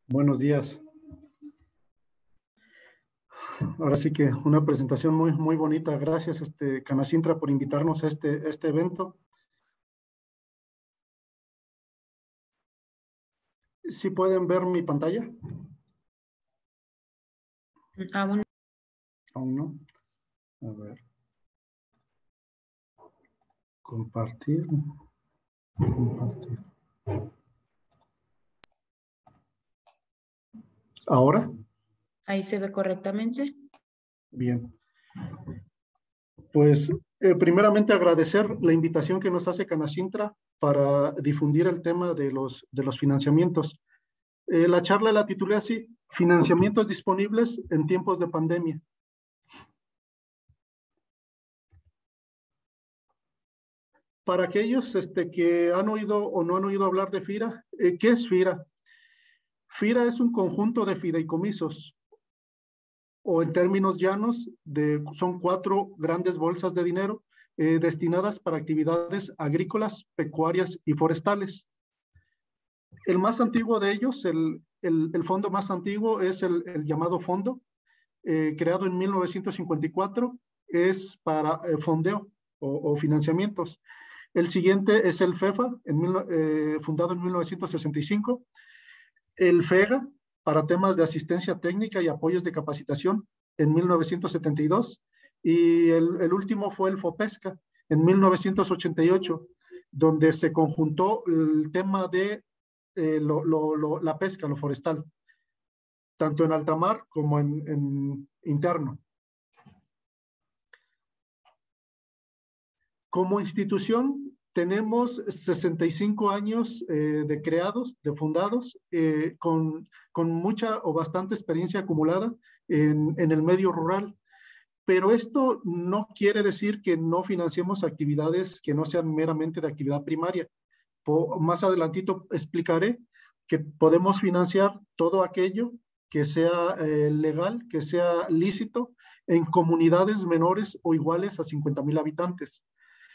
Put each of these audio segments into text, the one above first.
Buenos días. Ahora sí que una presentación muy bonita. Gracias, Canacintra, por invitarnos a este evento. ¿Sí pueden ver mi pantalla? Aún. Aún no. A ver. Compartir. Compartir. ¿Ahora? Ahí se ve correctamente. Bien. Pues primeramente agradecer la invitación que nos hace Canacintra para difundir el tema de los financiamientos. La charla la titulé así: Financiamientos disponibles en tiempos de pandemia. Para aquellos que han oído o no han oído hablar de FIRA, ¿qué es FIRA? FIRA es un conjunto de fideicomisos, o en términos llanos, son 4 grandes bolsas de dinero destinadas para actividades agrícolas, pecuarias y forestales. El más antiguo de ellos, el fondo más antiguo, es el llamado fondo, creado en 1954, es para fondeo o financiamientos. El siguiente es el FEFA, fundado en 1965. El FEGA, para temas de asistencia técnica y apoyos de capacitación, en 1972. Y el último fue el FOPESCA, en 1988, donde se conjuntó el tema de la pesca, lo forestal, tanto en alta mar como en interno. Como institución, tenemos 65 años de creados, de fundados, con mucha o bastante experiencia acumulada en el medio rural. Pero esto no quiere decir que no financiemos actividades que no sean meramente de actividad primaria. Más adelantito explicaré que podemos financiar todo aquello que sea legal, que sea lícito, en comunidades menores o iguales a 50,000 habitantes.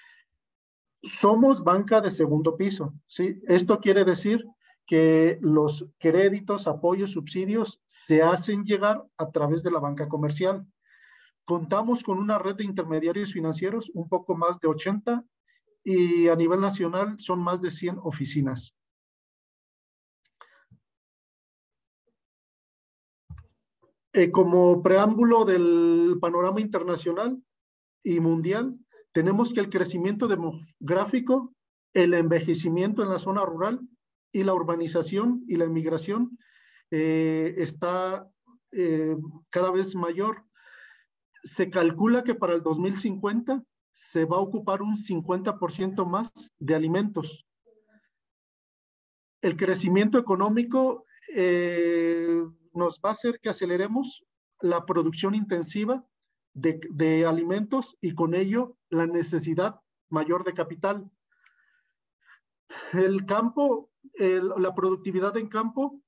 Somos banca de segundo piso, ¿sí? Esto quiere decir que los créditos, apoyos, subsidios se hacen llegar a través de la banca comercial. Contamos con una red de intermediarios financieros, un poco más de 80, y a nivel nacional son más de 100 oficinas. Como preámbulo del panorama internacional y mundial, tenemos que el crecimiento demográfico, el envejecimiento en la zona rural y la urbanización y la inmigración está cada vez mayor. Se calcula que para el 2050 se va a ocupar un 50% más de alimentos. El crecimiento económico nos va a hacer que aceleremos la producción intensiva de alimentos y con ello la necesidad mayor de capital. El campo, la productividad en campo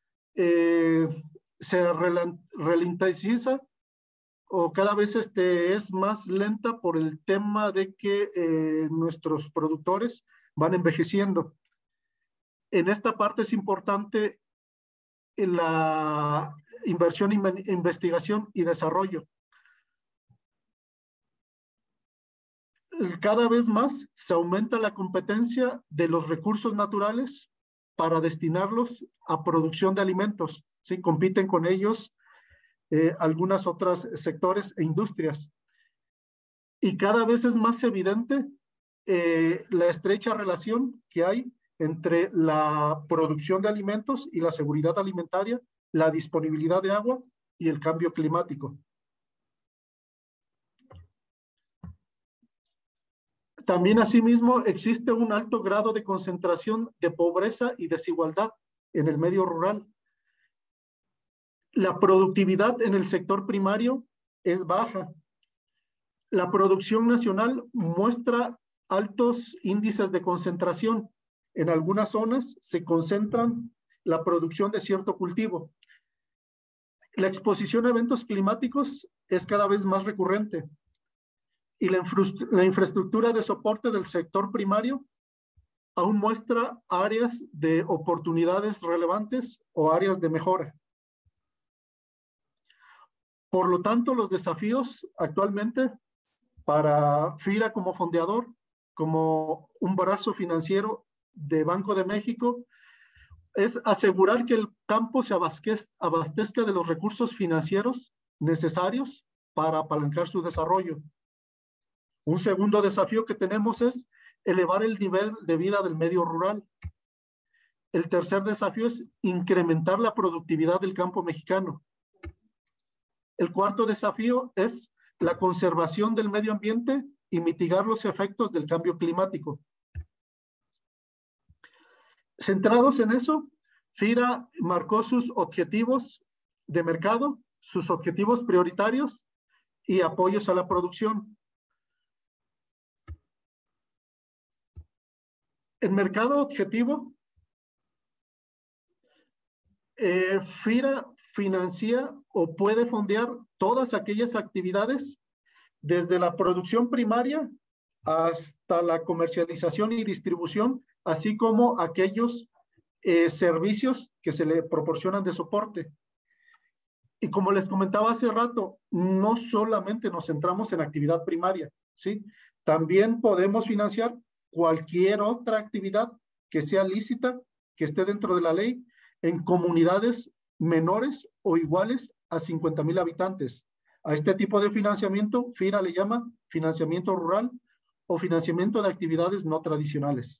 se ralentiza o cada vez es más lenta por el tema de que nuestros productores van envejeciendo. En esta parte es importante la inversión en investigación y desarrollo. Cada vez más se aumenta la competencia de los recursos naturales para destinarlos a producción de alimentos, ¿sí? Compiten con ellos algunas otras sectores e industrias. Y cada vez es más evidente la estrecha relación que hay entre la producción de alimentos y la seguridad alimentaria, la disponibilidad de agua y el cambio climático. También, asimismo, existe un alto grado de concentración de pobreza y desigualdad en el medio rural. La productividad en el sector primario es baja. La producción nacional muestra altos índices de concentración. En algunas zonas se concentran la producción de cierto cultivo. La exposición a eventos climáticos es cada vez más recurrente. Y la infraestructura de soporte del sector primario aún muestra áreas de oportunidades relevantes o áreas de mejora. Por lo tanto, los desafíos actualmente para FIRA como fondeador, como un brazo financiero de Banco de México, es asegurar que el campo se abastezca de los recursos financieros necesarios para apalancar su desarrollo. Un segundo desafío que tenemos es elevar el nivel de vida del medio rural. El tercer desafío es incrementar la productividad del campo mexicano. El cuarto desafío es la conservación del medio ambiente y mitigar los efectos del cambio climático. Centrados en eso, FIRA marcó sus objetivos de mercado, sus objetivos prioritarios y apoyos a la producción. El mercado objetivo, FIRA financia o puede fondear todas aquellas actividades desde la producción primaria hasta la comercialización y distribución, así como aquellos servicios que se le proporcionan de soporte. Y como les comentaba hace rato, no solamente nos centramos en actividad primaria, ¿sí? También podemos financiar cualquier otra actividad que sea lícita, que esté dentro de la ley, en comunidades menores o iguales a 50,000 habitantes. A este tipo de financiamiento, FIRA le llama financiamiento rural o financiamiento de actividades no tradicionales.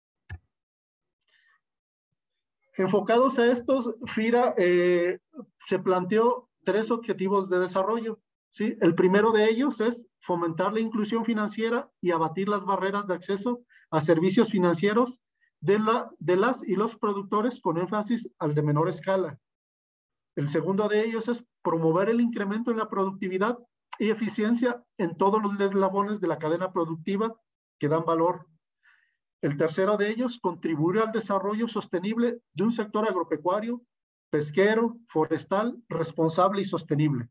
Enfocados a estos, FIRA se planteó 3 objetivos de desarrollo, ¿sí? El primero de ellos es fomentar la inclusión financiera y abatir las barreras de acceso a servicios financieros de las y los productores con énfasis al de menor escala. El segundo de ellos es promover el incremento en la productividad y eficiencia en todos los eslabones de la cadena productiva que dan valor. El tercero de ellos, contribuir al desarrollo sostenible de un sector agropecuario, pesquero, forestal, responsable y sostenible.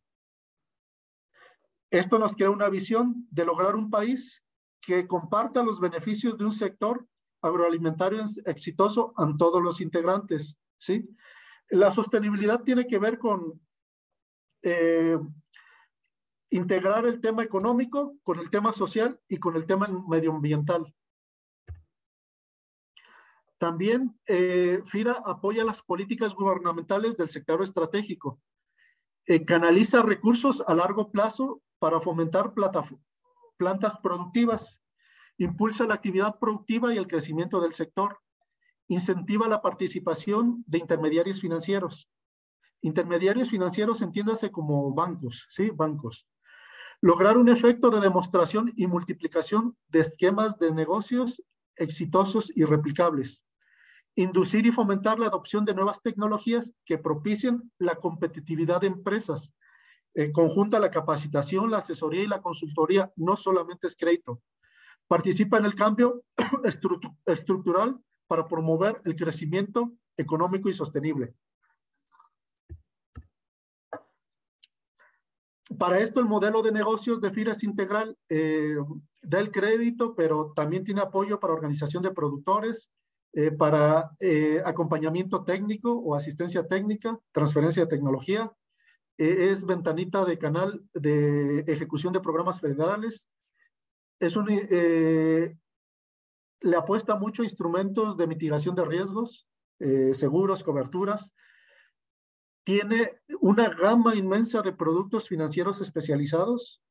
Esto nos crea una visión de lograr un país que comparta los beneficios de un sector agroalimentario exitoso en todos los integrantes, ¿sí? La sostenibilidad tiene que ver con integrar el tema económico con el tema social y con el tema medioambiental. También FIRA apoya las políticas gubernamentales del sector estratégico. Canaliza recursos a largo plazo para fomentar plantas productivas. Impulsa la actividad productiva y el crecimiento del sector. Incentiva la participación de intermediarios financieros. Intermediarios financieros, entiéndase como bancos, ¿sí? Bancos. Lograr un efecto de demostración y multiplicación de esquemas de negocios exitosos y replicables. Inducir y fomentar la adopción de nuevas tecnologías que propicien la competitividad de empresas. Conjunta la capacitación, la asesoría y la consultoría, no solamente es crédito. Participa en el cambio estructural para promover el crecimiento económico y sostenible. Para esto, el modelo de negocios de FIRA es integral, da el crédito, pero también tiene apoyo para organización de productores, para acompañamiento técnico o asistencia técnica, transferencia de tecnología, es ventanita de canal de ejecución de programas federales, le apuesta mucho a instrumentos de mitigación de riesgos, seguros, coberturas. Tiene una gama inmensa de productos financieros especializados.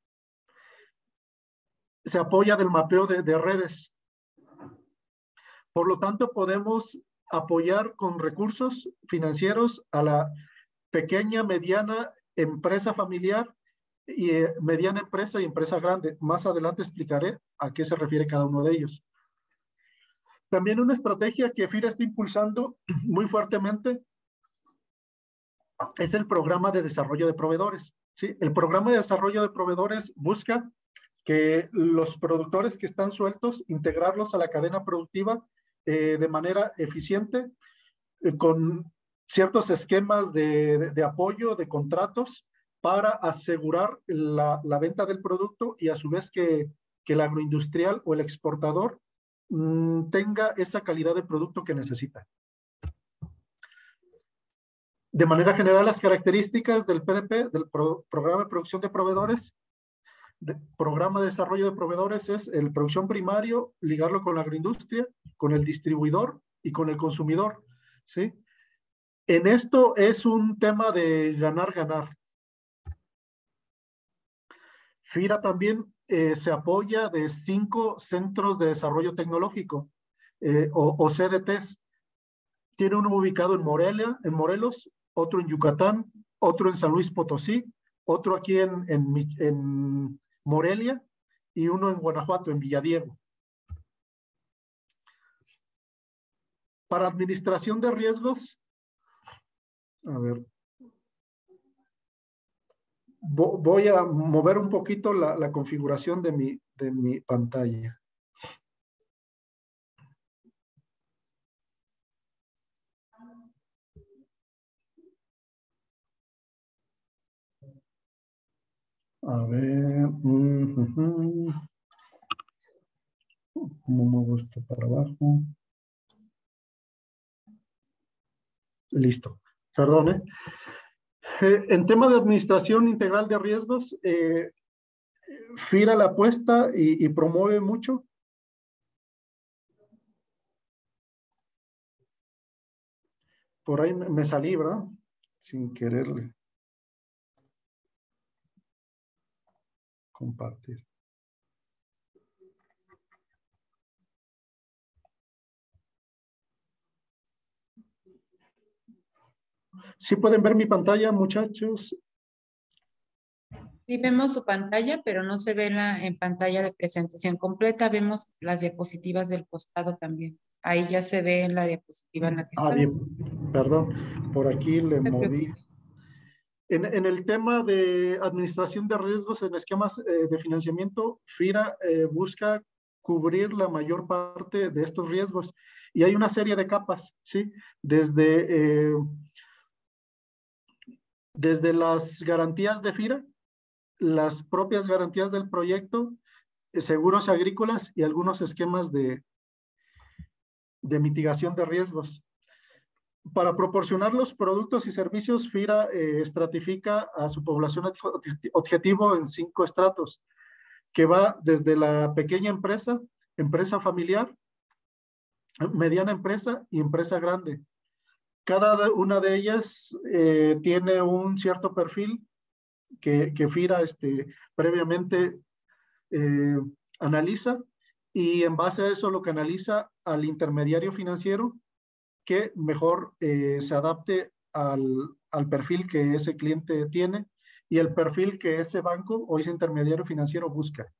Se apoya del mapeo de redes. Por lo tanto, podemos apoyar con recursos financieros a la pequeña, mediana empresa familiar y mediana empresa y empresa grande. Más adelante explicaré a qué se refiere cada uno de ellos. También una estrategia que FIRA está impulsando muy fuertemente es el programa de desarrollo de proveedores, ¿sí? El programa de desarrollo de proveedores busca que los productores que están sueltos, integrarlos a la cadena productiva de manera eficiente, con ciertos esquemas de apoyo, de contratos, para asegurar la venta del producto y a su vez que el agroindustrial o el exportador tenga esa calidad de producto que necesita. De manera general, las características del PDP, del Programa de Producción de Proveedores, Programa de Desarrollo de Proveedores, es el producción primario, ligarlo con la agroindustria, con el distribuidor y con el consumidor, ¿sí? En esto es un tema de ganar. FIRA también se apoya de 5 centros de desarrollo tecnológico o CDTs. Tiene uno ubicado en Morelia, en Morelos, otro en Yucatán, otro en San Luis Potosí, otro aquí en Morelia y uno en Guanajuato, en Villadiego. Para administración de riesgos, a ver, voy a mover un poquito la configuración de mi pantalla. A ver. ¿Cómo muevo esto para abajo? Listo. Perdón, ¿eh? En tema de administración integral de riesgos, FIRA la apuesta y promueve mucho. Por ahí me salí, ¿verdad? Sin quererle compartir. ¿Sí pueden ver mi pantalla, muchachos? Sí vemos su pantalla, pero no se ve en pantalla de presentación completa. Vemos las diapositivas del costado también. Ahí ya se ve en la diapositiva en la que está. Bien, perdón, por aquí le No se moví. preocupe. En el tema de administración de riesgos en esquemas de financiamiento, FIRA busca cubrir la mayor parte de estos riesgos y hay una serie de capas, ¿sí? Desde las garantías de FIRA, las propias garantías del proyecto, seguros agrícolas y algunos esquemas de mitigación de riesgos. Para proporcionar los productos y servicios, FIRA estratifica a su población objetivo en 5 estratos, que va desde la pequeña empresa, empresa familiar, mediana empresa y empresa grande. Cada una de ellas tiene un cierto perfil que FIRA previamente analiza y en base a eso lo que analiza al intermediario financiero que mejor se adapte al perfil que ese cliente tiene y el perfil que ese banco o ese intermediario financiero busca.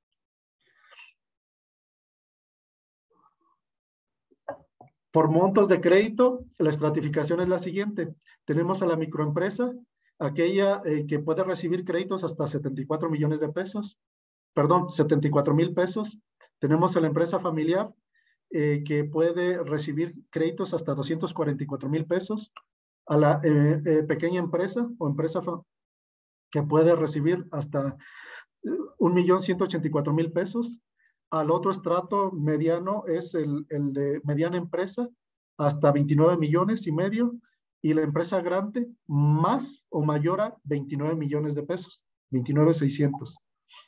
Por montos de crédito, la estratificación es la siguiente. Tenemos a la microempresa, aquella que puede recibir créditos hasta 74 millones de pesos, perdón, 74,000 pesos. Tenemos a la empresa familiar, que puede recibir créditos hasta 244,000 pesos. A la pequeña empresa o empresa que puede recibir hasta 1,184,000 pesos. Al otro estrato mediano es el de mediana empresa, hasta 29,5 millones. Y la empresa grande, más o mayor a 29 millones de pesos, 29,600.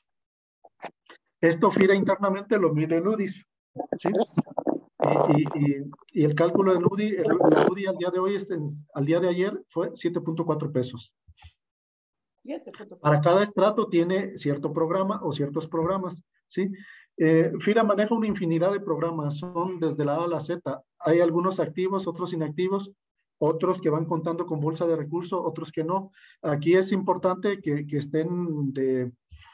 Esto FIRA internamente lo mide el UDIs, ¿sí? Y el cálculo del UDI, la UDI al día de hoy, al día de ayer, fue 7,4 pesos. Para cada estrato tiene cierto programa o ciertos programas, ¿sí? FIRA maneja una infinidad de programas, son desde la A a la Z. Hay algunos activos, otros inactivos, otros que van contando con bolsa de recursos, otros que no. Aquí es importante que estén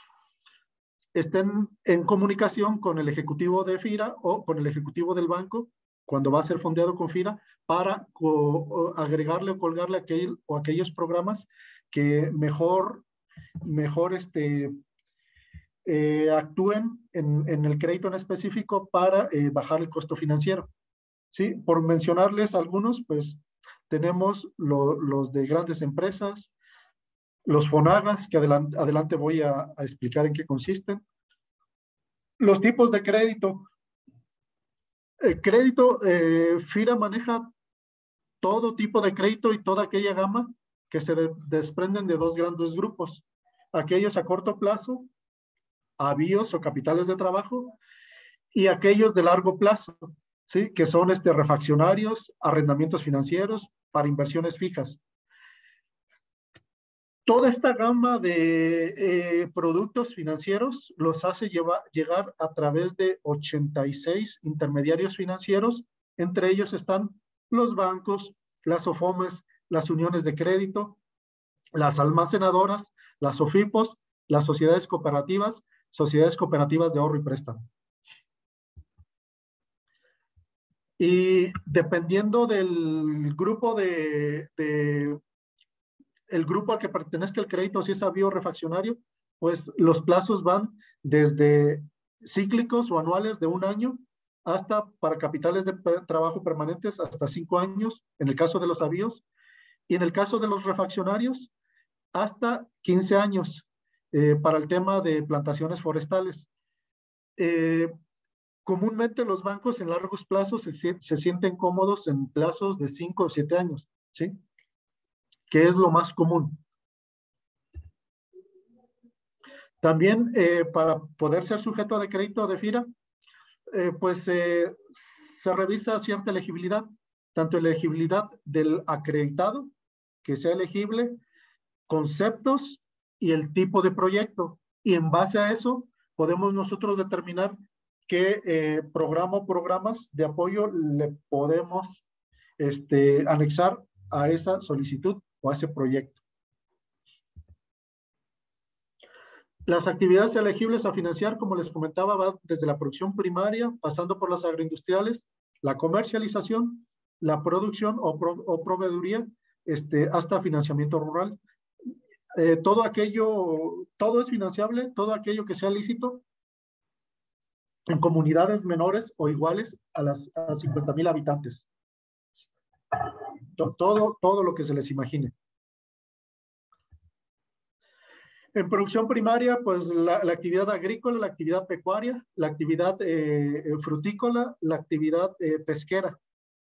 en comunicación con el ejecutivo de FIRA o con el ejecutivo del banco cuando va a ser fondeado con FIRA para agregarle o colgarle aquellos programas que mejor actúen en el crédito en específico para bajar el costo financiero. ¿Sí? Por mencionarles algunos, pues tenemos los de grandes empresas, los FONAGAS, que adelante voy a explicar en qué consisten. Los tipos de crédito. Crédito, FIRA maneja todo tipo de crédito y toda aquella gama que se desprenden de dos grandes grupos. Aquellos a corto plazo, avíos o capitales de trabajo, y aquellos de largo plazo, ¿sí? Que son refaccionarios, arrendamientos financieros para inversiones fijas. Toda esta gama de productos financieros los hace llegar a través de 86 intermediarios financieros. Entre ellos están los bancos, las OFOMES, las uniones de crédito, las almacenadoras, las OFIPOS, las sociedades cooperativas de ahorro y préstamo. Y dependiendo del grupo el grupo al que pertenezca el crédito, si es avío refaccionario, pues los plazos van desde cíclicos o anuales de 1 año hasta para capitales de trabajo permanentes hasta 5 años, en el caso de los avíos, y en el caso de los refaccionarios, hasta 15 años para el tema de plantaciones forestales. Comúnmente los bancos en largos plazos se sienten cómodos en plazos de 5 o 7 años, ¿sí? Que es lo más común. También para poder ser sujeto de crédito de FIRA, pues se revisa cierta elegibilidad, tanto elegibilidad del acreditado, que sea elegible, conceptos y el tipo de proyecto. Y en base a eso podemos nosotros determinar qué programa o programas de apoyo le podemos anexar a esa solicitud o a ese proyecto. Las actividades elegibles a financiar, como les comentaba, van desde la producción primaria, pasando por las agroindustriales, la comercialización, la producción o proveeduría, hasta financiamiento rural. Todo es financiable, todo aquello que sea lícito en comunidades menores o iguales a 50,000 habitantes. Todo lo que se les imagine. En producción primaria, pues la actividad agrícola, la actividad pecuaria, la actividad frutícola, la actividad pesquera.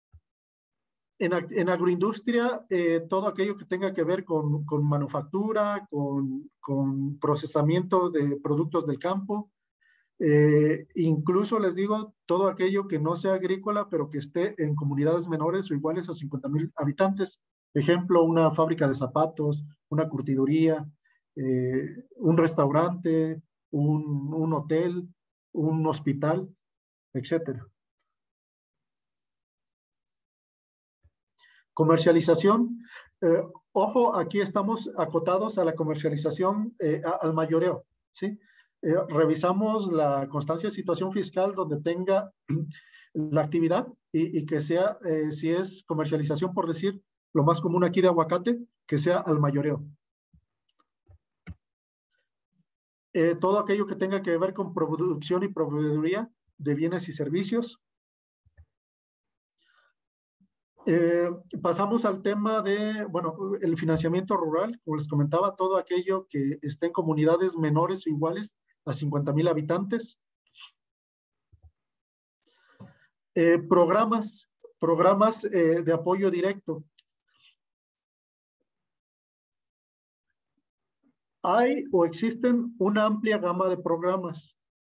En agroindustria, todo aquello que tenga que ver con manufactura, con procesamiento de productos del campo, incluso les digo, todo aquello que no sea agrícola, pero que esté en comunidades menores o iguales a 50,000 habitantes. Ejemplo, una fábrica de zapatos, una curtiduría, un restaurante, un hotel, un hospital, etcétera. Comercialización. Ojo, aquí estamos acotados a la comercialización al mayoreo, ¿sí? Revisamos la constancia de situación fiscal donde tenga la actividad y que sea, si es comercialización, por decir, lo más común aquí de aguacate, que sea al mayoreo. Todo aquello que tenga que ver con producción y proveeduría de bienes y servicios. Pasamos al tema de, bueno, el financiamiento rural, como les comentaba, todo aquello que esté en comunidades menores o iguales a 50,000 habitantes. Programas de apoyo directo. Hay o existen una amplia gama de programas.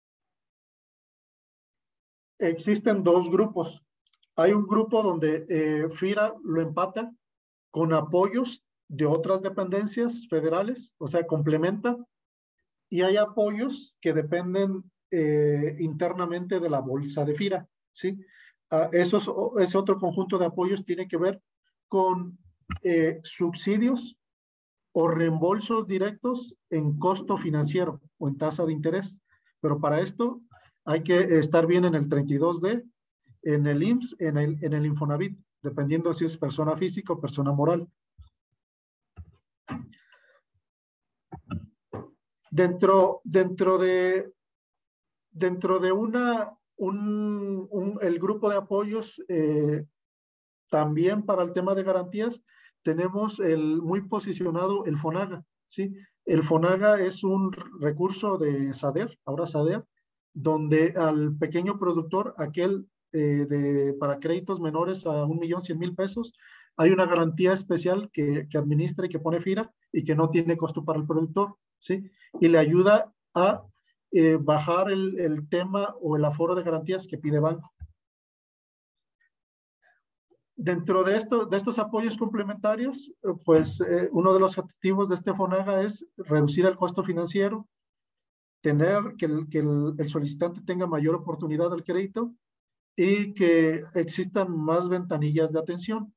Existen dos grupos. Hay un grupo donde FIRA lo empata con apoyos de otras dependencias federales, o sea, complementa, y hay apoyos que dependen internamente de la bolsa de FIRA, ¿sí? Ese otro conjunto de apoyos tiene que ver con subsidios o reembolsos directos en costo financiero o en tasa de interés. Pero para esto hay que estar bien en el 32D, en el IMSS, en el Infonavit, dependiendo si es persona física o persona moral. Dentro de el grupo de apoyos, también para el tema de garantías, tenemos muy posicionado el FONAGA, ¿sí? El FONAGA es un recurso de SADER, ahora SADER, donde al pequeño productor, aquel para créditos menores a 1.100.000 pesos, hay una garantía especial que administra y que pone FIRA y que no tiene costo para el productor, ¿sí? Y le ayuda a bajar el tema o el aforo de garantías que pide banco. Dentro de estos apoyos complementarios, pues uno de los objetivos de este FONAGA es reducir el costo financiero, tener que el solicitante tenga mayor oportunidad al crédito y que existan más ventanillas de atención.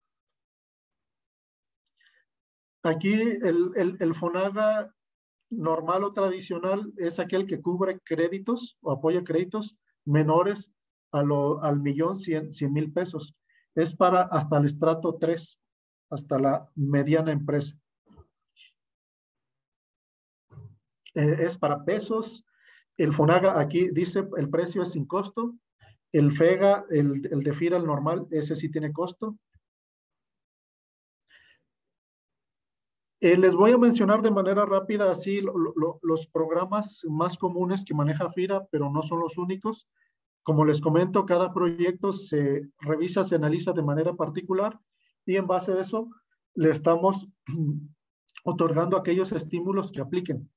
Aquí el FONAGA normal o tradicional es aquel que cubre créditos o apoya créditos menores al 1.100.000 pesos. Es para hasta el estrato 3, hasta la mediana empresa. Es para pesos. El FONAGA aquí dice el precio es sin costo. El FEGA, el de FIRA, el normal, ese sí tiene costo. Les voy a mencionar de manera rápida así los programas más comunes que maneja FIRA, pero no son los únicos. Como les comento, cada proyecto se revisa, se analiza de manera particular y en base a eso le estamos otorgando aquellos estímulos que apliquen.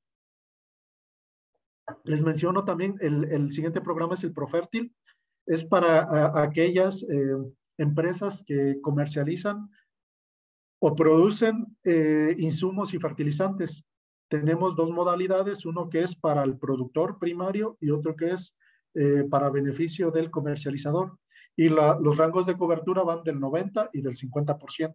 Les menciono también, el siguiente programa es el Profértil. Es para aquellas empresas que comercializan o producen insumos y fertilizantes. Tenemos dos modalidades, uno que es para el productor primario y otro que es para beneficio del comercializador. Y los rangos de cobertura van del 90 y del 50%.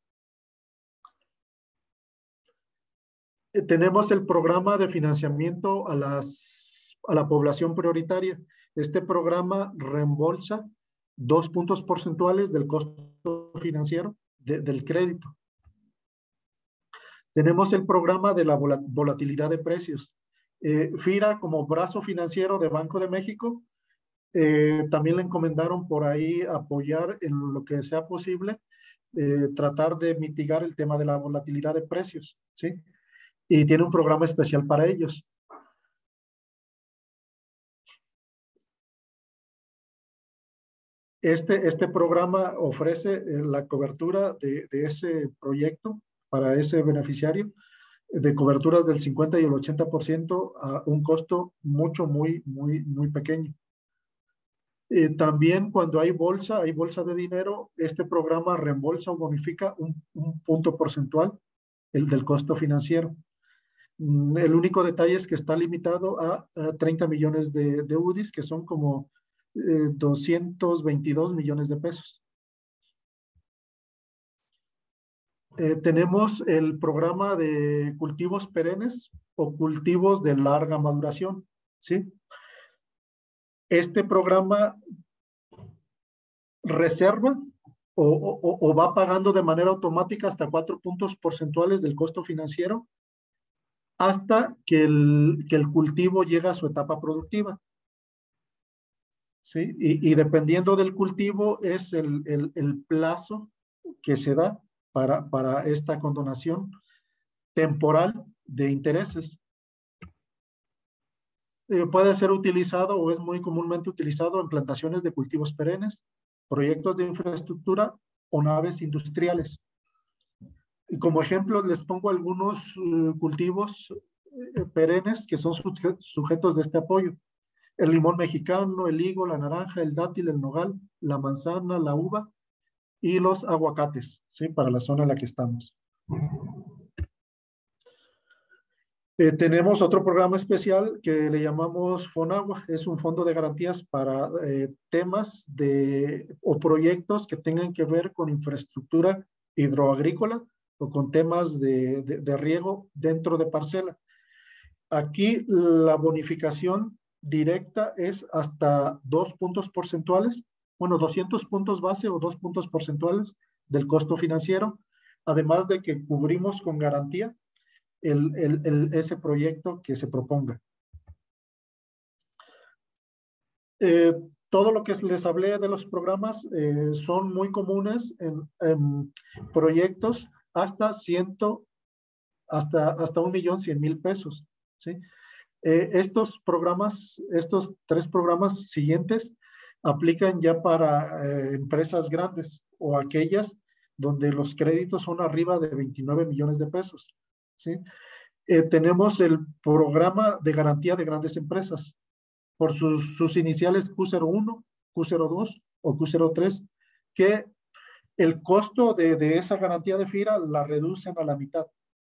Tenemos el programa de financiamiento a la población prioritaria. Este programa reembolsa 2 puntos porcentuales del costo financiero del crédito. Tenemos el programa de la volatilidad de precios. FIRA, como brazo financiero de Banco de México, también le encomendaron por ahí apoyar en lo que sea posible, tratar de mitigar el tema de la volatilidad de precios, ¿sí? Y tiene un programa especial para ellos. Este programa ofrece la cobertura de ese proyecto para ese beneficiario, de coberturas del 50 y el 80% a un costo muy pequeño. También cuando hay bolsa de dinero, este programa reembolsa o bonifica un punto porcentual, el del costo financiero. El único detalle es que está limitado a 30 millones de UDIs, que son como 222 millones de pesos. Tenemos el programa de cultivos perennes o cultivos de larga maduración, ¿sí? Este programa reserva o va pagando de manera automática hasta 4 puntos porcentuales del costo financiero hasta que el cultivo llega a su etapa productiva. ¿Sí? Y dependiendo del cultivo es el plazo que se da para esta condonación temporal de intereses. Puede ser utilizado o es muy comúnmente utilizado en plantaciones de cultivos perennes, proyectos de infraestructura o naves industriales. Y como ejemplo les pongo algunos cultivos perennes que son sujetos de este apoyo. El limón mexicano, el higo, la naranja, el dátil, el nogal, la manzana, la uva y los aguacates, ¿sí? Para la zona en la que estamos. Tenemos otro programa especial que le llamamos FONAGUA. Es un fondo de garantías para temas o proyectos que tengan que ver con infraestructura hidroagrícola o con temas de riego dentro de parcela. Aquí la bonificación directa es hasta 2 puntos porcentuales, bueno, 200 puntos base o 2 puntos porcentuales del costo financiero, además de que cubrimos con garantía ese proyecto que se proponga. Todo lo que les hablé de los programas son muy comunes en proyectos hasta 1.100.000 pesos, ¿sí? Estos 3 programas siguientes aplican ya para empresas grandes o aquellas donde los créditos son arriba de 29 millones de pesos, ¿sí? Tenemos el programa de garantía de grandes empresas por sus iniciales Q01, Q02 o Q03, que el costo de esa garantía de FIRA la reducen a la mitad.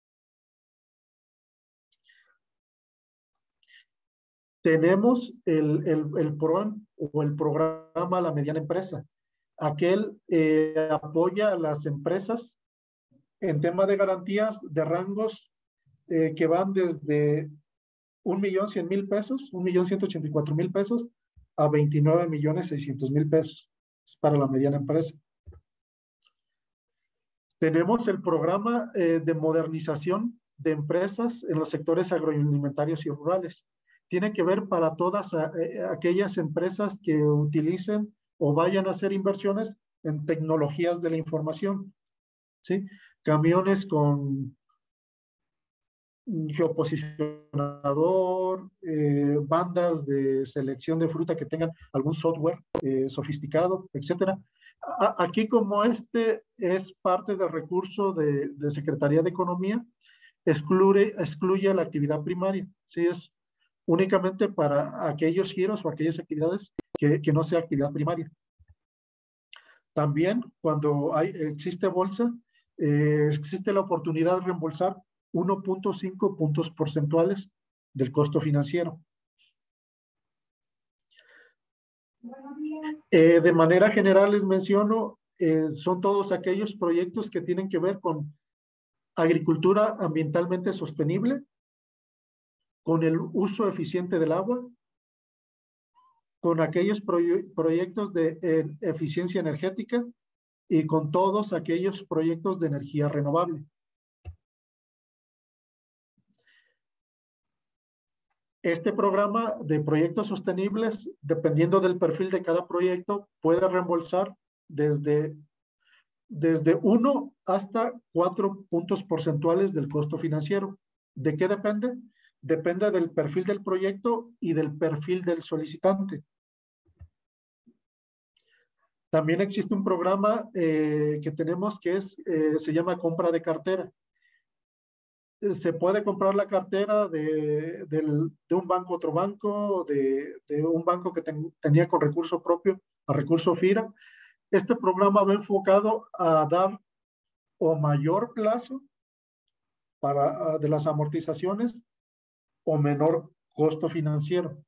Tenemos el PROAM o el programa a la mediana empresa. Aquel apoya a las empresas en tema de garantías de rangos que van desde 1.100.000 pesos, 1.184.000 pesos, a 29.600.000 pesos. Es para la mediana empresa. Tenemos el programa de modernización de empresas en los sectores agroalimentarios y rurales. Tiene que ver para todas aquellas empresas que utilicen o vayan a hacer inversiones en tecnologías de la información, ¿sí? Camiones con geoposicionador, bandas de selección de fruta que tengan algún software sofisticado, etcétera. Aquí, como este es parte del recurso de Secretaría de Economía, excluye la actividad primaria. Sí, es únicamente para aquellos giros o aquellas actividades que no sea actividad primaria. También, cuando existe bolsa, existe la oportunidad de reembolsar 1.5 puntos porcentuales del costo financiero. De manera general les menciono, son todos aquellos proyectos que tienen que ver con agricultura ambientalmente sostenible, con el uso eficiente del agua, con aquellos proyectos de eficiencia energética y con todos aquellos proyectos de energía renovable. Este programa de proyectos sostenibles, dependiendo del perfil de cada proyecto, puede reembolsar desde 1 hasta 4 puntos porcentuales del costo financiero. ¿De qué depende? Depende del perfil del proyecto y del perfil del solicitante. También existe un programa que tenemos que se llama compra de cartera. Se puede comprar la cartera de un banco a otro banco, de un banco que tenía con recurso propio a recurso FIRA. Este programa va enfocado a dar o mayor plazo de las amortizaciones o menor costo financiero.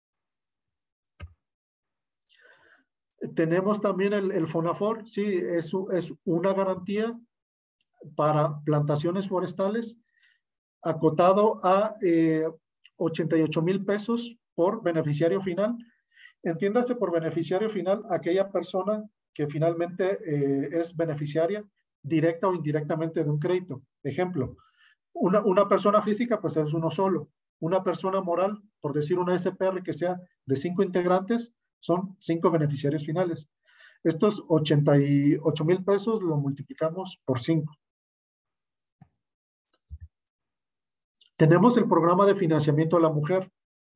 Tenemos también el FONAFOR, sí, es una garantía para plantaciones forestales acotado a 88,000 pesos por beneficiario final. Entiéndase por beneficiario final aquella persona que finalmente es beneficiaria directa o indirectamente de un crédito. Ejemplo, una persona física pues es uno solo. Una persona moral, por decir una SPR que sea de 5 integrantes, son 5 beneficiarios finales. Estos 88,000 pesos lo multiplicamos por 5. Tenemos el programa de financiamiento a la mujer.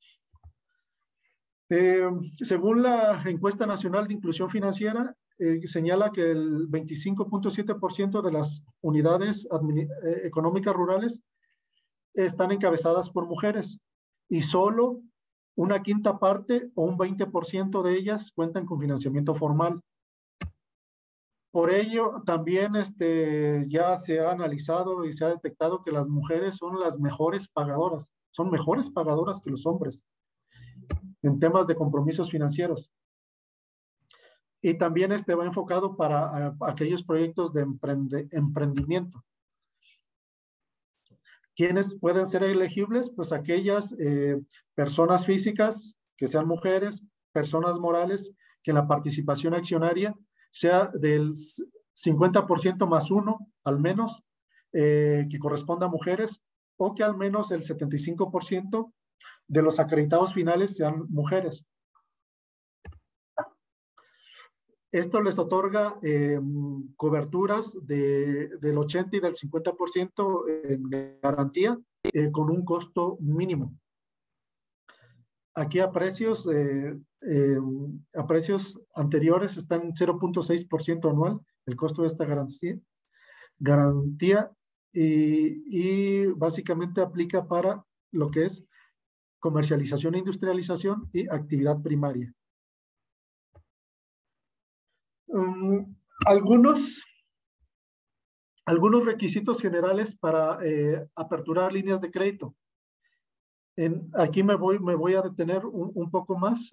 Según la encuesta nacional de inclusión financiera, señala que el 25.7% de las unidades económicas rurales están encabezadas por mujeres y solo una quinta parte o un 20% de ellas cuentan con financiamiento formal. Por ello, también ya se ha analizado y se ha detectado que las mujeres son las mejores pagadoras, son mejores pagadoras que los hombres en temas de compromisos financieros. Y también va enfocado para aquellos proyectos de emprendimiento. ¿Quiénes pueden ser elegibles? Pues aquellas personas físicas que sean mujeres, personas morales, que la participación accionaria sea del 50% más 1, al menos, que corresponda a mujeres, o que al menos el 75% de los acreditados finales sean mujeres. Esto les otorga coberturas del 80 y del 50% en garantía con un costo mínimo. aquí a precios anteriores están en 0.6% anual, el costo de esta garantía y básicamente aplica para lo que es comercialización e industrialización y actividad primaria. Algunos requisitos generales para aperturar líneas de crédito. Aquí me voy a detener un poco más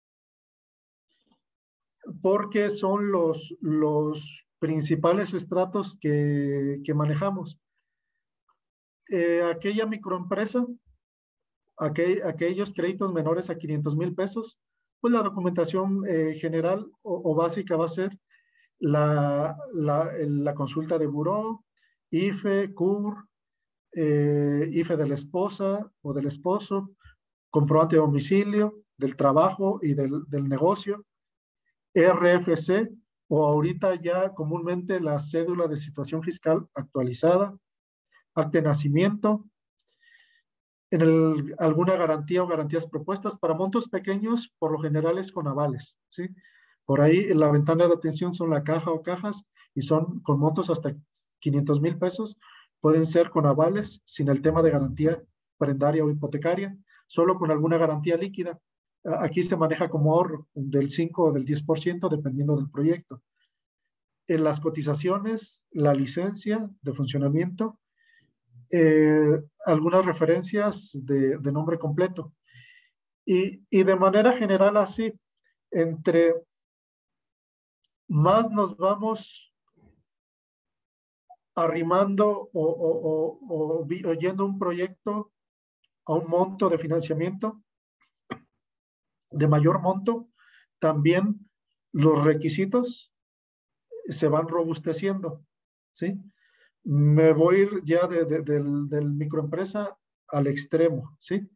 porque son los principales estratos que manejamos. Aquella microempresa, aquellos créditos menores a 500,000 pesos, pues la documentación general o básica va a ser la consulta de buró, IFE, CUR, IFE de la esposa o del esposo, comprobante de domicilio, del trabajo y del negocio, RFC o ahorita ya comúnmente la cédula de situación fiscal actualizada, acta de nacimiento, alguna garantía o garantías propuestas para montos pequeños, por lo general es con avales, ¿sí? Por ahí la ventana de atención son la caja o cajas y son con montos hasta 500,000 pesos, pueden ser con avales, sin el tema de garantía prendaria o hipotecaria, solo con alguna garantía líquida. Aquí se maneja como ahorro del 5 o del 10%, dependiendo del proyecto. En las cotizaciones, la licencia de funcionamiento, algunas referencias de nombre completo. Y de manera general así, entre más nos vamos arrimando o yendo un proyecto a un monto de financiamiento de mayor monto, también los requisitos se van robusteciendo, ¿sí? Me voy a ir ya del microempresa al extremo, ¿sí?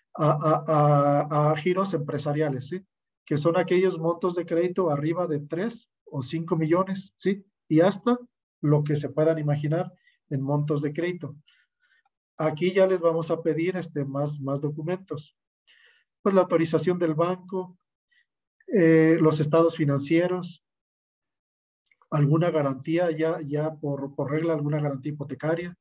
A giros empresariales, ¿sí? Que son aquellos montos de crédito arriba de 3 o 5 millones, ¿sí? Y hasta lo que se puedan imaginar en montos de crédito. Aquí ya les vamos a pedir más documentos. Pues la autorización del banco, los estados financieros, alguna garantía, ya por regla, alguna garantía hipotecaria,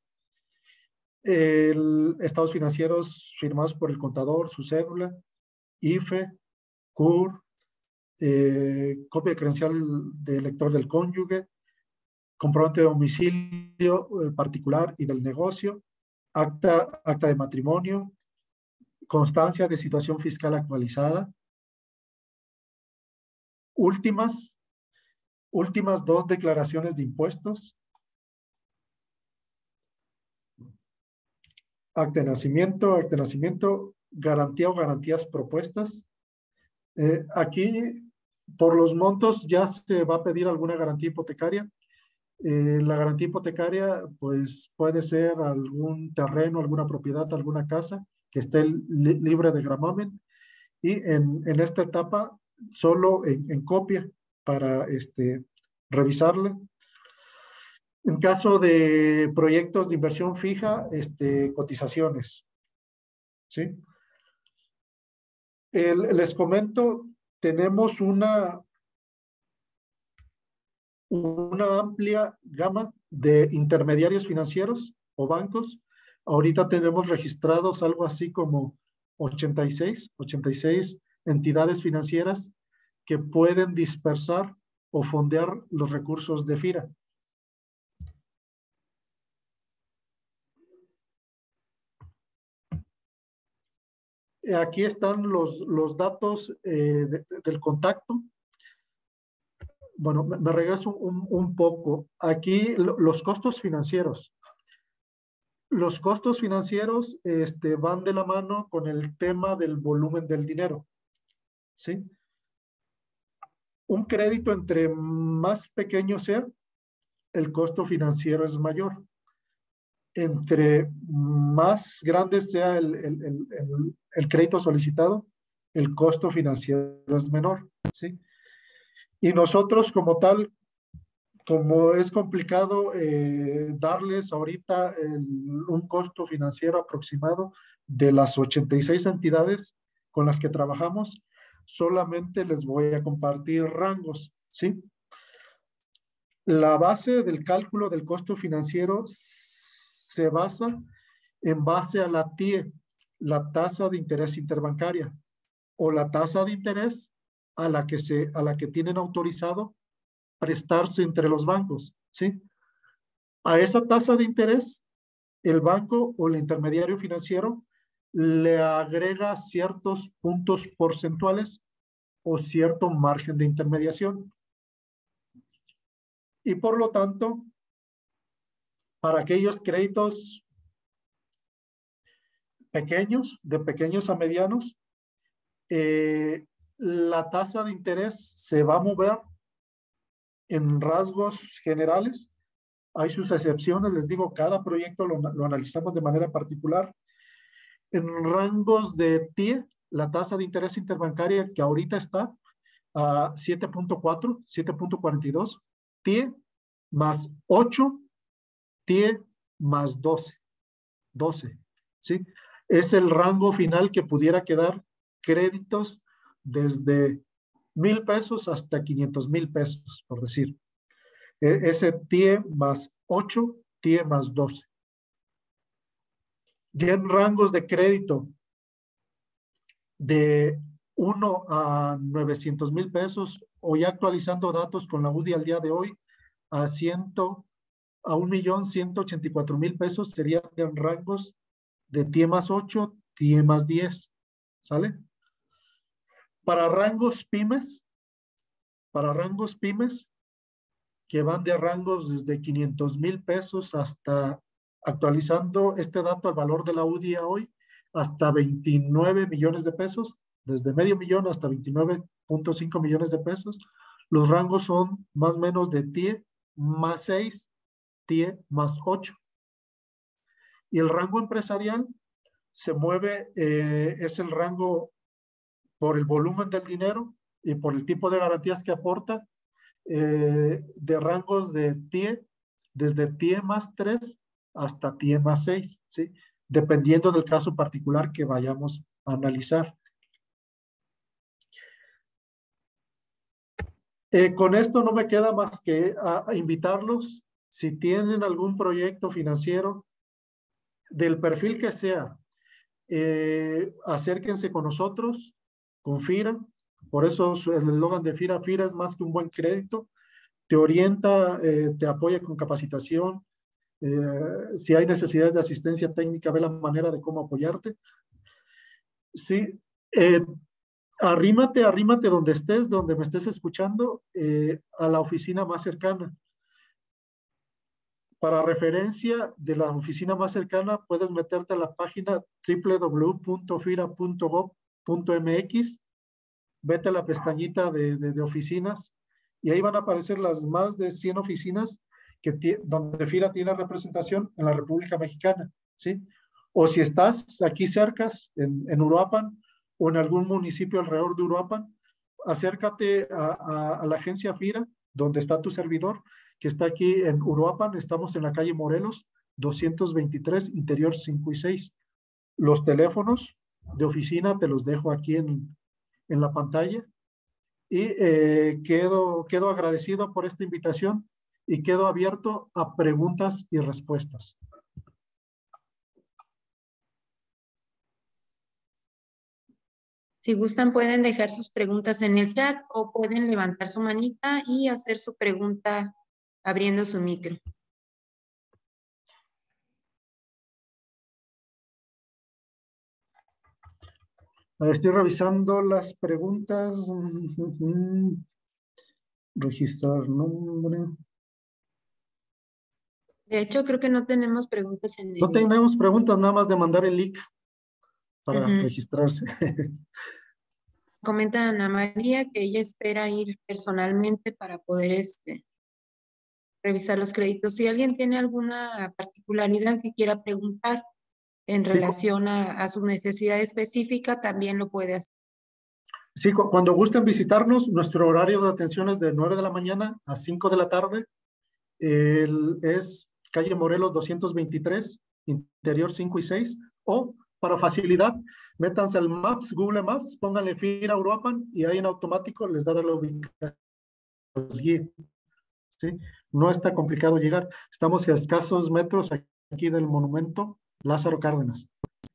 estados financieros firmados por el contador, su cédula, IFE, CUR, copia de credencial de lector del cónyuge, comprobante de domicilio particular y del negocio, acta de matrimonio, constancia de situación fiscal actualizada, últimas 2 declaraciones de impuestos, acta de nacimiento, garantía o garantías propuestas. Aquí, por los montos, ya se va a pedir alguna garantía hipotecaria. La garantía hipotecaria, pues puede ser algún terreno, alguna propiedad, alguna casa que esté libre de gravamen. Y en esta etapa, solo en copia para revisarla. En caso de proyectos de inversión fija, cotizaciones, ¿sí? Les comento, tenemos una amplia gama de intermediarios financieros o bancos. Ahorita tenemos registrados algo así como 86 entidades financieras que pueden dispersar o fondear los recursos de FIRA. Aquí están los datos del contacto. Bueno, me regreso un poco. Aquí los costos financieros. Los costos financieros van de la mano con el tema del volumen del dinero, ¿sí? Un crédito entre más pequeño sea, el costo financiero es mayor. Entre más grande sea el crédito solicitado, el costo financiero es menor, ¿sí? Y nosotros como tal, como es complicado darles ahorita un costo financiero aproximado de las 86 entidades, con las que trabajamos, solamente les voy a compartir rangos, ¿sí? La base del cálculo del costo financiero se basa en base a la TIE, la tasa de interés interbancaria, o la tasa de interés a la que tienen autorizado prestarse entre los bancos, ¿sí? A esa tasa de interés, el banco o el intermediario financiero le agrega ciertos puntos porcentuales o cierto margen de intermediación. Y por lo tanto, para aquellos créditos pequeños, de pequeños a medianos, la tasa de interés se va a mover en rasgos generales. Hay sus excepciones, les digo, cada proyecto lo analizamos de manera particular. En rangos de TIE, la tasa de interés interbancaria que ahorita está a 7.4, 7.42, TIE más 8, TIE más 12, ¿sí? Es el rango final que pudiera quedar créditos desde 1,000 pesos hasta 500,000 pesos, por decir. Ese TIE más 8, TIE más 12. Ya en rangos de crédito de 1 a 900,000 pesos, o ya actualizando datos con la UDI al día de hoy, a 1,184,000 pesos serían en rangos de TIE más 8, TIE más 10, ¿sale? Para rangos pymes, que van de rangos desde 500,000 pesos hasta, actualizando este dato al valor de la UDI hoy, hasta 29 millones de pesos, desde medio millón hasta 29.5 millones de pesos. Los rangos son más o menos de TIE más 6, TIE más 8. Y el rango empresarial se mueve, es el rango por el volumen del dinero y por el tipo de garantías que aporta, de rangos de TIE, desde TIE más 3 hasta TIE más 6, ¿sí? Dependiendo del caso particular que vayamos a analizar. Con esto no me queda más que a invitarlos, si tienen algún proyecto financiero, del perfil que sea, acérquense con nosotros, con FIRA. Por eso el eslogan de FIRA, FIRA es más que un buen crédito, te orienta, te apoya con capacitación. Si hay necesidades de asistencia técnica, ve la manera de cómo apoyarte. Sí, arrímate donde estés, donde me estés escuchando, a la oficina más cercana. Para referencia de la oficina más cercana, puedes meterte a la página www.fira.gov.mx, vete a la pestañita de oficinas y ahí van a aparecer las más de 100 oficinas donde FIRA tiene representación en la República Mexicana, ¿sí? O si estás aquí cerca, en Uruapan o en algún municipio alrededor de Uruapan, acércate a la agencia FIRA, donde está tu servidor, que está aquí en Uruapan. Estamos en la calle Morelos, 223, interior 5 y 6. Los teléfonos de oficina te los dejo aquí en la pantalla. Y quedo agradecido por esta invitación y quedo abierto a preguntas y respuestas. Si gustan, pueden dejar sus preguntas en el chat o pueden levantar su manita y hacer su pregunta abriendo su micro. Estoy revisando las preguntas. Registrar nombre. De hecho, creo que no tenemos preguntas en el No tenemos preguntas, nada más de mandar el link para registrarse. Comenta Ana María que ella espera ir personalmente para poder revisar los créditos. Si alguien tiene alguna particularidad que quiera preguntar en relación a su necesidad específica, también lo puede hacer. Sí, cuando gusten visitarnos, nuestro horario de atención es de 9 de la mañana a 5 de la tarde. Es calle Morelos 223, interior 5 y 6, o para facilidad, métanse al Maps, Google Maps, pónganle FIRA Uruapan y ahí en automático les da la ubicación, los guía, ¿sí? No está complicado llegar. Estamos a escasos metros aquí del monumento Lázaro Cárdenas.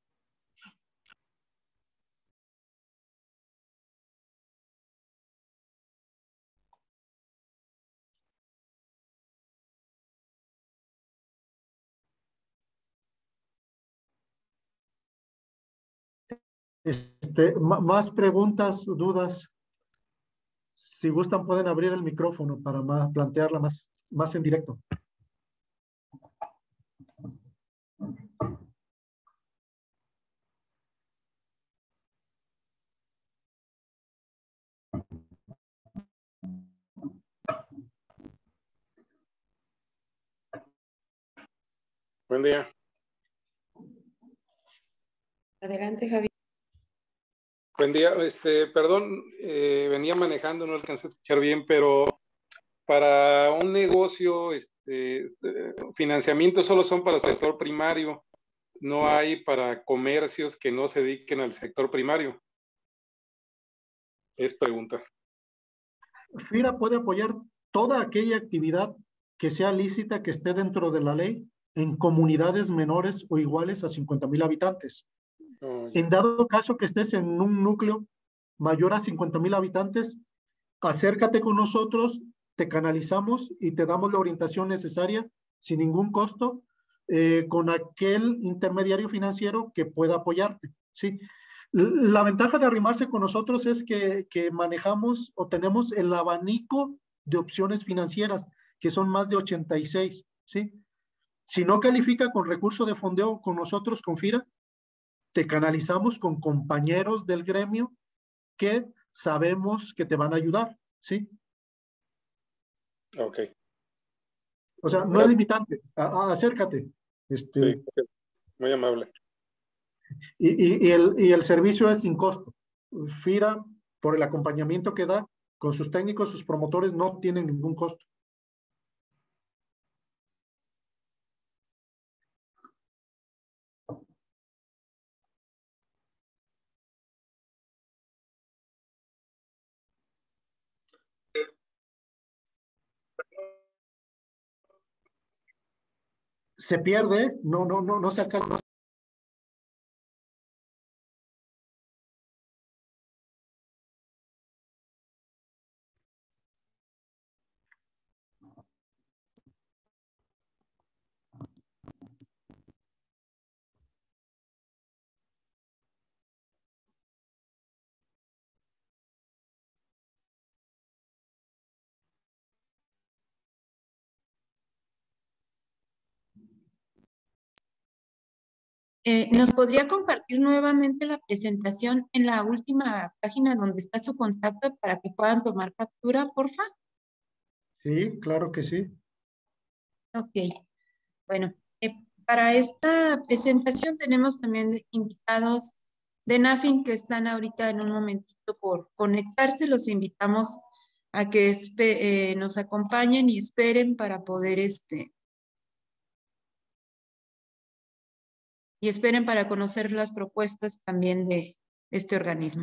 Más preguntas, dudas. Si gustan, pueden abrir el micrófono para plantearla más en directo. Buen día. Adelante, Javier. Buen día. Perdón, venía manejando, no alcancé a escuchar bien, pero para un negocio, financiamiento solo son para el sector primario. No hay para comercios que no se dediquen al sector primario. Es pregunta. FIRA puede apoyar toda aquella actividad que sea lícita, que esté dentro de la ley, en comunidades menores o iguales a 50,000 habitantes. En dado caso que estés en un núcleo mayor a 50,000 habitantes, acércate con nosotros, te canalizamos y te damos la orientación necesaria sin ningún costo con aquel intermediario financiero que pueda apoyarte, ¿sí? La ventaja de arrimarse con nosotros es que manejamos o tenemos el abanico de opciones financieras, que son más de 86, ¿sí? Si no califica con recurso de fondeo con nosotros, con FIRA, te canalizamos con compañeros del gremio que sabemos que te van a ayudar, ¿sí? Ok. O sea, no es limitante, acércate. Sí, muy amable. Y el servicio es sin costo. FIRA, por el acompañamiento que da, con sus técnicos, sus promotores, no tienen ningún costo. Se pierde, no se alcanza. ¿Nos podría compartir nuevamente la presentación en la última página donde está su contacto para que puedan tomar captura, porfa? Sí, claro que sí. Ok, bueno, para esta presentación tenemos también invitados de NAFIN que están ahorita en un momentito por conectarse. Los invitamos a que nos acompañen y esperen para poder conocer las propuestas también de este organismo.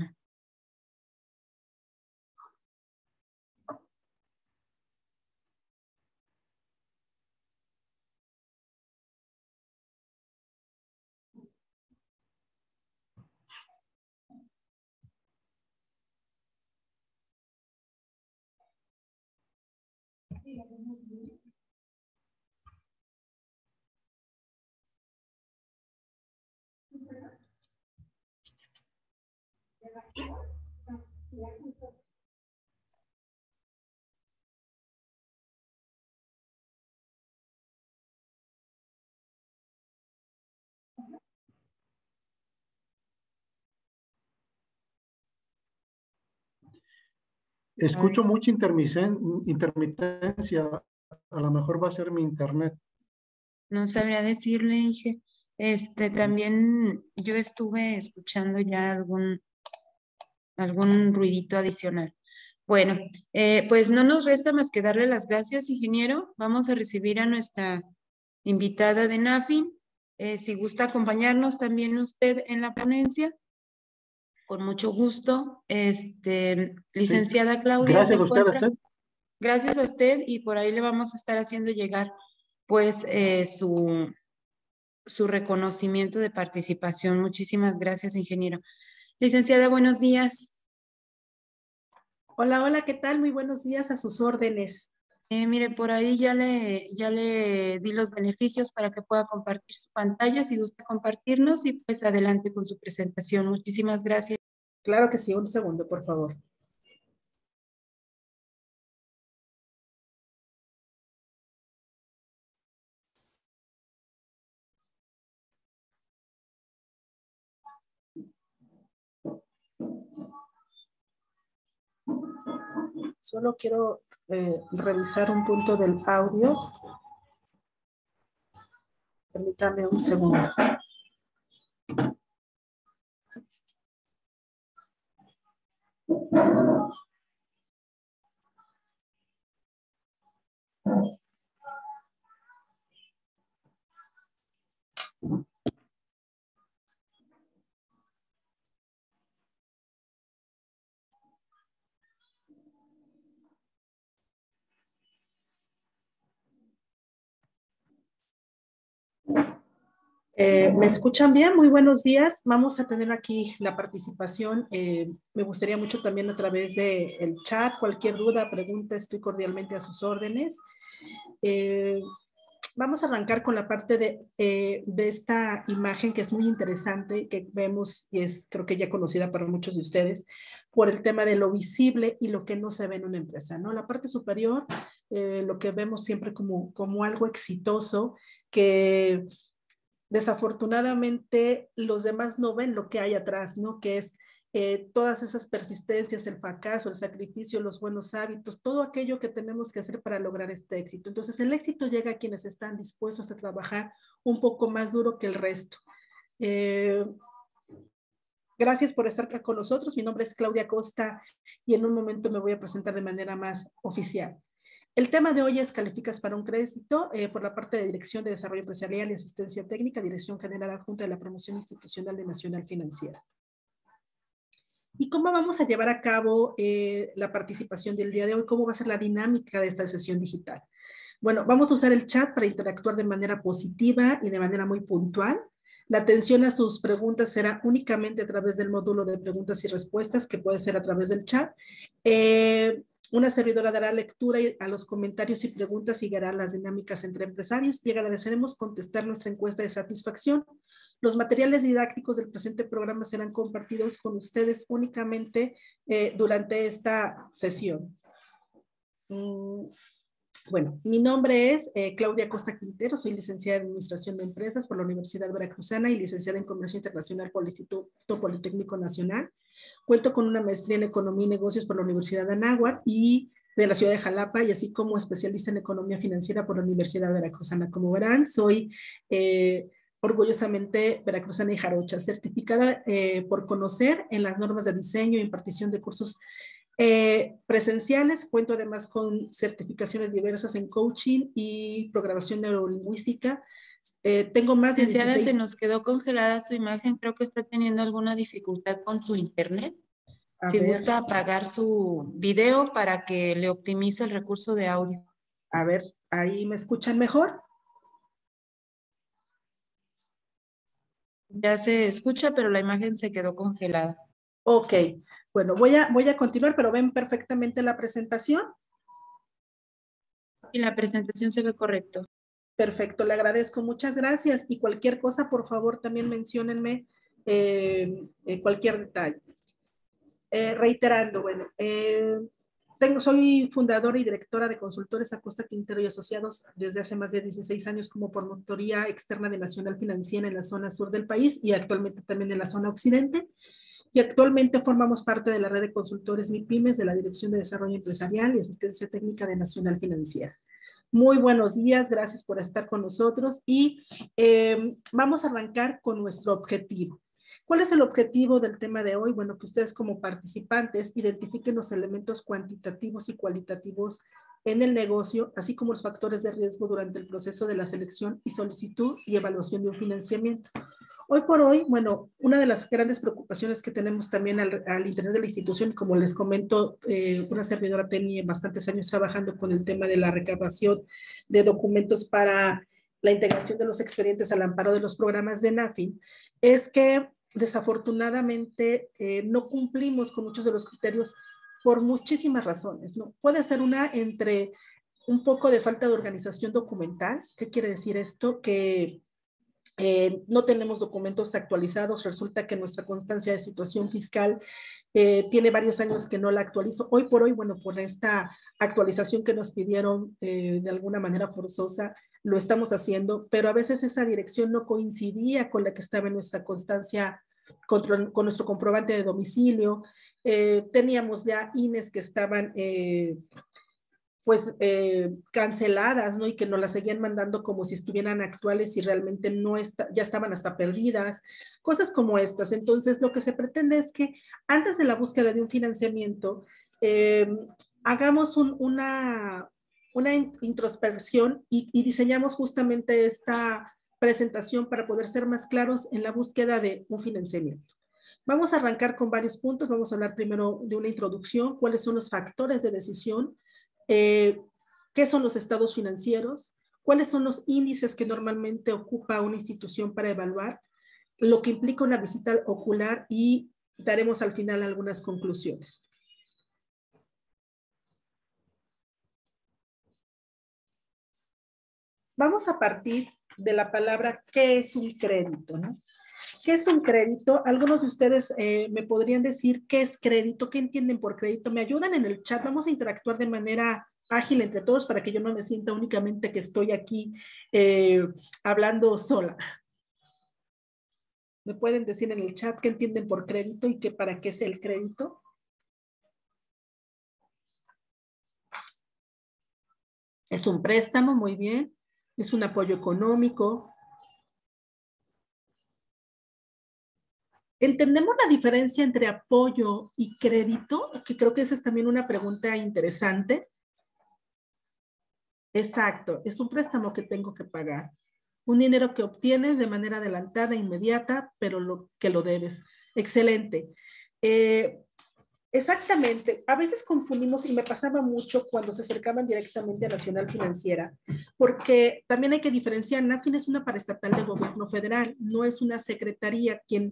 Escucho mucha intermitencia. A lo mejor va a ser mi internet. No sabría decirle, Inge. También yo estuve escuchando ya algún ruidito adicional. Bueno, pues no nos resta más que darle las gracias, ingeniero. Vamos a recibir a nuestra invitada de NAFIN Si gusta acompañarnos también usted en la ponencia, con mucho gusto. Licenciada Sí. Claudia, ¿se Gracias a ustedes. encuentra? Gracias a usted, y por ahí le vamos a estar haciendo llegar pues su reconocimiento de participación. Muchísimas gracias, ingeniero. Licenciada, buenos días. Hola, hola, ¿qué tal? Muy buenos días, a sus órdenes. Mire, por ahí ya le di los beneficios para que pueda compartir su pantalla, si gusta compartirnos, y pues adelante con su presentación. Muchísimas gracias. Claro que sí, un segundo, por favor. Solo quiero revisar un punto del audio. Permítame un segundo. ¿Me escuchan bien? Muy buenos días. Vamos a tener aquí la participación. Me gustaría mucho también a través del chat, cualquier duda, pregunta, estoy cordialmente a sus órdenes. Vamos a arrancar con la parte de esta imagen que es muy interesante, que vemos y es creo que ya conocida para muchos de ustedes, por el tema de lo visible y lo que no se ve en una empresa, ¿no? La parte superior, lo que vemos siempre como algo exitoso, que desafortunadamente los demás no ven lo que hay atrás, ¿no? Que es todas esas persistencias, el fracaso, el sacrificio, los buenos hábitos, todo aquello que tenemos que hacer para lograr este éxito. Entonces, el éxito llega a quienes están dispuestos a trabajar un poco más duro que el resto. Gracias por estar acá con nosotros. Mi nombre es Claudia Costa y en un momento me voy a presentar de manera más oficial. El tema de hoy es calificas para un crédito por la parte de Dirección de Desarrollo Empresarial y Asistencia Técnica, Dirección General Adjunta de la Promoción Institucional de Nacional Financiera. ¿Y cómo vamos a llevar a cabo la participación del día de hoy? ¿Cómo va a ser la dinámica de esta sesión digital? Bueno, vamos a usar el chat para interactuar de manera positiva y de manera muy puntual. La atención a sus preguntas será únicamente a través del módulo de preguntas y respuestas, que puede ser a través del chat. Una servidora dará lectura a los comentarios y preguntas y guiará las dinámicas entre empresarios, y agradeceremos contestar nuestra encuesta de satisfacción. Los materiales didácticos del presente programa serán compartidos con ustedes únicamente durante esta sesión. Bueno, mi nombre es Claudia Costa Quintero, soy licenciada en Administración de Empresas por la Universidad Veracruzana y licenciada en Comercio Internacional por el Instituto Politécnico Nacional. Cuento con una maestría en Economía y Negocios por la Universidad de Anáhuac y de la ciudad de Jalapa, y así como especialista en Economía Financiera por la Universidad Veracruzana. Como verán, soy orgullosamente veracruzana y jarocha, certificada por conocer en las normas de diseño e impartición de cursos presenciales. Cuento además con certificaciones diversas en coaching y programación neurolingüística. Tengo más de 16... Se nos quedó congelada su imagen, creo que está teniendo alguna dificultad con su internet. Si gusta apagar su video para que le optimice el recurso de audio. A ver, ¿ahí me escuchan mejor? Ya se escucha, pero la imagen se quedó congelada. Ok, bueno, voy a continuar, pero ven perfectamente la presentación. Y la presentación se ve correcto. Perfecto, le agradezco, muchas gracias. Y cualquier cosa, por favor, también menciónenme cualquier detalle. Reiterando, bueno, soy fundadora y directora de Consultores Acosta Quintero y Asociados desde hace más de 16 años como promotoría externa de Nacional Financiera en la zona sur del país y actualmente también en la zona occidente. Y actualmente formamos parte de la red de consultores MIPYMES de la Dirección de Desarrollo Empresarial y Asistencia Técnica de Nacional Financiera. Muy buenos días, gracias por estar con nosotros y vamos a arrancar con nuestro objetivo. ¿Cuál es el objetivo del tema de hoy? Bueno, que ustedes como participantes identifiquen los elementos cuantitativos y cualitativos en el negocio, así como los factores de riesgo durante el proceso de la selección y solicitud y evaluación de un financiamiento. Hoy por hoy, bueno, una de las grandes preocupaciones que tenemos también al interior de la institución, como les comento, una servidora tenía bastantes años trabajando con el tema de la recabación de documentos para la integración de los expedientes al amparo de los programas de NAFIN, es que desafortunadamente no cumplimos con muchos de los criterios por muchísimas razones, ¿no? Puede ser una entre un poco de falta de organización documental. ¿Qué quiere decir esto? Que no tenemos documentos actualizados, resulta que nuestra constancia de situación fiscal tiene varios años que no la actualizo. Hoy por hoy, bueno, por esta actualización que nos pidieron de alguna manera forzosa, lo estamos haciendo, pero a veces esa dirección no coincidía con la que estaba en nuestra constancia, con nuestro comprobante de domicilio. Teníamos ya INES que estaban canceladas, ¿no? Y que nos las seguían mandando como si estuvieran actuales y realmente ya estaban hasta perdidas, cosas como estas. Entonces, lo que se pretende es que antes de la búsqueda de un financiamiento, hagamos una introspección y diseñamos justamente esta presentación para poder ser más claros en la búsqueda de un financiamiento. Vamos a arrancar con varios puntos. Vamos a hablar primero de una introducción, cuáles son los factores de decisión, qué son los estados financieros, cuáles son los índices que normalmente ocupa una institución para evaluar, lo que implica una visita ocular y daremos al final algunas conclusiones. Vamos a partir de la palabra ¿qué es un crédito?, ¿no? ¿Qué es un crédito? Algunos de ustedes me podrían decir qué es crédito, qué entienden por crédito. Me ayudan en el chat, vamos a interactuar de manera ágil entre todos para que yo no me sienta únicamente que estoy aquí hablando sola. ¿Me pueden decir en el chat qué entienden por crédito y para qué es el crédito? Es un préstamo, muy bien. Es un apoyo económico. ¿Entendemos la diferencia entre apoyo y crédito? Que creo que esa es también una pregunta interesante. Exacto, es un préstamo que tengo que pagar. Un dinero que obtienes de manera adelantada, inmediata, pero que lo debes. Excelente. Exactamente. A veces confundimos, y me pasaba mucho cuando se acercaban directamente a Nacional Financiera, porque también hay que diferenciar, NAFIN es una paraestatal de gobierno federal, no es una secretaría quien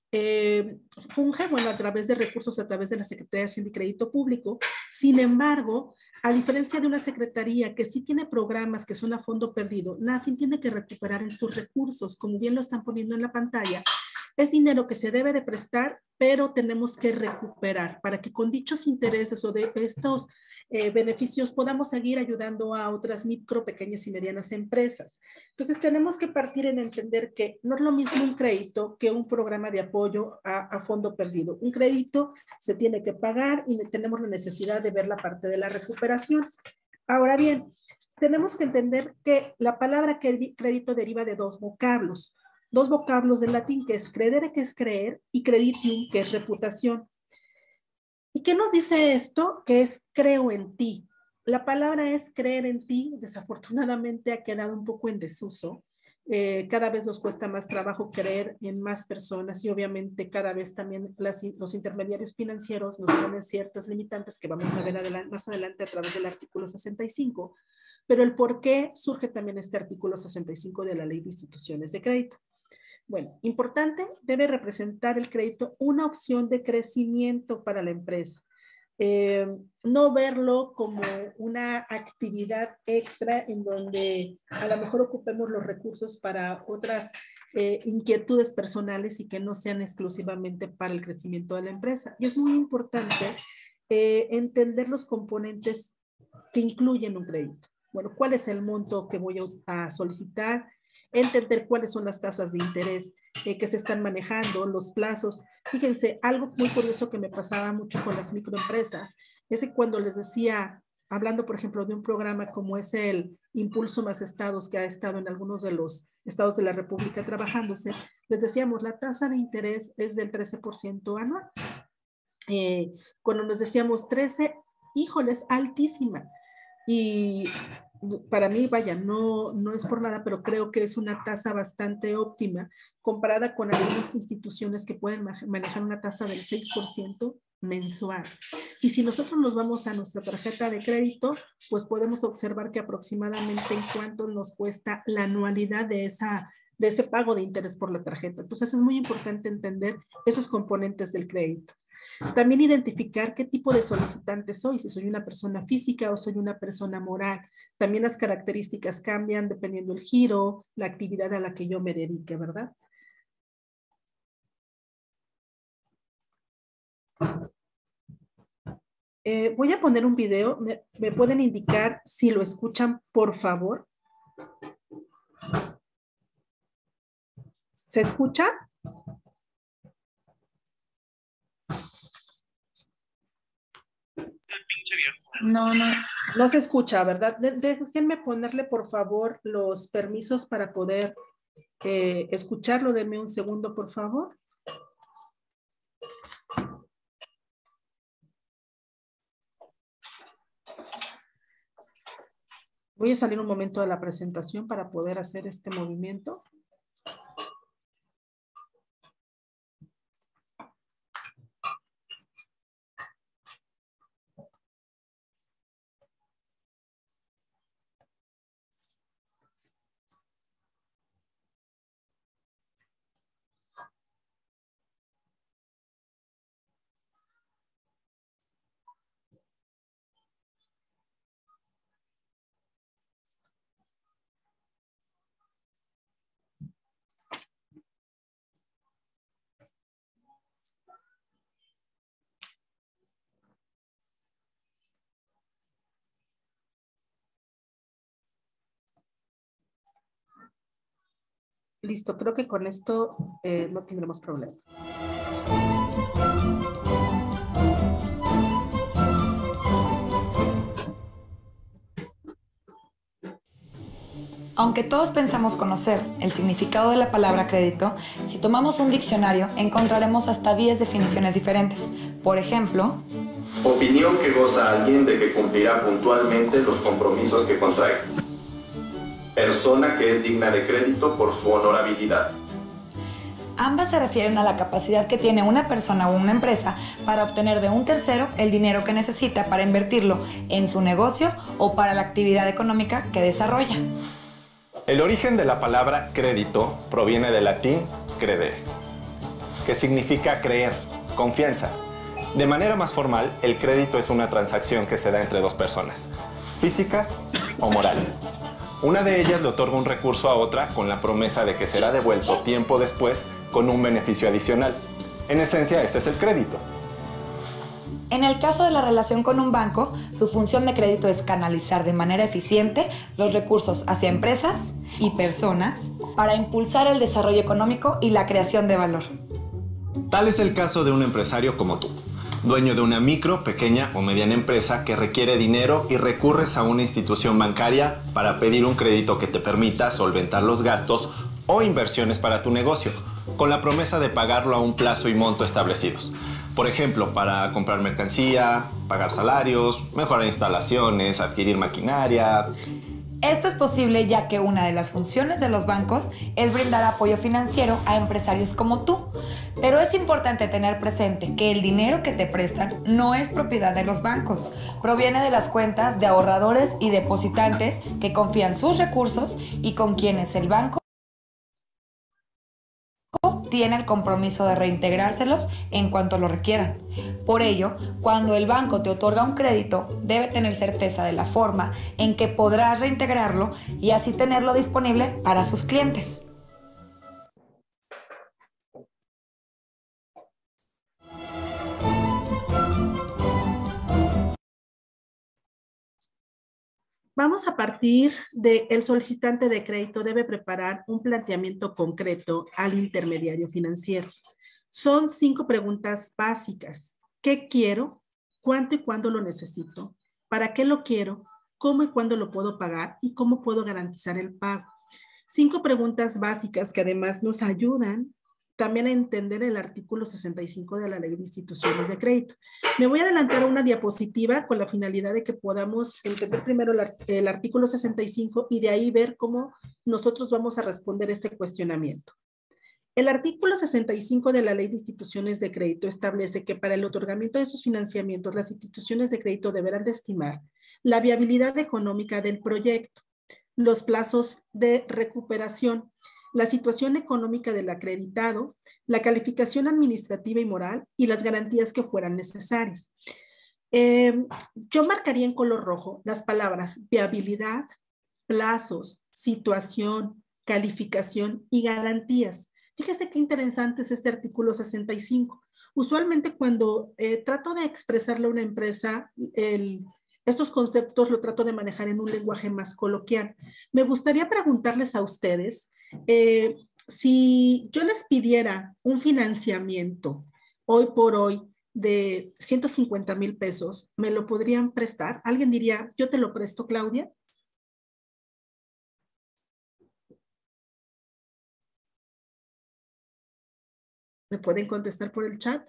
funge, bueno, a través de recursos, a través de la Secretaría de Hacienda y Crédito Público. Sin embargo, a diferencia de una secretaría que sí tiene programas que son a fondo perdido, NAFIN tiene que recuperar estos recursos, como bien lo están poniendo en la pantalla. Es dinero que se debe de prestar, pero tenemos que recuperar para que con dichos intereses o de estos beneficios podamos seguir ayudando a otras micro, pequeñas y medianas empresas. Entonces tenemos que partir en entender que no es lo mismo un crédito que un programa de apoyo a fondo perdido. Un crédito se tiene que pagar y tenemos la necesidad de ver la parte de la recuperación. Ahora bien, tenemos que entender que la palabra crédito deriva de dos vocablos del latín, que es credere, que es creer, y creditium, que es reputación. ¿Y qué nos dice esto? Que es creo en ti. La palabra es creer en ti, desafortunadamente ha quedado un poco en desuso. Cada vez nos cuesta más trabajo creer en más personas y obviamente cada vez también los intermediarios financieros nos ponen ciertas limitantes que vamos a ver más adelante a través del artículo 65, pero el por qué surge también este artículo 65 de la Ley de Instituciones de Crédito. Bueno, importante, debe representar el crédito una opción de crecimiento para la empresa. No verlo como una actividad extra en donde a lo mejor ocupemos los recursos para otras inquietudes personales y que no sean exclusivamente para el crecimiento de la empresa. Y es muy importante entender los componentes que incluyen un crédito. Bueno, ¿cuál es el monto que voy a solicitar? Entender cuáles son las tasas de interés que se están manejando, los plazos. Fíjense, algo muy curioso que me pasaba mucho con las microempresas, es que cuando les decía, hablando por ejemplo de un programa como es el Impulso Más Estados, que ha estado en algunos de los estados de la República trabajándose, les decíamos, la tasa de interés es del 13% anual. Cuando nos decíamos 13, híjoles, altísima. Y para mí, vaya, no es por nada, pero creo que es una tasa bastante óptima comparada con algunas instituciones que pueden manejar una tasa del 6% mensual. Y si nosotros nos vamos a nuestra tarjeta de crédito, pues podemos observar que aproximadamente en cuánto nos cuesta la anualidad de ese pago de interés por la tarjeta. Entonces es muy importante entender esos componentes del crédito. También identificar qué tipo de solicitante soy, si soy una persona física o soy una persona moral. También las características cambian dependiendo del giro, la actividad a la que yo me dedique, ¿verdad? Voy a poner un video. ¿Me pueden indicar si lo escuchan, por favor? ¿Se escucha? No se escucha, ¿verdad? Déjenme ponerle, por favor, los permisos para poder escucharlo. Denme un segundo, por favor. Voy a salir un momento de la presentación para poder hacer este movimiento. Listo, creo que con esto no tendremos problema. Aunque todos pensamos conocer el significado de la palabra crédito, si tomamos un diccionario encontraremos hasta 10 definiciones diferentes. Por ejemplo, opinión que goza alguien de que cumplirá puntualmente los compromisos que contrae. Persona que es digna de crédito por su honorabilidad. Ambas se refieren a la capacidad que tiene una persona o una empresa para obtener de un tercero el dinero que necesita para invertirlo en su negocio o para la actividad económica que desarrolla. El origen de la palabra crédito proviene del latín credere, que significa creer, confianza. De manera más formal, el crédito es una transacción que se da entre dos personas, físicas o morales. Una de ellas le otorga un recurso a otra con la promesa de que será devuelto tiempo después con un beneficio adicional. En esencia, este es el crédito. En el caso de la relación con un banco, su función de crédito es canalizar de manera eficiente los recursos hacia empresas y personas para impulsar el desarrollo económico y la creación de valor. Tal es el caso de un empresario como tú, dueño de una micro, pequeña o mediana empresa que requiere dinero y recurres a una institución bancaria para pedir un crédito que te permita solventar los gastos o inversiones para tu negocio, con la promesa de pagarlo a un plazo y monto establecidos. Por ejemplo, para comprar mercancía, pagar salarios, mejorar instalaciones, adquirir maquinaria. Esto es posible ya que una de las funciones de los bancos es brindar apoyo financiero a empresarios como tú. Pero es importante tener presente que el dinero que te prestan no es propiedad de los bancos. Proviene de las cuentas de ahorradores y depositantes que confían sus recursos y con quienes el banco tiene el compromiso de reintegrárselos en cuanto lo requieran. Por ello, cuando el banco te otorga un crédito, debe tener certeza de la forma en que podrás reintegrarlo y así tenerlo disponible para sus clientes. Vamos a partir de el solicitante de crédito debe preparar un planteamiento concreto al intermediario financiero. Son 5 preguntas básicas. ¿Qué quiero? ¿Cuánto y cuándo lo necesito? ¿Para qué lo quiero? ¿Cómo y cuándo lo puedo pagar? ¿Y cómo puedo garantizar el pago? 5 preguntas básicas que además nos ayudan también a entender el artículo 65 de la Ley de Instituciones de Crédito. Me voy a adelantar a una diapositiva con la finalidad de que podamos entender primero el artículo 65 y de ahí ver cómo nosotros vamos a responder este cuestionamiento. El artículo 65 de la Ley de Instituciones de Crédito establece que para el otorgamiento de sus financiamientos, las instituciones de crédito deberán de estimar la viabilidad económica del proyecto, los plazos de recuperación, la situación económica del acreditado, la calificación administrativa y moral y las garantías que fueran necesarias. Yo marcaría en color rojo las palabras viabilidad, plazos, situación, calificación y garantías. Fíjese qué interesante es este artículo 65. Usualmente cuando trato de expresarle a una empresa estos conceptos lo trato de manejar en un lenguaje más coloquial. Me gustaría preguntarles a ustedes si yo les pidiera un financiamiento hoy por hoy de 150,000 pesos, ¿me lo podrían prestar? ¿Alguien diría, yo te lo presto, Claudia? ¿Me pueden contestar por el chat?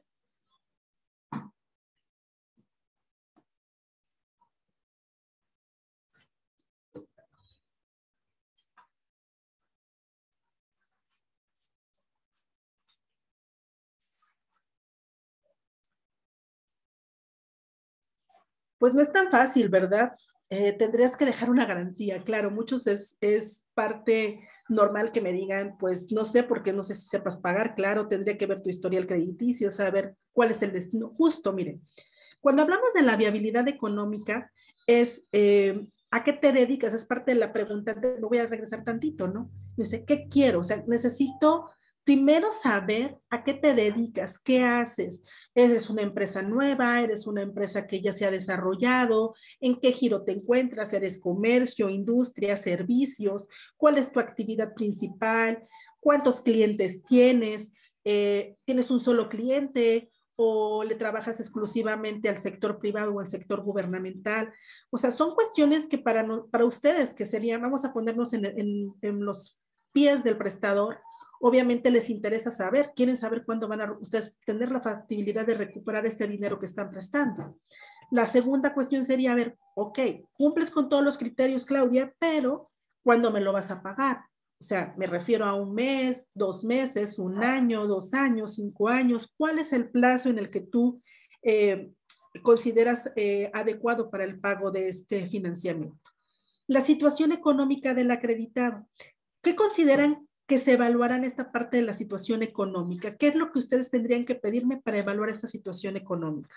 Pues no es tan fácil, ¿verdad? Tendrías que dejar una garantía. Claro, muchos es parte normal que me digan, pues no sé, porque no sé si sepas pagar. Claro, tendría que ver tu historial crediticio, saber cuál es el destino. Justo, miren, cuando hablamos de la viabilidad económica, es ¿a qué te dedicas? Es parte de la pregunta. Me voy a regresar tantito, ¿no? Dice, ¿qué quiero? O sea, necesito primero saber a qué te dedicas, qué haces. ¿Eres una empresa nueva? ¿Eres una empresa que ya se ha desarrollado? ¿En qué giro te encuentras? ¿Eres comercio, industria, servicios? ¿Cuál es tu actividad principal? ¿Cuántos clientes tienes? ¿Tienes un solo cliente? ¿O le trabajas exclusivamente al sector privado o al sector gubernamental? O sea, son cuestiones que para ustedes, que serían, vamos a ponernos en los pies del prestador, obviamente les interesa saber, quieren saber cuándo van a ustedes tener la factibilidad de recuperar este dinero que están prestando. La segunda cuestión sería, a ver, ok, cumples con todos los criterios, Claudia, pero ¿cuándo me lo vas a pagar? O sea, me refiero a un mes, 2 meses, 1 año, 2 años, 5 años. ¿Cuál es el plazo en el que tú consideras adecuado para el pago de este financiamiento? La situación económica del acreditado. ¿Qué consideran que se evaluará en esta parte de la situación económica? ¿Qué es lo que ustedes tendrían que pedirme para evaluar esta situación económica?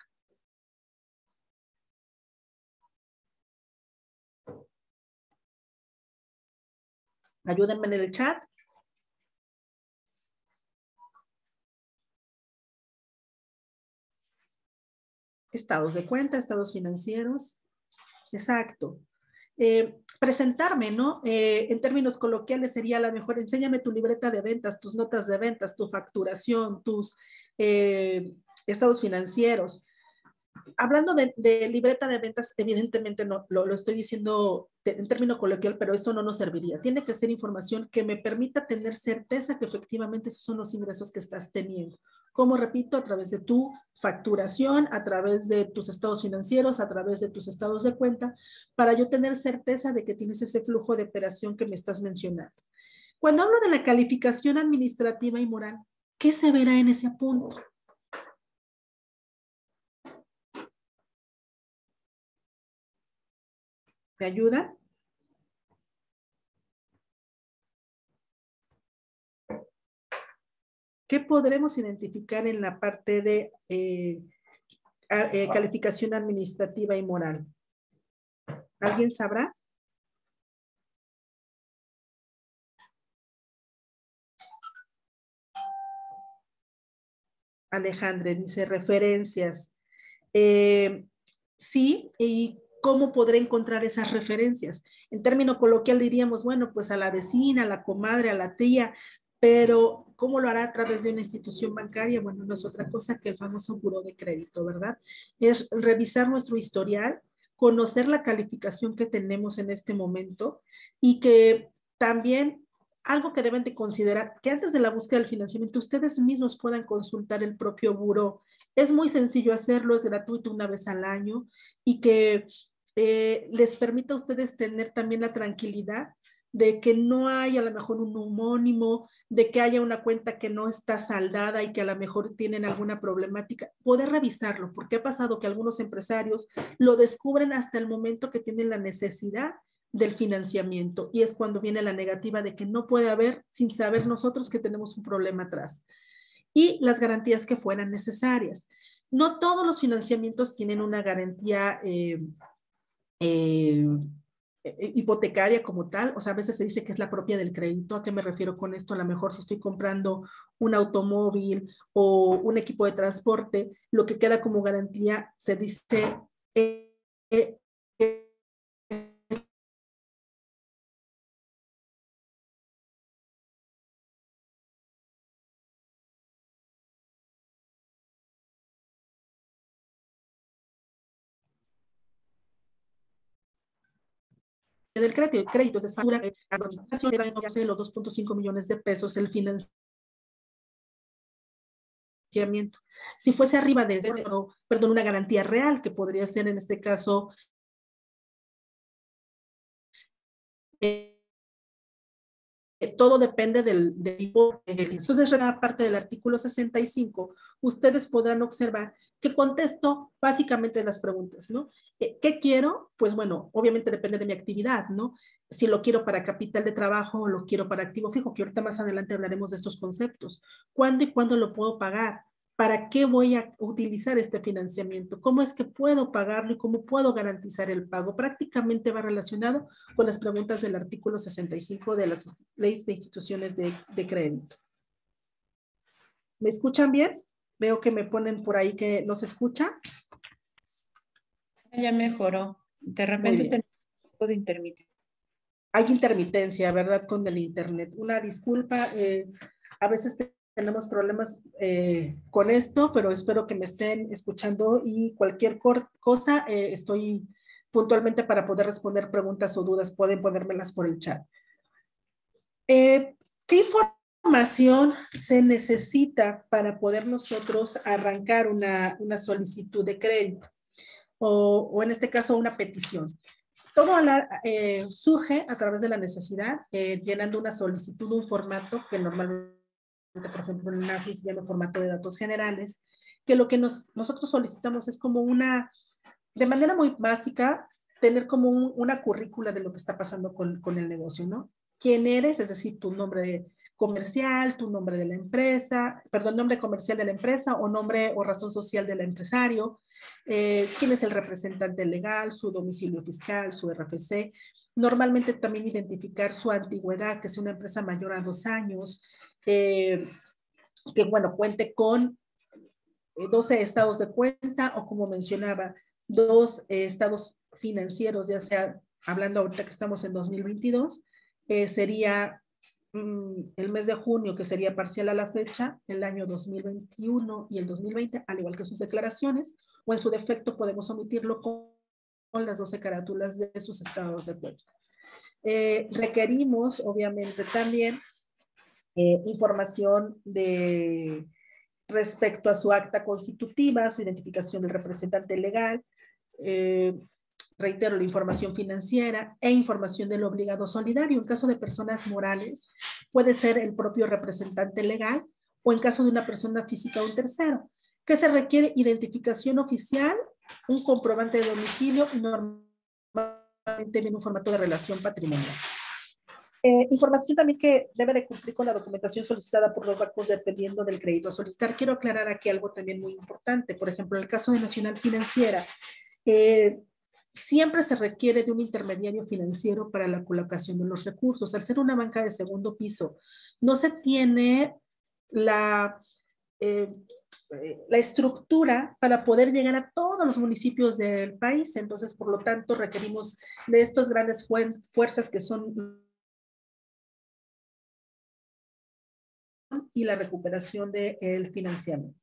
Ayúdenme en el chat. Estados de cuenta, estados financieros. Exacto. Presentarme, ¿no? En términos coloquiales sería la mejor, enséñame tu libreta de ventas, tus notas de ventas, tu facturación, tus estados financieros. Hablando de libreta de ventas, evidentemente no, lo estoy diciendo en término coloquial, pero esto no nos serviría. Tiene que ser información que me permita tener certeza que efectivamente esos son los ingresos que estás teniendo. Como repito, a través de tu facturación, a través de tus estados financieros, a través de tus estados de cuenta, para yo tener certeza de que tienes ese flujo de operación que me estás mencionando. Cuando hablo de la calificación administrativa y moral, ¿qué se verá en ese punto? ¿Me ayuda? ¿Qué podremos identificar en la parte de calificación administrativa y moral? ¿Alguien sabrá? Alejandra dice referencias. Sí, y ¿cómo podré encontrar esas referencias? En término coloquial diríamos, bueno, pues a la vecina, a la comadre, a la tía, pero ¿cómo lo hará a través de una institución bancaria? Bueno, no es otra cosa que el famoso buró de crédito, ¿verdad? Es revisar nuestro historial, conocer la calificación que tenemos en este momento y que también algo que deben de considerar, que antes de la búsqueda del financiamiento, ustedes mismos puedan consultar el propio buró. Es muy sencillo hacerlo, es gratuito una vez al año y que les permita a ustedes tener también la tranquilidad de que no hay a lo mejor un homónimo, de que haya una cuenta que no está saldada y que a lo mejor tienen alguna problemática, poder revisarlo, porque ha pasado que algunos empresarios lo descubren hasta el momento que tienen la necesidad del financiamiento y es cuando viene la negativa de que no puede haber sin saber nosotros que tenemos un problema atrás. Y las garantías que fueran necesarias. No todos los financiamientos tienen una garantía hipotecaria como tal, o sea, a veces se dice que es la propia del crédito. ¿A qué me refiero con esto? A lo mejor si estoy comprando un automóvil o un equipo de transporte, lo que queda como garantía se dice del crédito, es decir, de los 2.5 millones de pesos el financiamiento. Si fuese arriba de, perdón, una garantía real, que podría ser en este caso todo depende del tipo. Entonces, parte del artículo 65, ustedes podrán observar que contesto básicamente las preguntas, ¿no? ¿Qué quiero? Pues bueno, obviamente depende de mi actividad, ¿no? Si lo quiero para capital de trabajo o lo quiero para activo fijo, que ahorita más adelante hablaremos de estos conceptos. ¿Cuándo y cuándo lo puedo pagar? ¿Para qué voy a utilizar este financiamiento? ¿Cómo es que puedo pagarlo y cómo puedo garantizar el pago? Prácticamente va relacionado con las preguntas del artículo 65 de las leyes de instituciones de crédito. ¿Me escuchan bien? Veo que me ponen por ahí que no se escucha. Ya mejoró. De repente tenemos un poco de intermitencia. Hay intermitencia, ¿verdad? Con el internet. Una disculpa, a veces tenemos problemas con esto, pero espero que me estén escuchando y cualquier cosa estoy puntualmente para poder responder preguntas o dudas. Pueden ponérmelas por el chat. ¿Qué información se necesita para poder nosotros arrancar una solicitud de crédito? O en este caso una petición. Todo surge a través de la necesidad, llenando una solicitud, un formato que normalmente, por ejemplo, en NAFI se llama formato de datos generales, que lo que nosotros solicitamos es como de manera muy básica, tener como una currícula de lo que está pasando con el negocio, ¿no? ¿Quién eres? Es decir, tu nombre comercial, tu nombre de la empresa, perdón, nombre comercial de la empresa o nombre o razón social del empresario, quién es el representante legal, su domicilio fiscal, su RFC, normalmente también identificar su antigüedad, que sea una empresa mayor a 2 años, que bueno, cuente con 12 estados de cuenta o como mencionaba, 2 estados financieros, ya sea, hablando ahorita que estamos en 2022, sería el mes de junio, que sería parcial a la fecha, el año 2021 y el 2020, al igual que sus declaraciones, o en su defecto podemos omitirlo con las 12 carátulas de sus estados de cuenta. Requerimos, obviamente, también información respecto a su acta constitutiva, su identificación del representante legal, reitero, la información financiera e información del obligado solidario. En caso de personas morales, puede ser el propio representante legal o en caso de una persona física o un tercero. ¿Qué se requiere? Identificación oficial, un comprobante de domicilio y normalmente viene un formato de relación patrimonial. Información también que debe de cumplir con la documentación solicitada por los bancos dependiendo del crédito a solicitar. Quiero aclarar aquí algo también muy importante. Por ejemplo, en el caso de Nacional Financiera, siempre se requiere de un intermediario financiero para la colocación de los recursos. Al ser una banca de segundo piso, no se tiene la estructura para poder llegar a todos los municipios del país. Entonces, por lo tanto, requerimos de estas grandes fuerzas que son y la recuperación del financiamiento.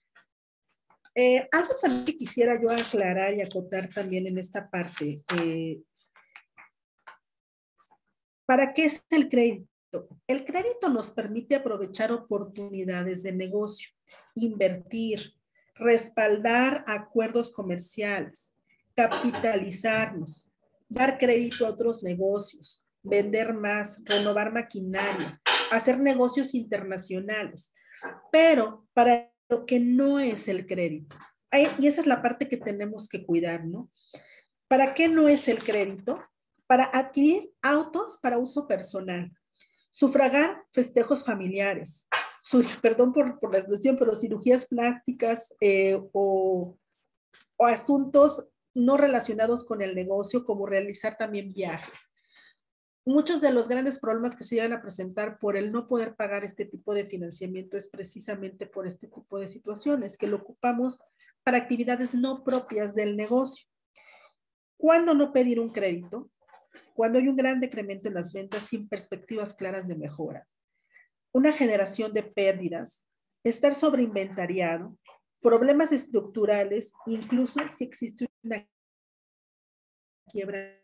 Algo también que quisiera yo aclarar y acotar también en esta parte. ¿Para qué es el crédito? El crédito nos permite aprovechar oportunidades de negocio, invertir, respaldar acuerdos comerciales, capitalizarnos, dar crédito a otros negocios, vender más, renovar maquinaria, hacer negocios internacionales. Pero para lo que no es el crédito, y esa es la parte que tenemos que cuidar, ¿no? ¿Para qué no es el crédito? Para adquirir autos para uso personal, sufragar festejos familiares, perdón por la expresión, pero cirugías plásticas o asuntos no relacionados con el negocio, como realizar también viajes. Muchos de los grandes problemas que se llegan a presentar por el no poder pagar este tipo de financiamiento es precisamente por este tipo de situaciones, que lo ocupamos para actividades no propias del negocio. ¿Cuándo no pedir un crédito? Cuando hay un gran decremento en las ventas sin perspectivas claras de mejora, una generación de pérdidas, estar sobreinventariado, problemas estructurales, incluso si existe una quiebra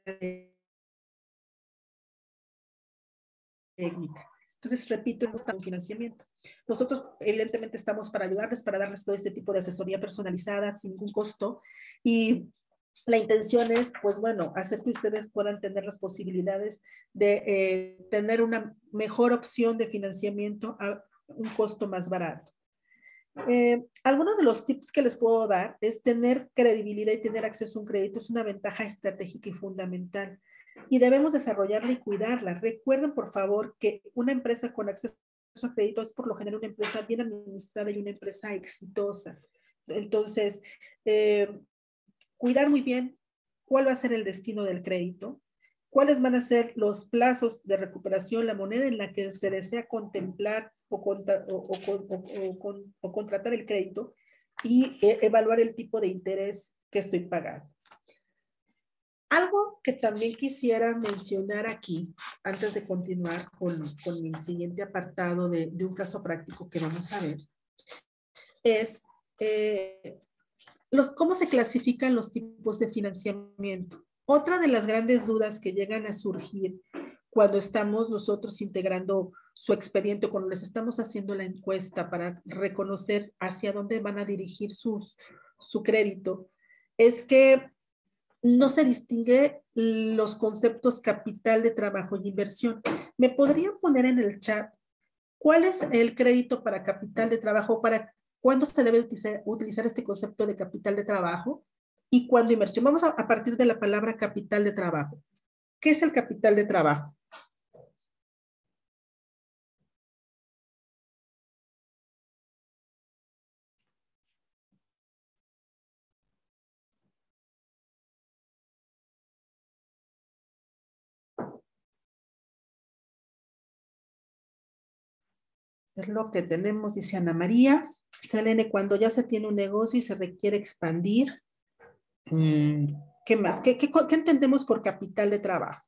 técnica. Entonces, repito, no está en financiamiento. Nosotros, evidentemente, estamos para ayudarles, para darles todo este tipo de asesoría personalizada sin ningún costo. Y la intención es, pues bueno, hacer que ustedes puedan tener las posibilidades de tener una mejor opción de financiamiento a un costo más barato. Algunos de los tips que les puedo dar es tener credibilidad y tener acceso a un crédito es una ventaja estratégica y fundamental. Y debemos desarrollarla y cuidarla. Recuerden, por favor, que una empresa con acceso a crédito es por lo general una empresa bien administrada y una empresa exitosa. Entonces, cuidar muy bien cuál va a ser el destino del crédito, cuáles van a ser los plazos de recuperación, la moneda en la que se desea contemplar o contratar el crédito y evaluar el tipo de interés que estoy pagando. Algo que también quisiera mencionar aquí, antes de continuar con mi siguiente apartado de un caso práctico que vamos a ver, es cómo se clasifican los tipos de financiamiento. Otra de las grandes dudas que llegan a surgir cuando estamos nosotros integrando su expediente, cuando les estamos haciendo la encuesta para reconocer hacia dónde van a dirigir su crédito, es que no se distingue los conceptos capital de trabajo y inversión. ¿Me podrían poner en el chat cuál es el crédito para capital de trabajo? ¿Cuándo se debe utilizar este concepto de capital de trabajo? ¿Y cuándo inversión? Vamos a partir de la palabra capital de trabajo. ¿Qué es el capital de trabajo? Es lo que tenemos, dice Ana María. Selene, cuando ya se tiene un negocio y se requiere expandir. ¿Qué más? ¿Qué entendemos por capital de trabajo?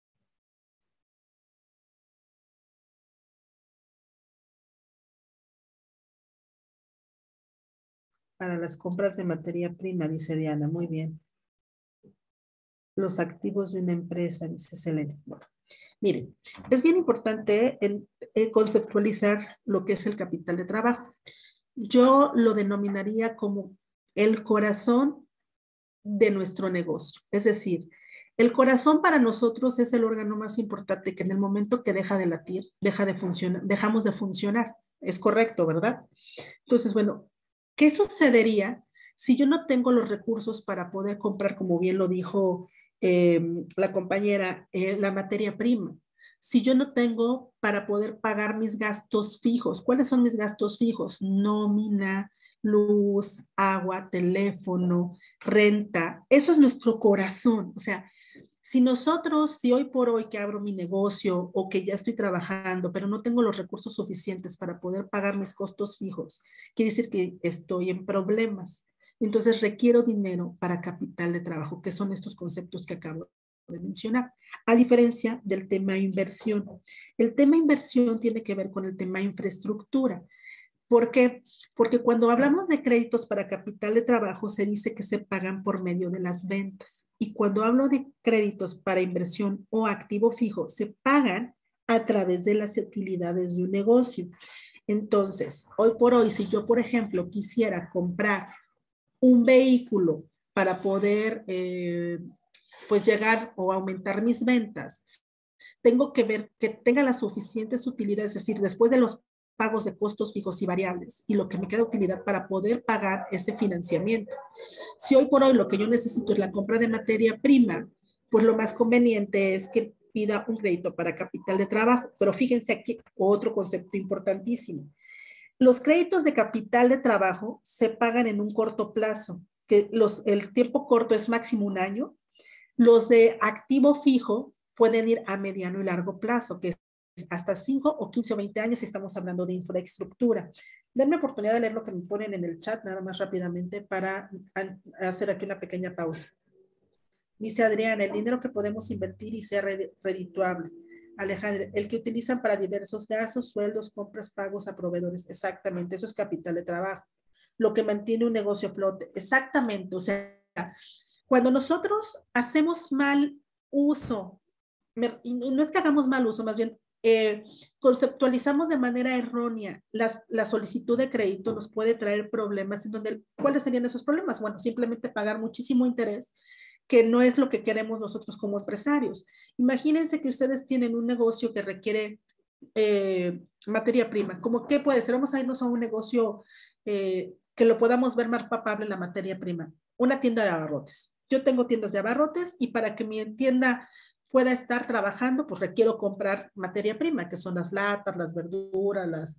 Para las compras de materia prima, dice Diana. Muy bien. Los activos de una empresa, dice Selene. Bueno, miren, es bien importante conceptualizar lo que es el capital de trabajo. Yo lo denominaría como el corazón de nuestro negocio. Es decir, el corazón para nosotros es el órgano más importante que en el momento que deja de latir, dejamos de funcionar. Es correcto, ¿verdad? Entonces, bueno, ¿qué sucedería si yo no tengo los recursos para poder comprar, como bien lo dijo la compañera, la materia prima? Si yo no tengo para poder pagar mis gastos fijos, ¿cuáles son mis gastos fijos? Nómina, luz, agua, teléfono, renta. Eso es nuestro corazón. O sea, si hoy por hoy que abro mi negocio o que ya estoy trabajando, pero no tengo los recursos suficientes para poder pagar mis costos fijos, quiere decir que estoy en problemas. Entonces requiero dinero para capital de trabajo, que son estos conceptos que acabo de mencionar, a diferencia del tema inversión. El tema inversión tiene que ver con el tema infraestructura. ¿Por qué? Porque cuando hablamos de créditos para capital de trabajo se dice que se pagan por medio de las ventas. Y cuando hablo de créditos para inversión o activo fijo, se pagan a través de las utilidades de un negocio. Entonces, hoy por hoy, si yo, por ejemplo, quisiera comprar un vehículo para poder pues llegar o aumentar mis ventas, tengo que ver que tenga las suficientes utilidades, es decir, después de los pagos de costos fijos y variables y lo que me queda de utilidad para poder pagar ese financiamiento. Si hoy por hoy lo que yo necesito es la compra de materia prima, pues lo más conveniente es que pida un crédito para capital de trabajo. Pero fíjense aquí otro concepto importantísimo. Los créditos de capital de trabajo se pagan en un corto plazo, que el tiempo corto es máximo 1 año. Los de activo fijo pueden ir a mediano y largo plazo, que es hasta 5 o 15 o 20 años si estamos hablando de infraestructura. Denme oportunidad de leer lo que me ponen en el chat, nada más rápidamente, para hacer aquí una pequeña pausa. Dice Adriana, el dinero que podemos invertir y sea redituable. Alejandra, el que utilizan para diversos gastos, sueldos, compras, pagos a proveedores. Exactamente, eso es capital de trabajo. Lo que mantiene un negocio a flote. Exactamente, o sea, cuando nosotros hacemos mal uso, no es que hagamos mal uso, más bien conceptualizamos de manera errónea la solicitud de crédito, nos puede traer problemas. ¿Cuáles serían esos problemas? Bueno, simplemente pagar muchísimo interés, que no es lo que queremos nosotros como empresarios. Imagínense que ustedes tienen un negocio que requiere materia prima. ¿Cómo qué puede ser? Vamos a irnos a un negocio que lo podamos ver más palpable, la materia prima. Una tienda de abarrotes. Yo tengo tiendas de abarrotes y para que mi tienda pueda estar trabajando, pues requiero comprar materia prima, que son las latas, las verduras,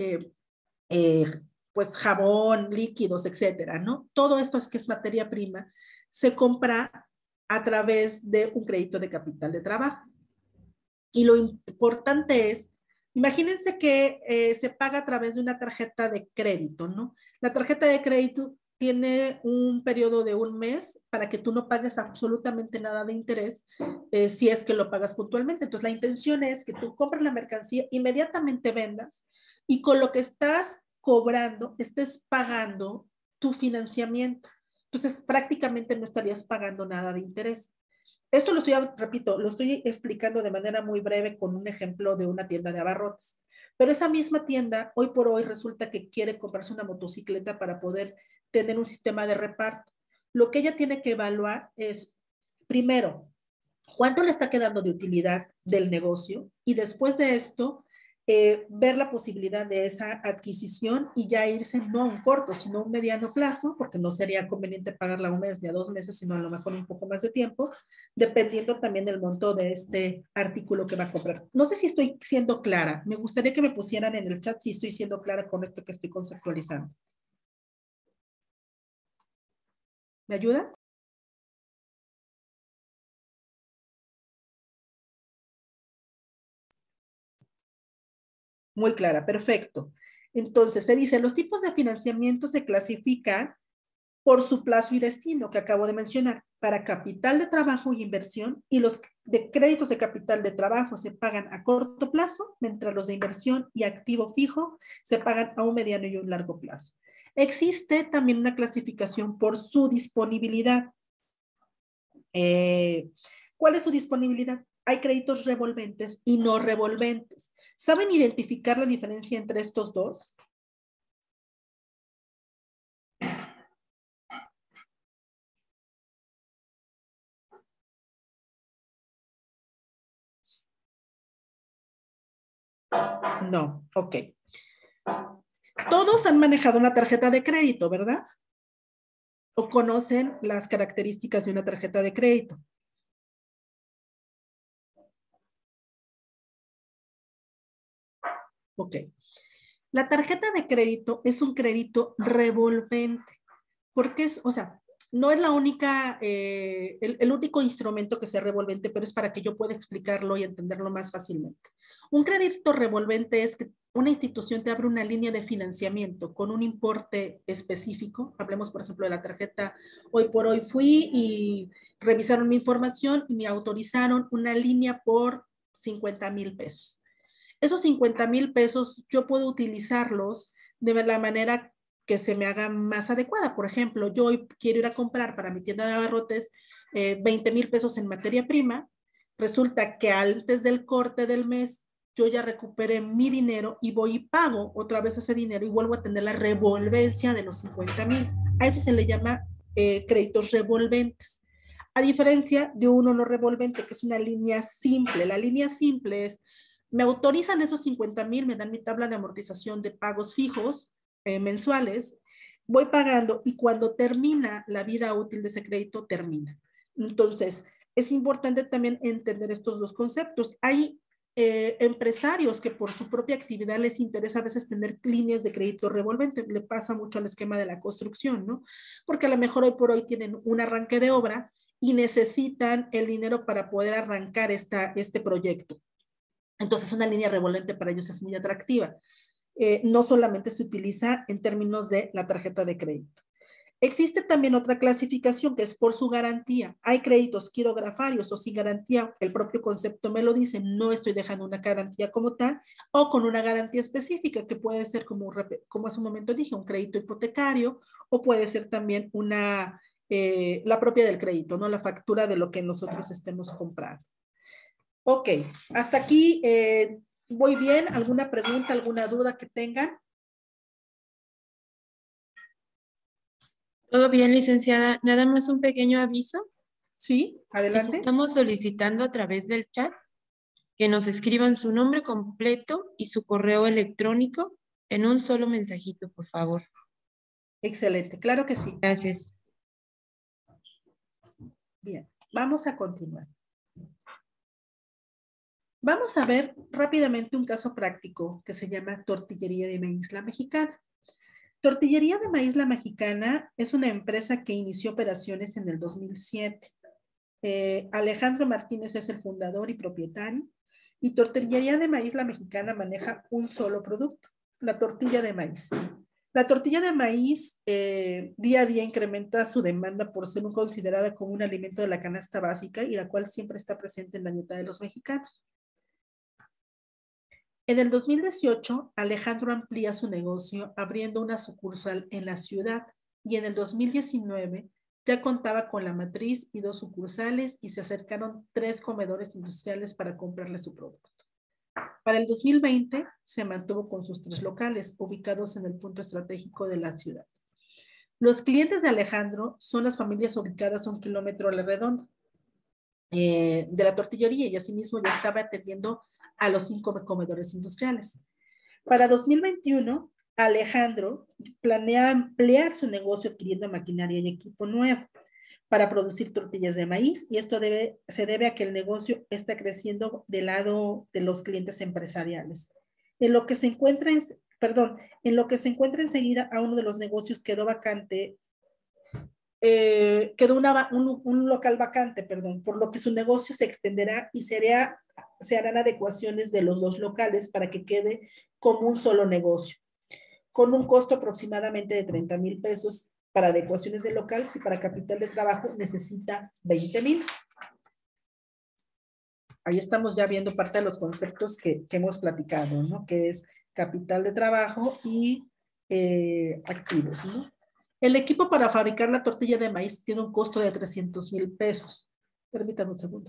pues jabón, líquidos, etcétera, ¿no? Todo esto es que es materia prima, se compra a través de un crédito de capital de trabajo. Y lo importante es, imagínense que se paga a través de una tarjeta de crédito, ¿no? La tarjeta de crédito tiene un periodo de 1 mes para que tú no pagues absolutamente nada de interés si es que lo pagas puntualmente. Entonces, la intención es que tú compres la mercancía, inmediatamente vendas y con lo que estás cobrando, estés pagando tu financiamiento. Entonces, prácticamente no estarías pagando nada de interés. Esto repito, lo estoy explicando de manera muy breve con un ejemplo de una tienda de abarrotes. Pero esa misma tienda, hoy por hoy, resulta que quiere comprarse una motocicleta para poder tener un sistema de reparto. Lo que ella tiene que evaluar es, primero, cuánto le está quedando de utilidad del negocio y después de esto, ver la posibilidad de esa adquisición y ya irse no a un corto, sino a un mediano plazo, porque no sería conveniente pagarla a 1 mes ni a 2 meses, sino a lo mejor un poco más de tiempo, dependiendo también del monto de este artículo que va a comprar. No sé si estoy siendo clara. Me gustaría que me pusieran en el chat si estoy siendo clara con esto que estoy conceptualizando. ¿Me ayuda? Muy clara, perfecto. Entonces, se dice, los tipos de financiamiento se clasifican por su plazo y destino, que acabo de mencionar, para capital de trabajo y inversión, y los de créditos de capital de trabajo se pagan a corto plazo, mientras los de inversión y activo fijo se pagan a un mediano y un largo plazo. Existe también una clasificación por su disponibilidad. ¿Cuál es su disponibilidad? Hay créditos revolventes y no revolventes. ¿Saben identificar la diferencia entre estos dos? No, ok. Todos han manejado una tarjeta de crédito, ¿verdad? ¿O conocen las características de una tarjeta de crédito? Ok. La tarjeta de crédito es un crédito revolvente. Porque es, o sea, no es la única, el único instrumento que sea revolvente, pero es para que yo pueda explicarlo y entenderlo más fácilmente. Un crédito revolvente es que una institución te abre una línea de financiamiento con un importe específico. Hablemos, por ejemplo, de la tarjeta. Hoy por hoy fui y revisaron mi información y me autorizaron una línea por 50,000 pesos. Esos 50,000 pesos yo puedo utilizarlos de la manera que se me haga más adecuada. Por ejemplo, yo hoy quiero ir a comprar para mi tienda de abarrotes 20,000 pesos en materia prima. Resulta que antes del corte del mes yo ya recuperé mi dinero y voy y pago otra vez ese dinero y vuelvo a tener la revolvencia de los 50,000. A eso se le llama créditos revolventes. A diferencia de uno no revolvente, que es una línea simple. La línea simple es, me autorizan esos 50,000, me dan mi tabla de amortización de pagos fijos mensuales, voy pagando y cuando termina la vida útil de ese crédito, termina. Entonces, es importante también entender estos dos conceptos. Hay empresarios que por su propia actividad les interesa a veces tener líneas de crédito revolvente. Le pasa mucho al esquema de la construcción, ¿no? Porque a lo mejor hoy por hoy tienen un arranque de obra y necesitan el dinero para poder arrancar este proyecto. Entonces, una línea revolvente para ellos es muy atractiva. No solamente se utiliza en términos de la tarjeta de crédito. Existe también otra clasificación que es por su garantía. Hay créditos quirografarios o sin garantía, el propio concepto me lo dice, no estoy dejando una garantía como tal, o con una garantía específica que puede ser como hace un momento dije, un crédito hipotecario, o puede ser también la propia del crédito, ¿no? La factura de lo que nosotros estemos comprando. Ok, hasta aquí voy bien. ¿Alguna pregunta, alguna duda que tengan? Todo bien, licenciada. Nada más un pequeño aviso. Sí, Les adelante. estamos solicitando a través del chat que nos escriban su nombre completo y su correo electrónico en un solo mensajito, por favor. Excelente, claro que sí. Gracias. Bien, vamos a continuar. Vamos a ver rápidamente un caso práctico que se llama Tortillería de Maíz La Mexicana. Tortillería de Maíz La Mexicana es una empresa que inició operaciones en el 2007. Alejandro Martínez es el fundador y propietario, y Tortillería de Maíz La Mexicana maneja un solo producto, la tortilla de maíz. La tortilla de maíz día a día incrementa su demanda por ser considerada como un alimento de la canasta básica y la cual siempre está presente en la dieta de los mexicanos. En el 2018, Alejandro amplía su negocio abriendo una sucursal en la ciudad y en el 2019 ya contaba con la matriz y 2 sucursales y se acercaron 3 comedores industriales para comprarle su producto. Para el 2020 se mantuvo con sus 3 locales ubicados en el punto estratégico de la ciudad. Los clientes de Alejandro son las familias ubicadas a 1 kilómetro a la redonda de la tortillería y asimismo ya estaba atendiendo a los 5 comedores industriales. Para 2021, Alejandro planea ampliar su negocio adquiriendo maquinaria y equipo nuevo para producir tortillas de maíz y esto se debe a que el negocio está creciendo del lado de los clientes empresariales. En lo que se encuentra enseguida a uno de los negocios quedó vacante, quedó un local vacante, por lo que su negocio se extenderá y se harán adecuaciones de los 2 locales para que quede como un solo negocio, con un costo aproximadamente de 30,000 pesos para adecuaciones del local y para capital de trabajo necesita 20,000. Ahí estamos ya viendo parte de los conceptos que hemos platicado, ¿no? Que es capital de trabajo y activos, ¿no? El equipo para fabricar la tortilla de maíz tiene un costo de 300,000 pesos. Permítanme un segundo.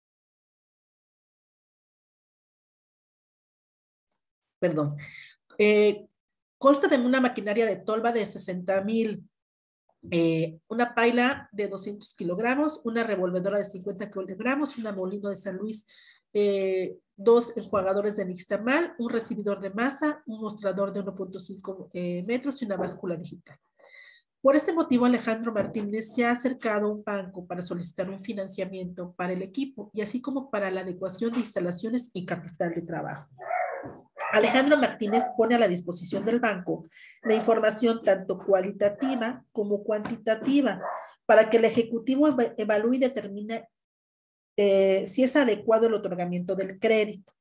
Perdón. Consta de una maquinaria de tolva de 60,000, una paila de 200 kilogramos, una revolvedora de 50 kilogramos, una molino de San Luis, 2 enjuagadores de nixtamal, un recibidor de masa, un mostrador de 1.5 metros y una báscula digital. Por este motivo, Alejandro Martínez se ha acercado a un banco para solicitar un financiamiento para el equipo y así como para la adecuación de instalaciones y capital de trabajo. Alejandro Martínez pone a la disposición del banco la información tanto cualitativa como cuantitativa para que el ejecutivo evalúe y determine si es adecuado el otorgamiento del crédito.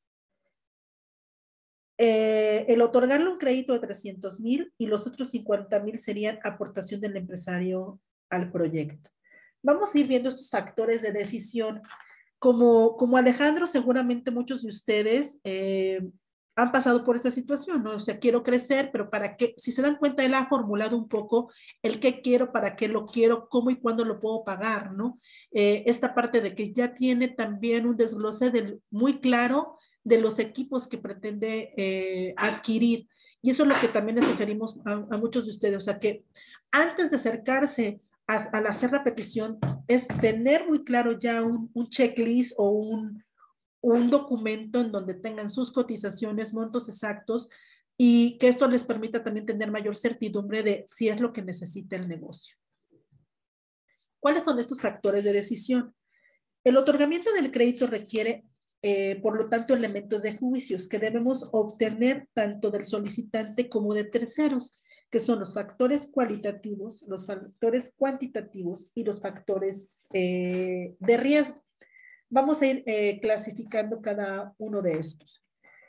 El otorgarle un crédito de 300,000 y los otros 50,000 serían aportación del empresario al proyecto. Vamos a ir viendo estos factores de decisión. Como Alejandro, seguramente muchos de ustedes han pasado por esta situación, ¿no? O sea, quiero crecer, pero ¿para qué? Si se dan cuenta, él ha formulado un poco el qué quiero, para qué lo quiero, cómo y cuándo lo puedo pagar, ¿no? Esta parte de que ya tiene también un desglose muy claro de los equipos que pretende adquirir. Y eso es lo que también les sugerimos a muchos de ustedes, o sea que antes de acercarse al hacer la petición, es tener muy claro ya un checklist o un documento en donde tengan sus cotizaciones, montos exactos, y que esto les permita también tener mayor certidumbre de si es lo que necesita el negocio. ¿Cuáles son estos factores de decisión? El otorgamiento del crédito requiere, por lo tanto, elementos de juicios que debemos obtener tanto del solicitante como de terceros, que son los factores cualitativos, los factores cuantitativos y los factores de riesgo. Vamos a ir clasificando cada uno de estos.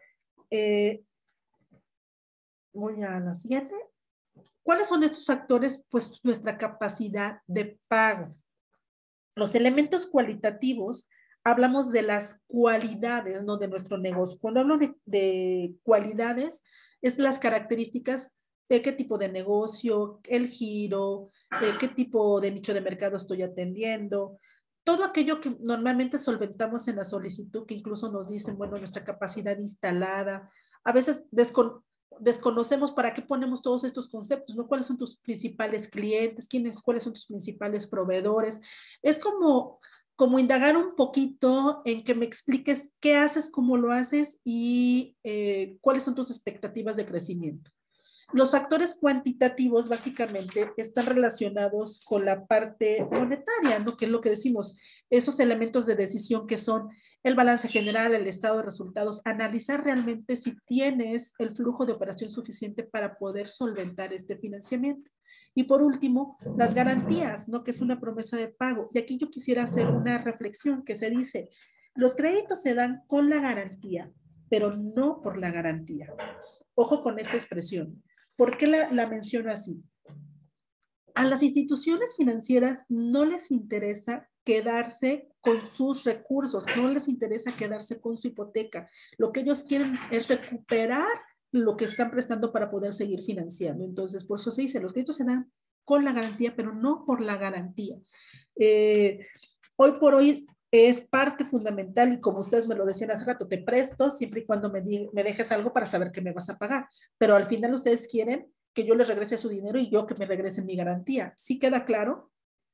Voy a la siguiente. ¿Cuáles son estos factores? Pues nuestra capacidad de pago. Los elementos cualitativos, hablamos de las cualidades, ¿no?, de nuestro negocio. Cuando hablo de cualidades, es las características de qué tipo de negocio, el giro, qué tipo de nicho de mercado estoy atendiendo, todo aquello que normalmente solventamos en la solicitud, que incluso nos dicen, bueno, nuestra capacidad instalada. A veces desconocemos para qué ponemos todos estos conceptos, ¿no? ¿Cuáles son tus principales clientes? ¿Cuáles son tus principales proveedores? Es como indagar un poquito en que me expliques qué haces, cómo lo haces y cuáles son tus expectativas de crecimiento. Los factores cuantitativos básicamente están relacionados con la parte monetaria, ¿no? Que es lo que decimos, esos elementos de decisión que son el balance general, el estado de resultados, analizar realmente si tienes el flujo de operación suficiente para poder solventar este financiamiento. Y por último, las garantías, ¿no? Que es una promesa de pago. Y aquí yo quisiera hacer una reflexión que se dice, los créditos se dan con la garantía, pero no por la garantía. Ojo con esta expresión. ¿Por qué la menciono así? A las instituciones financieras no les interesa quedarse con sus recursos, no les interesa quedarse con su hipoteca. Lo que ellos quieren es recuperar lo que están prestando para poder seguir financiando. Entonces, por eso se dice, los créditos se dan con la garantía, pero no por la garantía. Hoy por hoy es parte fundamental, y como ustedes me lo decían hace rato, te presto siempre y cuando me dejes algo para saber que me vas a pagar, pero al final ustedes quieren que yo les regrese su dinero y yo que me regrese mi garantía. ¿Sí queda claro?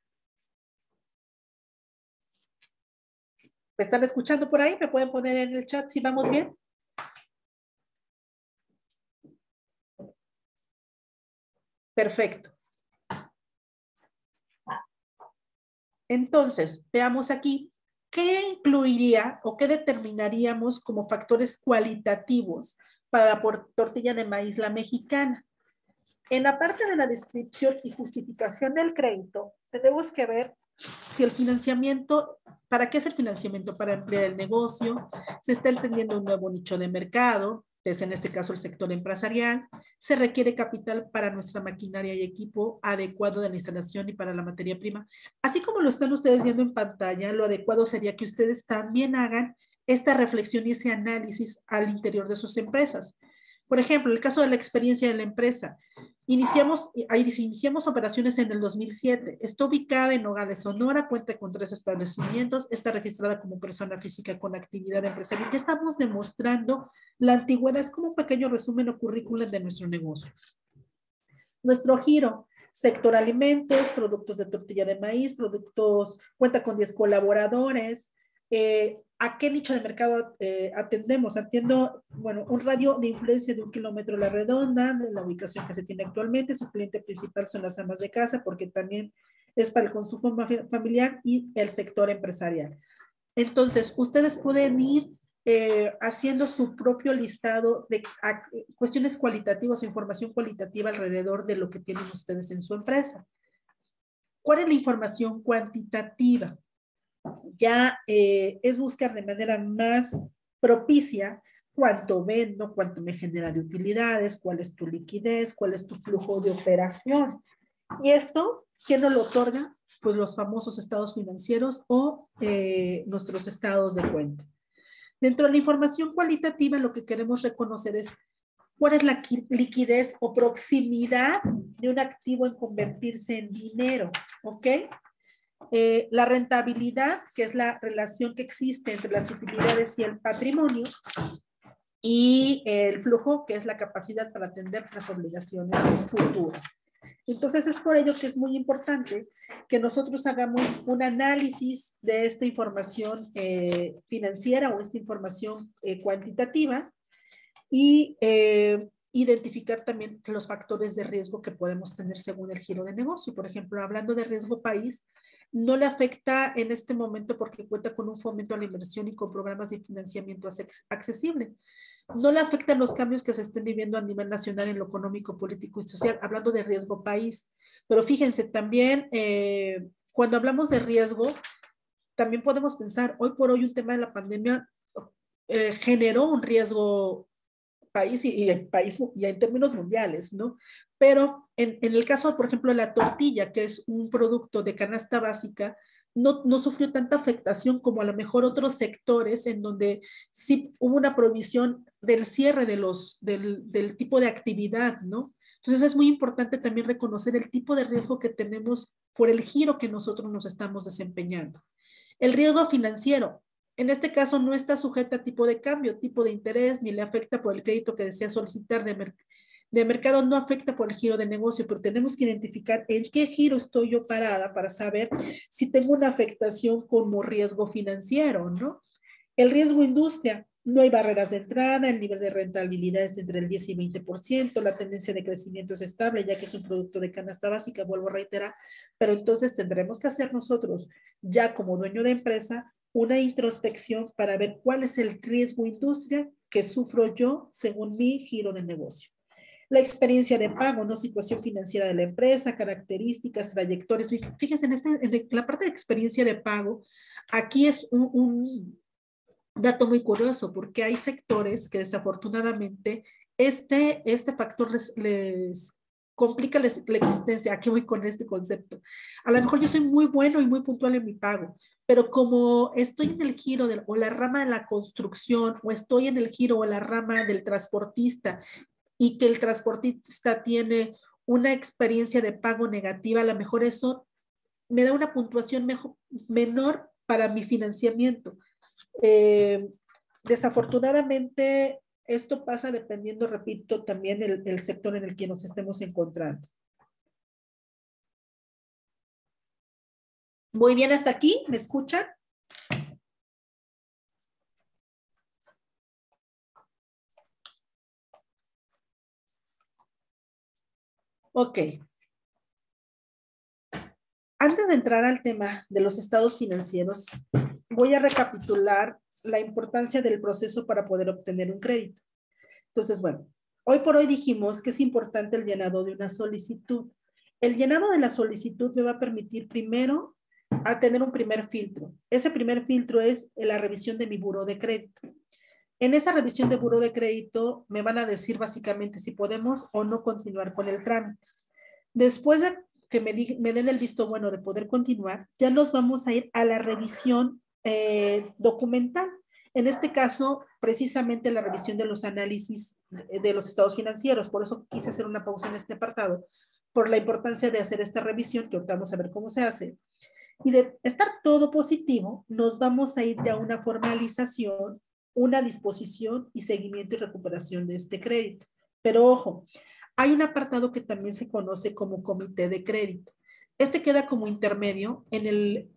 ¿Me están escuchando por ahí? ¿Me pueden poner en el chat si vamos bien? Perfecto. Entonces, veamos aquí, ¿qué incluiría o qué determinaríamos como factores cualitativos para la tortilla de maíz la mexicana? En la parte de la descripción y justificación del crédito, tenemos que ver si el financiamiento, ¿para qué es el financiamiento? Para ampliar el negocio, se está entendiendo un nuevo nicho de mercado, es en este caso el sector empresarial, se requiere capital para nuestra maquinaria y equipo adecuado de la instalación y para la materia prima. Así como lo están ustedes viendo en pantalla, lo adecuado sería que ustedes también hagan esta reflexión y ese análisis al interior de sus empresas. Por ejemplo, el caso de la experiencia de la empresa. Iniciamos operaciones en el 2007. Está ubicada en Nogales, Sonora, cuenta con 3 establecimientos, está registrada como persona física con actividad empresarial. Ya estamos demostrando la antigüedad, es como un pequeño resumen o currículum de nuestro negocio. Nuestro giro, sector alimentos, productos de tortilla de maíz, cuenta con 10 colaboradores. ¿A qué nicho de mercado atendemos? Atiendo, bueno, un radio de influencia de 1 kilómetro a la redonda, de la ubicación que se tiene actualmente. Su cliente principal son las amas de casa, porque también es para el consumo familiar y el sector empresarial. Entonces, ustedes pueden ir haciendo su propio listado de cuestiones cualitativas o información cualitativa alrededor de lo que tienen ustedes en su empresa. ¿Cuál es la información cuantitativa? Ya es buscar de manera más propicia cuánto vendo, cuánto me genera de utilidades, cuál es tu liquidez, cuál es tu flujo de operación. Y esto, ¿quién nos lo otorga? Pues los famosos estados financieros o nuestros estados de cuenta. Dentro de la información cualitativa, lo que queremos reconocer es cuál es la liquidez o proximidad de un activo en convertirse en dinero, ¿ok? La rentabilidad, que es la relación que existe entre las utilidades y el patrimonio, y el flujo, que es la capacidad para atender las obligaciones futuras. Entonces es por ello que es muy importante que nosotros hagamos un análisis de esta información financiera o esta información cuantitativa y identificar también los factores de riesgo que podemos tener según el giro de negocio. Por ejemplo, hablando de riesgo país, no le afecta en este momento porque cuenta con un fomento a la inversión y con programas de financiamiento accesible. No le afectan los cambios que se estén viviendo a nivel nacional en lo económico, político y social, hablando de riesgo país. Pero fíjense, también cuando hablamos de riesgo, también podemos pensar, hoy por hoy un tema de la pandemia generó un riesgo país y el país y en términos mundiales, ¿no? Pero en el caso, por ejemplo, de la tortilla, que es un producto de canasta básica, no sufrió tanta afectación como a lo mejor otros sectores en donde sí hubo una provisión del cierre del tipo de actividad, ¿no? Entonces es muy importante también reconocer el tipo de riesgo que tenemos por el giro que nosotros nos estamos desempeñando. El riesgo financiero, en este caso no está sujeta a tipo de cambio, tipo de interés, ni le afecta por el crédito que desea solicitar de mercado, no afecta por el giro de negocio, pero tenemos que identificar en qué giro estoy yo parada para saber si tengo una afectación como riesgo financiero, ¿no? El riesgo industria, no hay barreras de entrada, el nivel de rentabilidad es entre el 10 y 20%, la tendencia de crecimiento es estable, ya que es un producto de canasta básica, vuelvo a reiterar, pero entonces tendremos que hacer nosotros, ya como dueño de empresa, una introspección para ver cuál es el riesgo industria que sufro yo según mi giro de negocio. La experiencia de pago, ¿no? Situación financiera de la empresa, características, trayectorias. Fíjense, en la parte de experiencia de pago, aquí es un dato muy curioso, porque hay sectores que desafortunadamente este factor les complica la existencia. Aquí voy con este concepto. A lo mejor yo soy muy bueno y muy puntual en mi pago, pero como estoy en el giro o la rama de la construcción, o estoy en el giro o la rama del transportista, y que el transportista tiene una experiencia de pago negativa, a lo mejor eso me da una puntuación menor para mi financiamiento. Desafortunadamente, esto pasa dependiendo, repito, también el sector en el que nos estemos encontrando. Muy bien, hasta aquí, ¿me escuchan? Ok. Antes de entrar al tema de los estados financieros, voy a recapitular la importancia del proceso para poder obtener un crédito. Entonces, bueno, hoy por hoy dijimos que es importante el llenado de una solicitud. El llenado de la solicitud me va a permitir primero a tener un primer filtro. Ese primer filtro es la revisión de mi buró de crédito. En esa revisión de buró de crédito me van a decir básicamente si podemos o no continuar con el trámite. Después de que me den el visto bueno de poder continuar, ya nos vamos a ir a la revisión documental. En este caso, precisamente la revisión de los análisis de los estados financieros. Por eso quise hacer una pausa en este apartado, por la importancia de hacer esta revisión, que ahorita vamos a ver cómo se hace. Y de estar todo positivo, nos vamos a ir ya a una formalización, una disposición y seguimiento y recuperación de este crédito. Pero ojo, hay un apartado que también se conoce como comité de crédito. Este queda como intermedio en el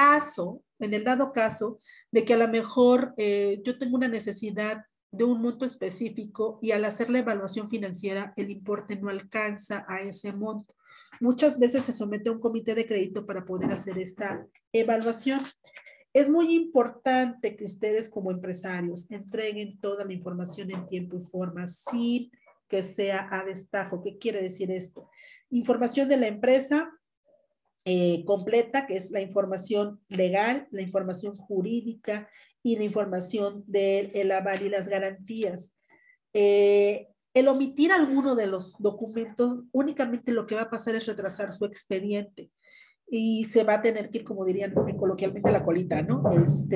dado caso de que a lo mejor yo tengo una necesidad de un monto específico y al hacer la evaluación financiera el importe no alcanza a ese monto. Muchas veces se somete a un comité de crédito para poder hacer esta evaluación. Es muy importante que ustedes como empresarios entreguen toda la información en tiempo y forma sin que sea a destajo. ¿Qué quiere decir esto? Información de la empresa completa, que es la información legal, la información jurídica y la información del aval y las garantías. El omitir alguno de los documentos únicamente lo que va a pasar es retrasar su expediente y se va a tener que ir, como dirían coloquialmente, la colita, ¿no?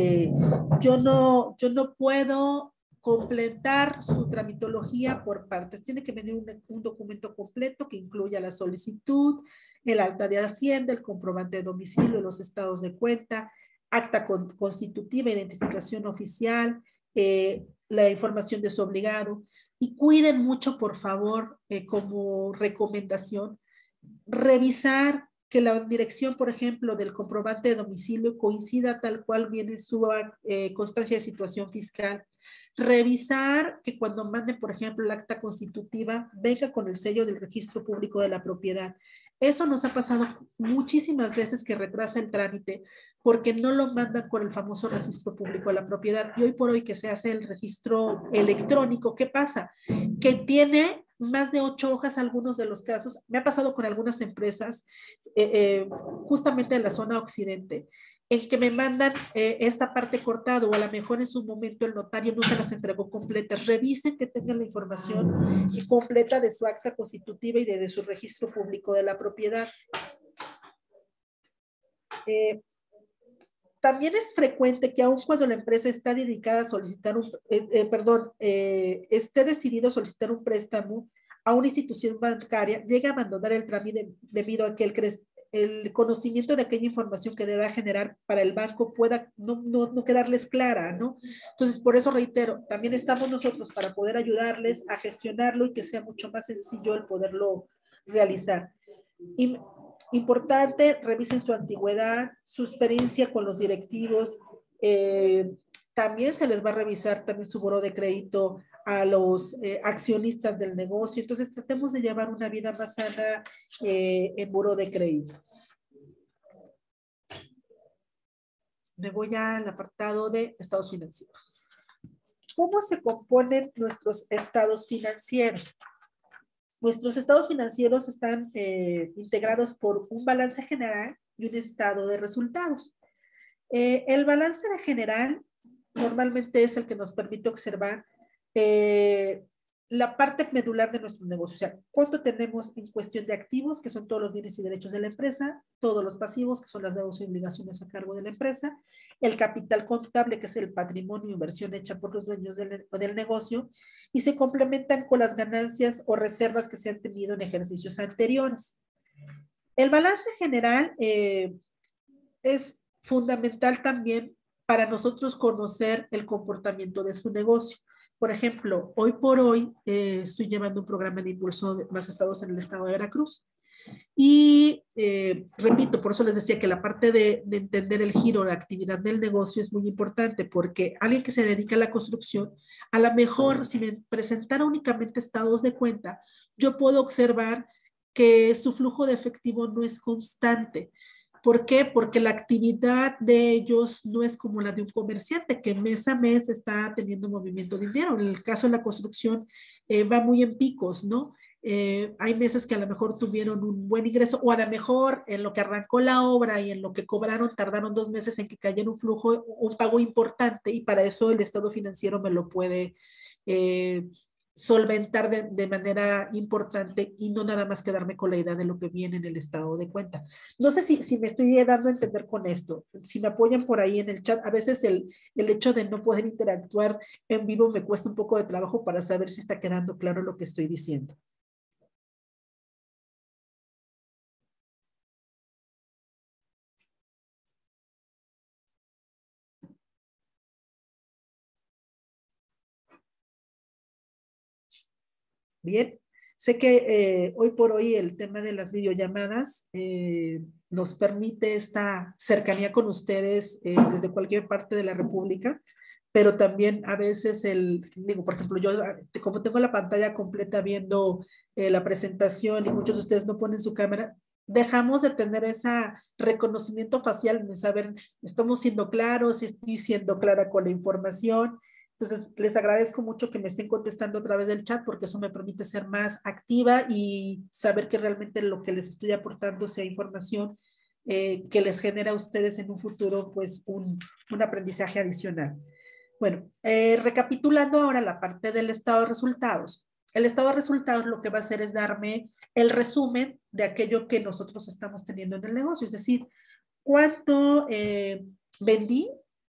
Yo no puedo completar su tramitología por partes. Tiene que venir un documento completo que incluya la solicitud, el acta de Hacienda, el comprobante de domicilio, los estados de cuenta, acta constitutiva, identificación oficial, la información de su obligado. Y cuiden mucho, por favor, como recomendación, revisar que la dirección, por ejemplo, del comprobante de domicilio coincida tal cual viene su constancia de situación fiscal. Revisar que cuando manden, por ejemplo, el acta constitutiva, venga con el sello del registro público de la propiedad. Eso nos ha pasado muchísimas veces que retrasa el trámite porque no lo mandan con el famoso registro público de la propiedad. Y hoy por hoy que se hace el registro electrónico, ¿qué pasa? Que tiene más de 8 hojas algunos de los casos. Me ha pasado con algunas empresas, justamente en la zona occidente, en que me mandan esta parte cortada o a lo mejor en su momento el notario no se las entregó completas. Revisen que tengan la información completa de su acta constitutiva y de su registro público de la propiedad. También es frecuente que aun cuando la empresa está dedicada a solicitar esté decidido a solicitar un préstamo a una institución bancaria, llegue a abandonar el trámite debido a que el conocimiento de aquella información que deba generar para el banco pueda no quedarles clara, ¿no? Entonces, por eso reitero, también estamos nosotros para poder ayudarles a gestionarlo y que sea mucho más sencillo el poderlo realizar. Y importante, revisen su antigüedad, su experiencia con los directivos. También se les va a revisar también su buró de crédito a los accionistas del negocio. Entonces, tratemos de llevar una vida más sana en buró de crédito. Me voy al apartado de estados financieros. ¿Cómo se componen nuestros estados financieros? Nuestros estados financieros están integrados por un balance general y un estado de resultados. El balance general normalmente es el que nos permite observar la parte medular de nuestro negocio, o sea, cuánto tenemos en cuestión de activos, que son todos los bienes y derechos de la empresa, todos los pasivos, que son las deudas y obligaciones a cargo de la empresa, el capital contable, que es el patrimonio e inversión hecha por los dueños del negocio, y se complementan con las ganancias o reservas que se han tenido en ejercicios anteriores. El balance general es fundamental también para nosotros conocer el comportamiento de su negocio. Por ejemplo, hoy por hoy estoy llevando un programa de impulso de más estados en el estado de Veracruz. Y repito, por eso les decía que la parte de entender el giro, la actividad del negocio es muy importante, porque alguien que se dedica a la construcción, a lo mejor si me presentara únicamente estados de cuenta, yo puedo observar que su flujo de efectivo no es constante. ¿Por qué? Porque la actividad de ellos no es como la de un comerciante que mes a mes está teniendo movimiento de dinero. En el caso de la construcción va muy en picos, ¿no? Hay meses que a lo mejor tuvieron un buen ingreso o a lo mejor en lo que arrancó la obra y en lo que cobraron tardaron 2 meses en que cayera un flujo, un pago importante, y para eso el estado financiero me lo puede solventar de manera importante y no nada más quedarme con la idea de lo que viene en el estado de cuenta. No sé si me estoy dando a entender con esto. Si me apoyan por ahí en el chat, a veces el hecho de no poder interactuar en vivo me cuesta un poco de trabajo para saber si está quedando claro lo que estoy diciendo. Bien, sé que hoy por hoy el tema de las videollamadas nos permite esta cercanía con ustedes desde cualquier parte de la República, pero también a veces por ejemplo, yo como tengo la pantalla completa viendo la presentación y muchos de ustedes no ponen su cámara, dejamos de tener ese reconocimiento facial de saber, estamos siendo claros, estoy siendo clara con la información. Entonces, les agradezco mucho que me estén contestando a través del chat porque eso me permite ser más activa y saber que realmente lo que les estoy aportando sea información que les genera a ustedes en un futuro pues un aprendizaje adicional. Bueno, recapitulando ahora la parte del estado de resultados. El estado de resultados lo que va a hacer es darme el resumen de aquello que nosotros estamos teniendo en el negocio, es decir, cuánto vendí,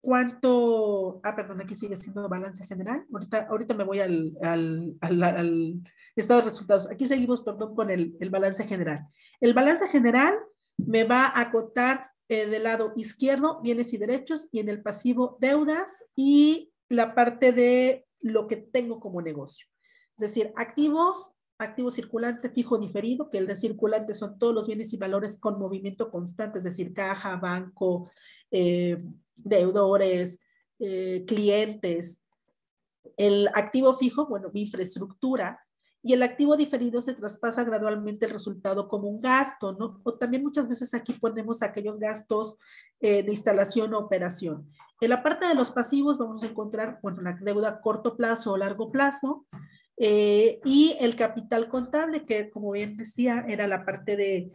¿Cuánto? Perdón, aquí sigue siendo balance general. Ahorita me voy al estado de resultados. Aquí seguimos, perdón, con el balance general. El balance general me va a acotar del lado izquierdo bienes y derechos y en el pasivo deudas y la parte de lo que tengo como negocio. Es decir, activos, activo circulante, fijo, diferido, que el de circulante son todos los bienes y valores con movimiento constante, es decir, caja, banco, deudores, clientes. El activo fijo, bueno, mi infraestructura, y el activo diferido se traspasa gradualmente el resultado como un gasto, ¿no? O también muchas veces aquí ponemos aquellos gastos de instalación o operación. En la parte de los pasivos vamos a encontrar, bueno, la deuda a corto plazo o largo plazo, y el capital contable, que como bien decía, era la parte de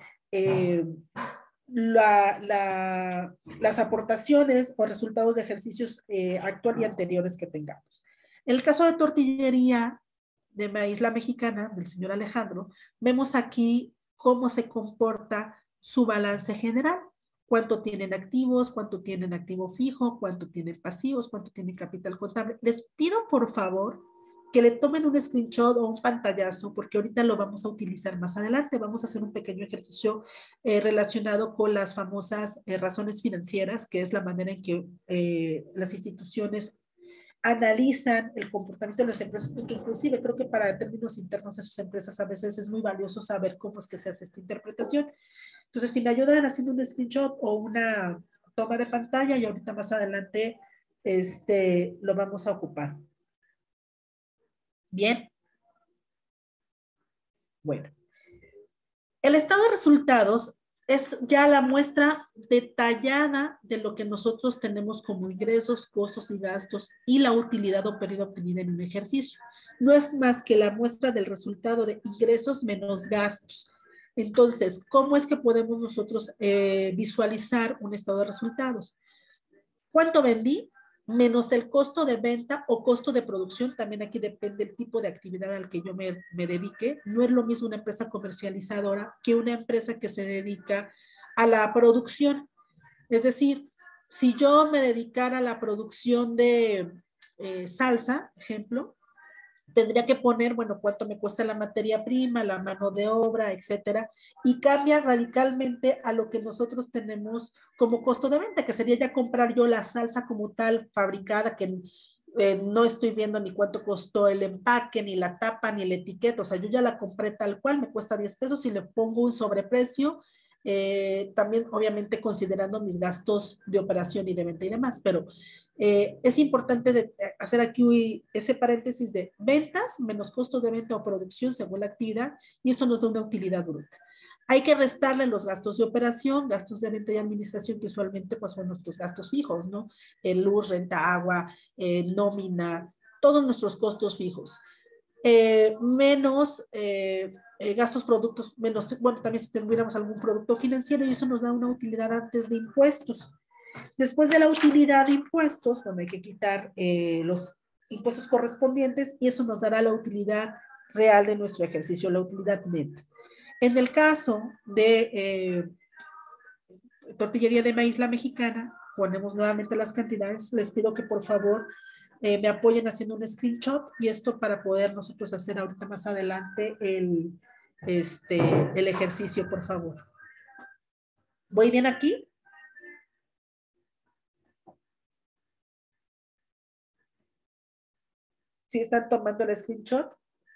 las aportaciones o resultados de ejercicios actual y anteriores que tengamos. En el caso de tortillería de maíz La Mexicana, del señor Alejandro, vemos aquí cómo se comporta su balance general. Cuánto tienen activos, cuánto tienen activo fijo, cuánto tienen pasivos, cuánto tienen capital contable. Les pido por favor que le tomen un screenshot o un pantallazo, porque ahorita lo vamos a utilizar más adelante. Vamos a hacer un pequeño ejercicio relacionado con las famosas razones financieras, que es la manera en que las instituciones analizan el comportamiento de las empresas, que inclusive creo que para términos internos de sus empresas a veces es muy valioso saber cómo es que se hace esta interpretación. Entonces, si me ayudan haciendo un screenshot o una toma de pantalla, y ahorita más adelante lo vamos a ocupar. Bien. Bueno. El estado de resultados es ya la muestra detallada de lo que nosotros tenemos como ingresos, costos y gastos y la utilidad o pérdida obtenida en un ejercicio. No es más que la muestra del resultado de ingresos menos gastos. Entonces, ¿cómo es que podemos nosotros visualizar un estado de resultados? ¿Cuánto vendí? Menos el costo de venta o costo de producción, también aquí depende el tipo de actividad al que yo me dedique. No es lo mismo una empresa comercializadora que una empresa que se dedica a la producción. Es decir, si yo me dedicara a la producción de salsa, ejemplo, tendría que poner, bueno, cuánto me cuesta la materia prima, la mano de obra, etcétera, y cambia radicalmente a lo que nosotros tenemos como costo de venta, que sería ya comprar yo la salsa como tal, fabricada, que no estoy viendo ni cuánto costó el empaque, ni la tapa, ni la etiqueta, o sea, yo ya la compré tal cual, me cuesta 10 pesos y le pongo un sobreprecio, también obviamente considerando mis gastos de operación y de venta y demás, pero es importante hacer aquí ese paréntesis de ventas menos costo de venta o producción según la actividad, y eso nos da una utilidad bruta. Hay que restarle los gastos de operación, gastos de venta y administración, que usualmente pues, son nuestros gastos fijos, ¿no? Luz, renta, agua, nómina, todos nuestros costos fijos. Menos gastos, productos, menos, bueno, también si tuviéramos algún producto financiero, y eso nos da una utilidad antes de impuestos. Después de la utilidad de impuestos, bueno, hay que quitar los impuestos correspondientes y eso nos dará la utilidad real de nuestro ejercicio, la utilidad neta. En el caso de tortillería de maíz La Mexicana, ponemos nuevamente las cantidades. Les pido que por favor me apoyen haciendo un screenshot y esto para poder nosotros hacer ahorita más adelante el ejercicio, por favor. ¿Voy bien aquí? ¿Sí están tomando el screenshot?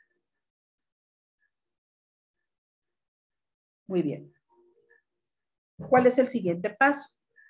Muy bien. ¿Cuál es el siguiente paso?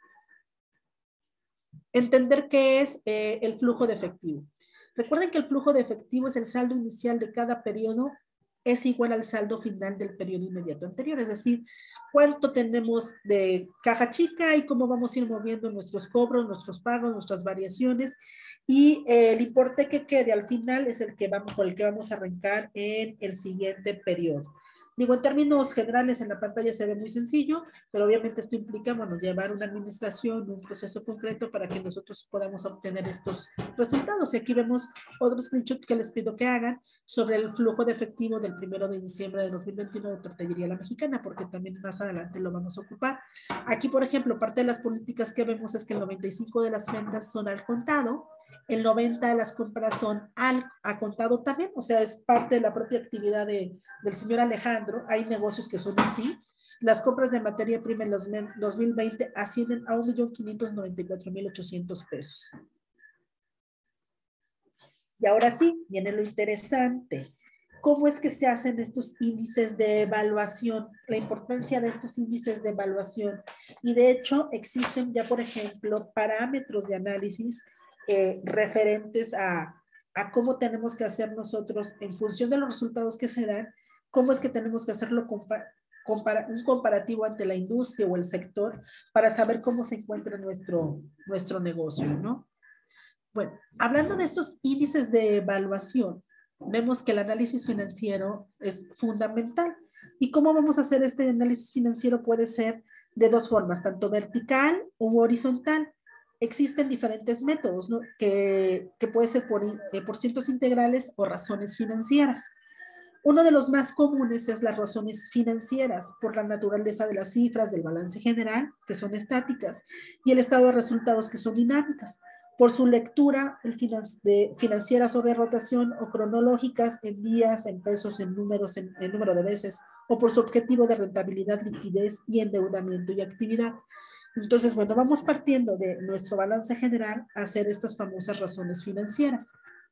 Entender qué es el flujo de efectivo. Recuerden que el flujo de efectivo es el saldo inicial de cada periodo, es igual al saldo final del periodo inmediato anterior, es decir, cuánto tenemos de caja chica y cómo vamos a ir moviendo nuestros cobros, nuestros pagos, nuestras variaciones, y el importe que quede al final es el que por el que vamos a arrancar en el siguiente periodo. Digo, en términos generales en la pantalla se ve muy sencillo, pero obviamente esto implica, bueno, llevar una administración, un proceso concreto para que nosotros podamos obtener estos resultados. Y aquí vemos otro screenshot que les pido que hagan sobre el flujo de efectivo del 1 de diciembre de 2021 de Tortillería La Mexicana, porque también más adelante lo vamos a ocupar. Aquí, por ejemplo, parte de las políticas que vemos es que el 95% de las ventas son al contado, el 90% de las compras son a contado también, o sea, es parte de la propia actividad del señor Alejandro. Hay negocios que son así. Las compras de materia prima en los 2020 ascienden a 1.594.800 pesos. Y ahora sí, viene lo interesante. ¿Cómo es que se hacen estos índices de evaluación? La importancia de estos índices de evaluación. Y de hecho, existen ya, por ejemplo, parámetros de análisis referentes a cómo tenemos que hacer nosotros, en función de los resultados que se dan, cómo es que tenemos que hacerlo un comparativo ante la industria o el sector para saber cómo se encuentra nuestro negocio, ¿no? Bueno, hablando de estos índices de evaluación, vemos que el análisis financiero es fundamental. ¿Y cómo vamos a hacer este análisis financiero? Puede ser de dos formas, tanto vertical u horizontal. Existen diferentes métodos, ¿no? que puede ser por cientos integrales o razones financieras. Uno de los más comunes es las razones financieras, por la naturaleza de las cifras del balance general, que son estáticas, y el estado de resultados, que son dinámicas, por su lectura financieras o de rotación o cronológicas en días, en pesos, en números, en número de veces, o por su objetivo de rentabilidad, liquidez y endeudamiento y actividad. Entonces, bueno, vamos partiendo de nuestro balance general a hacer estas famosas razones financieras.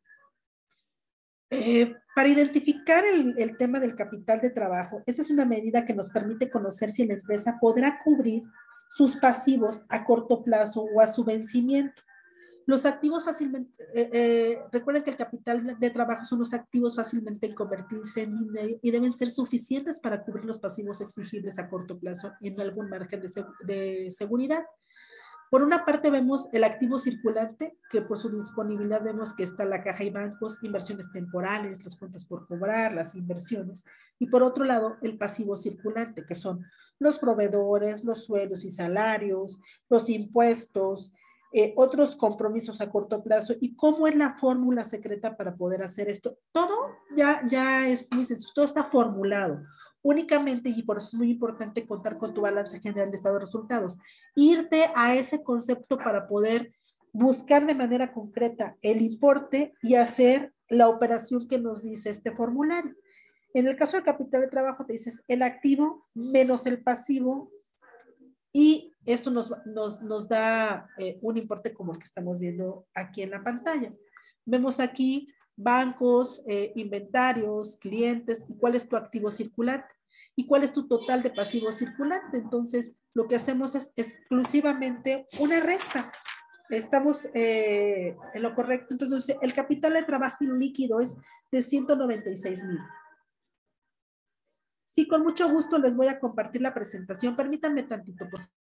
Para identificar el tema del capital de trabajo, esta es una medida que nos permite conocer si la empresa podrá cubrir sus pasivos a corto plazo o a su vencimiento. Los activos fácilmente, recuerden que el capital de trabajo son los activos fácilmente en convertirse en dinero y deben ser suficientes para cubrir los pasivos exigibles a corto plazo en algún margen de seguridad. Por una parte vemos el activo circulante, que por su disponibilidad vemos que está la caja y bancos, inversiones temporales, las cuentas por cobrar, las inversiones. Y por otro lado, el pasivo circulante, que son los proveedores, los sueldos y salarios, los impuestos, otros compromisos a corto plazo. ¿Y cómo es la fórmula secreta para poder hacer esto? Todo ya es muy sencillo, todo está formulado. Únicamente, y por eso es muy importante contar con tu balance general de estado de resultados, irte a ese concepto para poder buscar de manera concreta el importe y hacer la operación que nos dice este formulario. En el caso del capital de trabajo te dices el activo menos el pasivo y esto nos da un importe como el que estamos viendo aquí en la pantalla. Vemos aquí bancos, inventarios, clientes, y cuál es tu activo circulante y cuál es tu total de pasivo circulante. Entonces, lo que hacemos es exclusivamente una resta. Estamos en lo correcto. Entonces, el capital de trabajo líquido es de 196,000. Sí, con mucho gusto les voy a compartir la presentación. Permítanme tantito, por favor.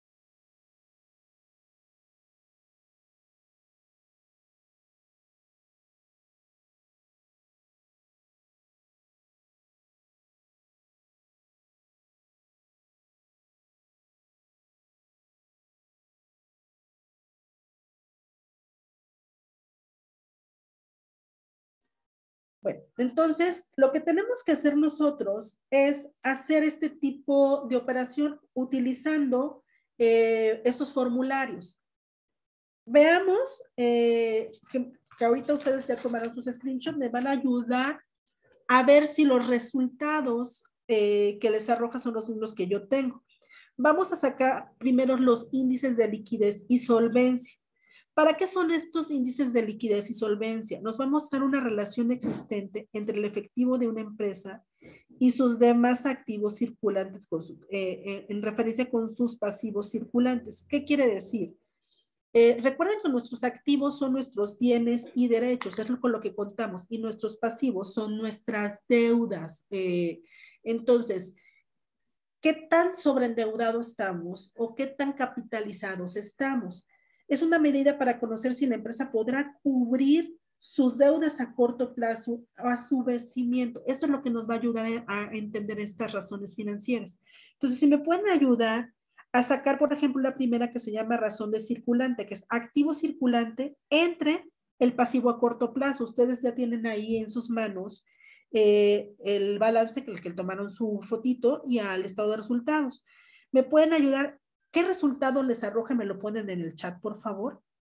Bueno, entonces lo que tenemos que hacer nosotros es hacer este tipo de operación utilizando estos formularios. Veamos que ahorita ustedes ya tomaron sus screenshots, me van a ayudar a ver si los resultados que les arroja son los mismos que yo tengo. Vamos a sacar primero los índices de liquidez y solvencia. ¿Para qué son estos índices de liquidez y solvencia? Nos va a mostrar una relación existente entre el efectivo de una empresa y sus demás activos circulantes en referencia con sus pasivos circulantes. ¿Qué quiere decir? Recuerden que nuestros activos son nuestros bienes y derechos, es con lo que contamos, y nuestros pasivos son nuestras deudas. Entonces, ¿qué tan sobreendeudados estamos o qué tan capitalizados estamos? Es una medida para conocer si la empresa podrá cubrir sus deudas a corto plazo, a su vencimiento. Esto es lo que nos va a ayudar a entender estas razones financieras. Entonces, si me pueden ayudar a sacar, por ejemplo, la primera que se llama razón de circulante, que es activo circulante entre el pasivo a corto plazo. Ustedes ya tienen ahí en sus manos el balance que tomaron su fotito y al estado de resultados. ¿Me pueden ayudar? ¿Qué resultado les arroja? Me lo ponen en el chat, por favor.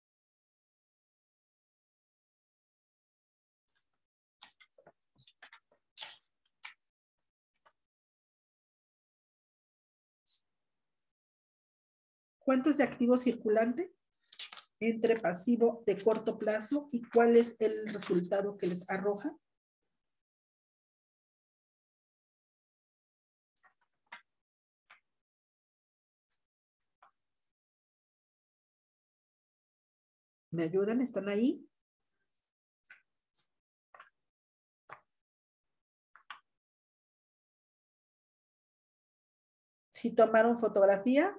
¿Cuánto es de activo circulante entre pasivo de corto plazo y cuál es el resultado que les arroja? ¿Me ayudan? ¿Están ahí? ¿Sí tomaron fotografía?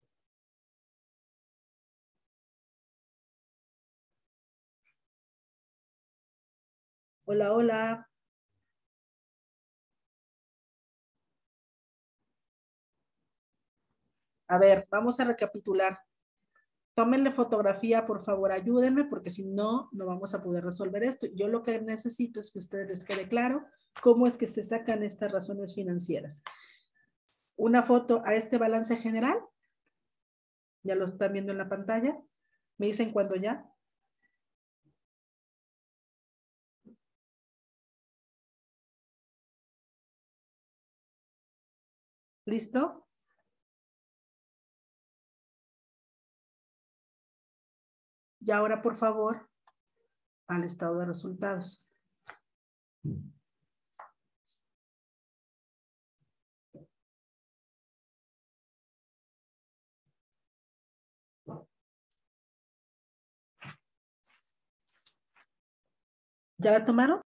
Hola, hola. A ver, vamos a recapitular. Tómenle fotografía, por favor, ayúdenme, porque si no, no vamos a poder resolver esto. Yo lo que necesito es que a ustedes les quede claro cómo es que se sacan estas razones financieras. Una foto a este balance general. Ya lo están viendo en la pantalla. Me dicen cuando ya. ¿Listo? Y ahora, por favor, al estado de resultados. ¿Ya la tomaron?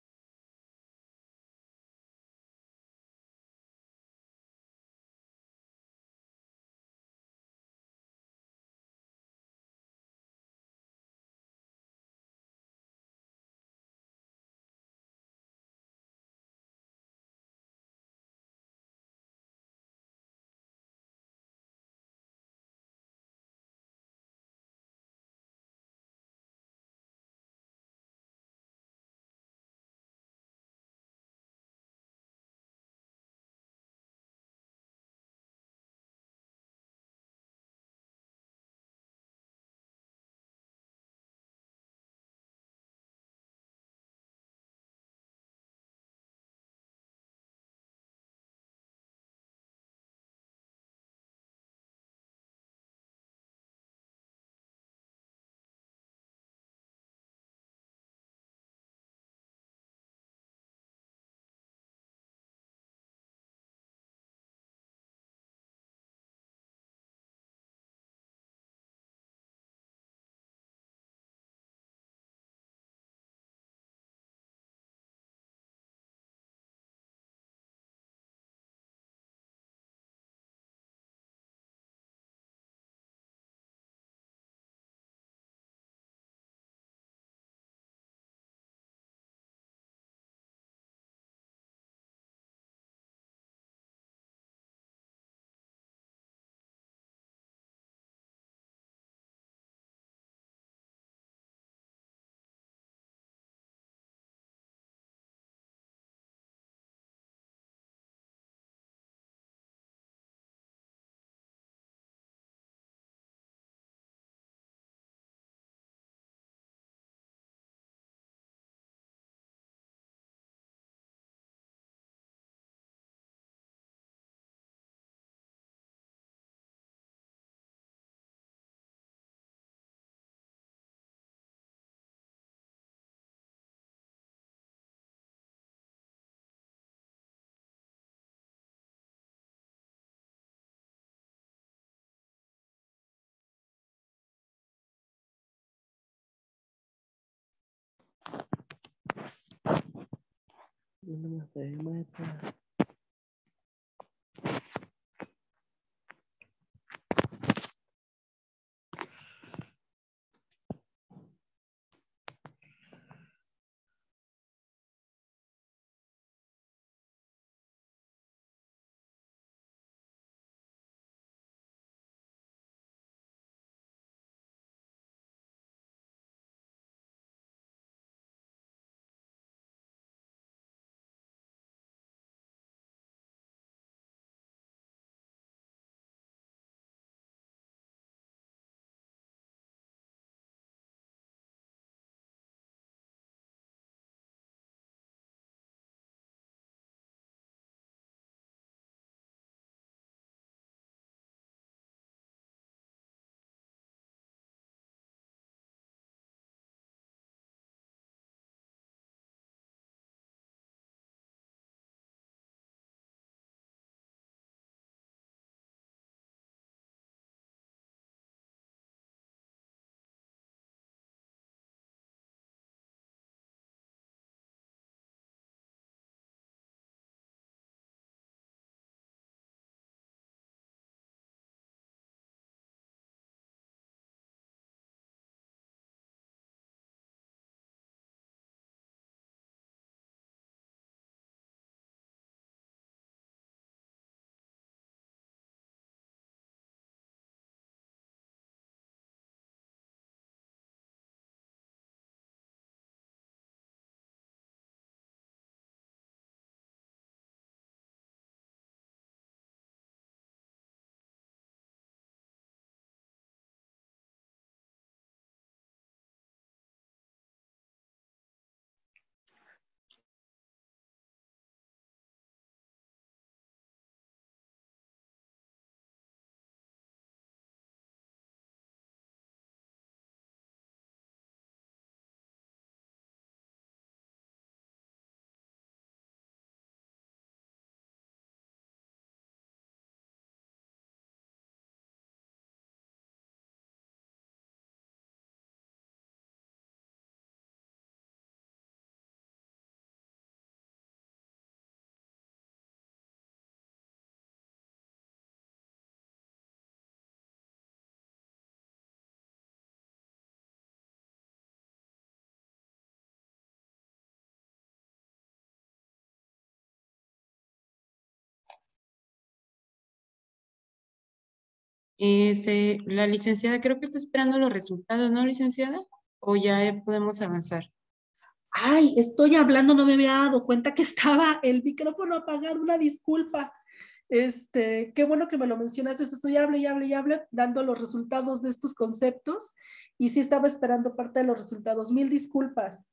La licenciada creo que está esperando los resultados, ¿no, licenciada? ¿O ya podemos avanzar? Ay, estoy hablando, no me había dado cuenta que estaba el micrófono apagado, una disculpa. Qué bueno que me lo mencionaste, estoy hable y hable y hable, dando los resultados de estos conceptos, y sí estaba esperando parte de los resultados. Mil disculpas.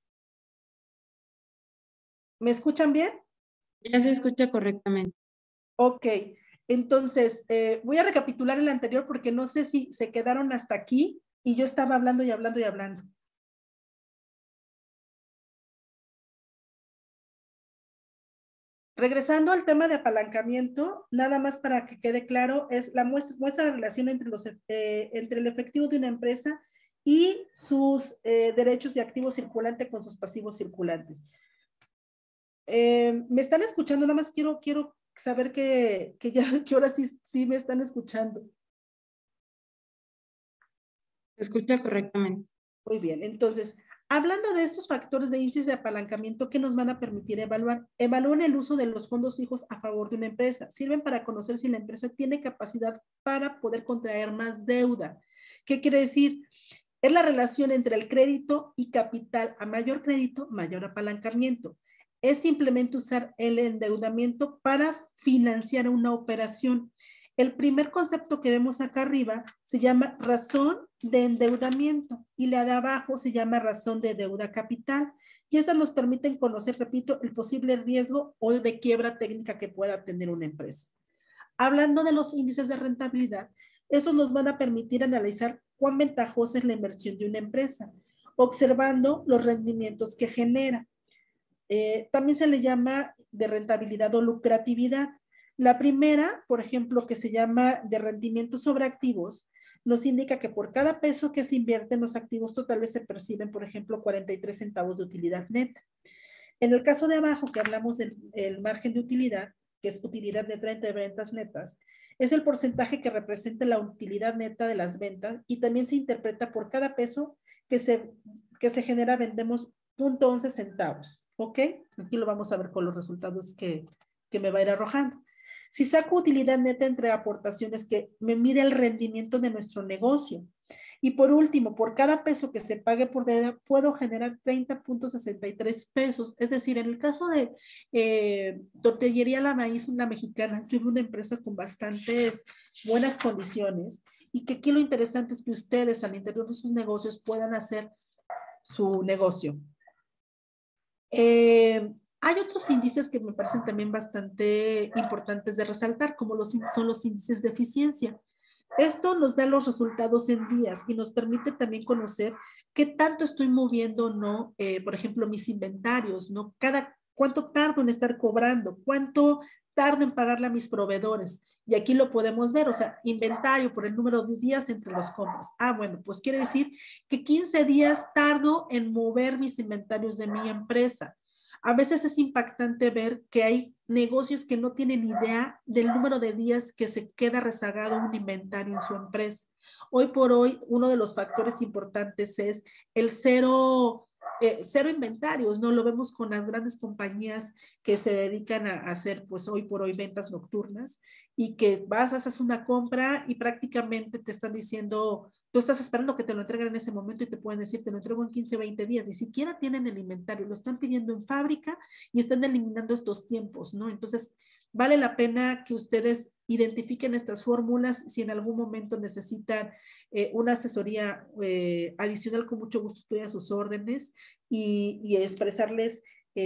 ¿Me escuchan bien? Ya se escucha correctamente. Ok, entonces voy a recapitular el anterior porque no sé si se quedaron hasta aquí y yo estaba hablando y hablando y hablando. Regresando al tema de apalancamiento, nada más para que quede claro, es la muestra la relación entre el efectivo de una empresa y sus derechos de activo circulante con sus pasivos circulantes. ¿Me están escuchando? Nada más quiero saber que ahora sí me están escuchando. Se escucha correctamente. Muy bien, entonces, hablando de estos factores de índices de apalancamiento que nos van a permitir evaluar, evalúan el uso de los fondos fijos a favor de una empresa. Sirven para conocer si la empresa tiene capacidad para poder contraer más deuda. ¿Qué quiere decir? Es la relación entre el crédito y capital. A mayor crédito, mayor apalancamiento. Es simplemente usar el endeudamiento para financiar una operación. El primer concepto que vemos acá arriba se llama razón de endeudamiento y la de abajo se llama razón de deuda capital. Y estas nos permiten conocer, repito, el posible riesgo o de quiebra técnica que pueda tener una empresa. Hablando de los índices de rentabilidad, estos nos van a permitir analizar cuán ventajosa es la inversión de una empresa, observando los rendimientos que genera. También se le llama de rentabilidad o lucratividad. La primera, por ejemplo, que se llama de rendimiento sobre activos, nos indica que por cada peso que se invierte en los activos totales se perciben, por ejemplo, 43 centavos de utilidad neta. En el caso de abajo, que hablamos del margen de utilidad, que es utilidad neta entre ventas netas, es el porcentaje que representa la utilidad neta de las ventas y también se interpreta por cada peso que se genera, vendemos 0.11 centavos. ¿Ok? Aquí lo vamos a ver con los resultados que me va a ir arrojando. Si saco utilidad neta entre aportaciones, que me mide el rendimiento de nuestro negocio. Y por último, por cada peso que se pague por deuda, puedo generar 30.63 pesos. Es decir, en el caso de Tortillería La Maíz, una mexicana, yo vi una empresa con bastantes buenas condiciones y que aquí lo interesante es que ustedes al interior de sus negocios puedan hacer su negocio. Hay otros índices que me parecen también bastante importantes de resaltar, como son los índices de eficiencia. Esto nos da los resultados en días y nos permite también conocer qué tanto estoy moviendo o no, por ejemplo, mis inventarios, ¿no? Cuánto tardo en estar cobrando, cuánto tardo en pagarle a mis proveedores. Y aquí lo podemos ver, o sea, inventario por el número de días entre las compras. Ah, bueno, pues quiere decir que 15 días tardo en mover mis inventarios de mi empresa. A veces es impactante ver que hay negocios que no tienen idea del número de días que se queda rezagado un inventario en su empresa. Hoy por hoy, uno de los factores importantes es el cero inventarios, ¿no? Lo vemos con las grandes compañías que se dedican a hacer, pues hoy por hoy, ventas nocturnas y que haces una compra y prácticamente te están diciendo, tú estás esperando que te lo entreguen en ese momento y te pueden decir, te lo entrego en 15, 20 días. Ni siquiera tienen el inventario, lo están pidiendo en fábrica y están eliminando estos tiempos, ¿no? Entonces, vale la pena que ustedes identifiquen estas fórmulas. Si en algún momento necesitan una asesoría adicional, con mucho gusto estoy a sus órdenes y expresarles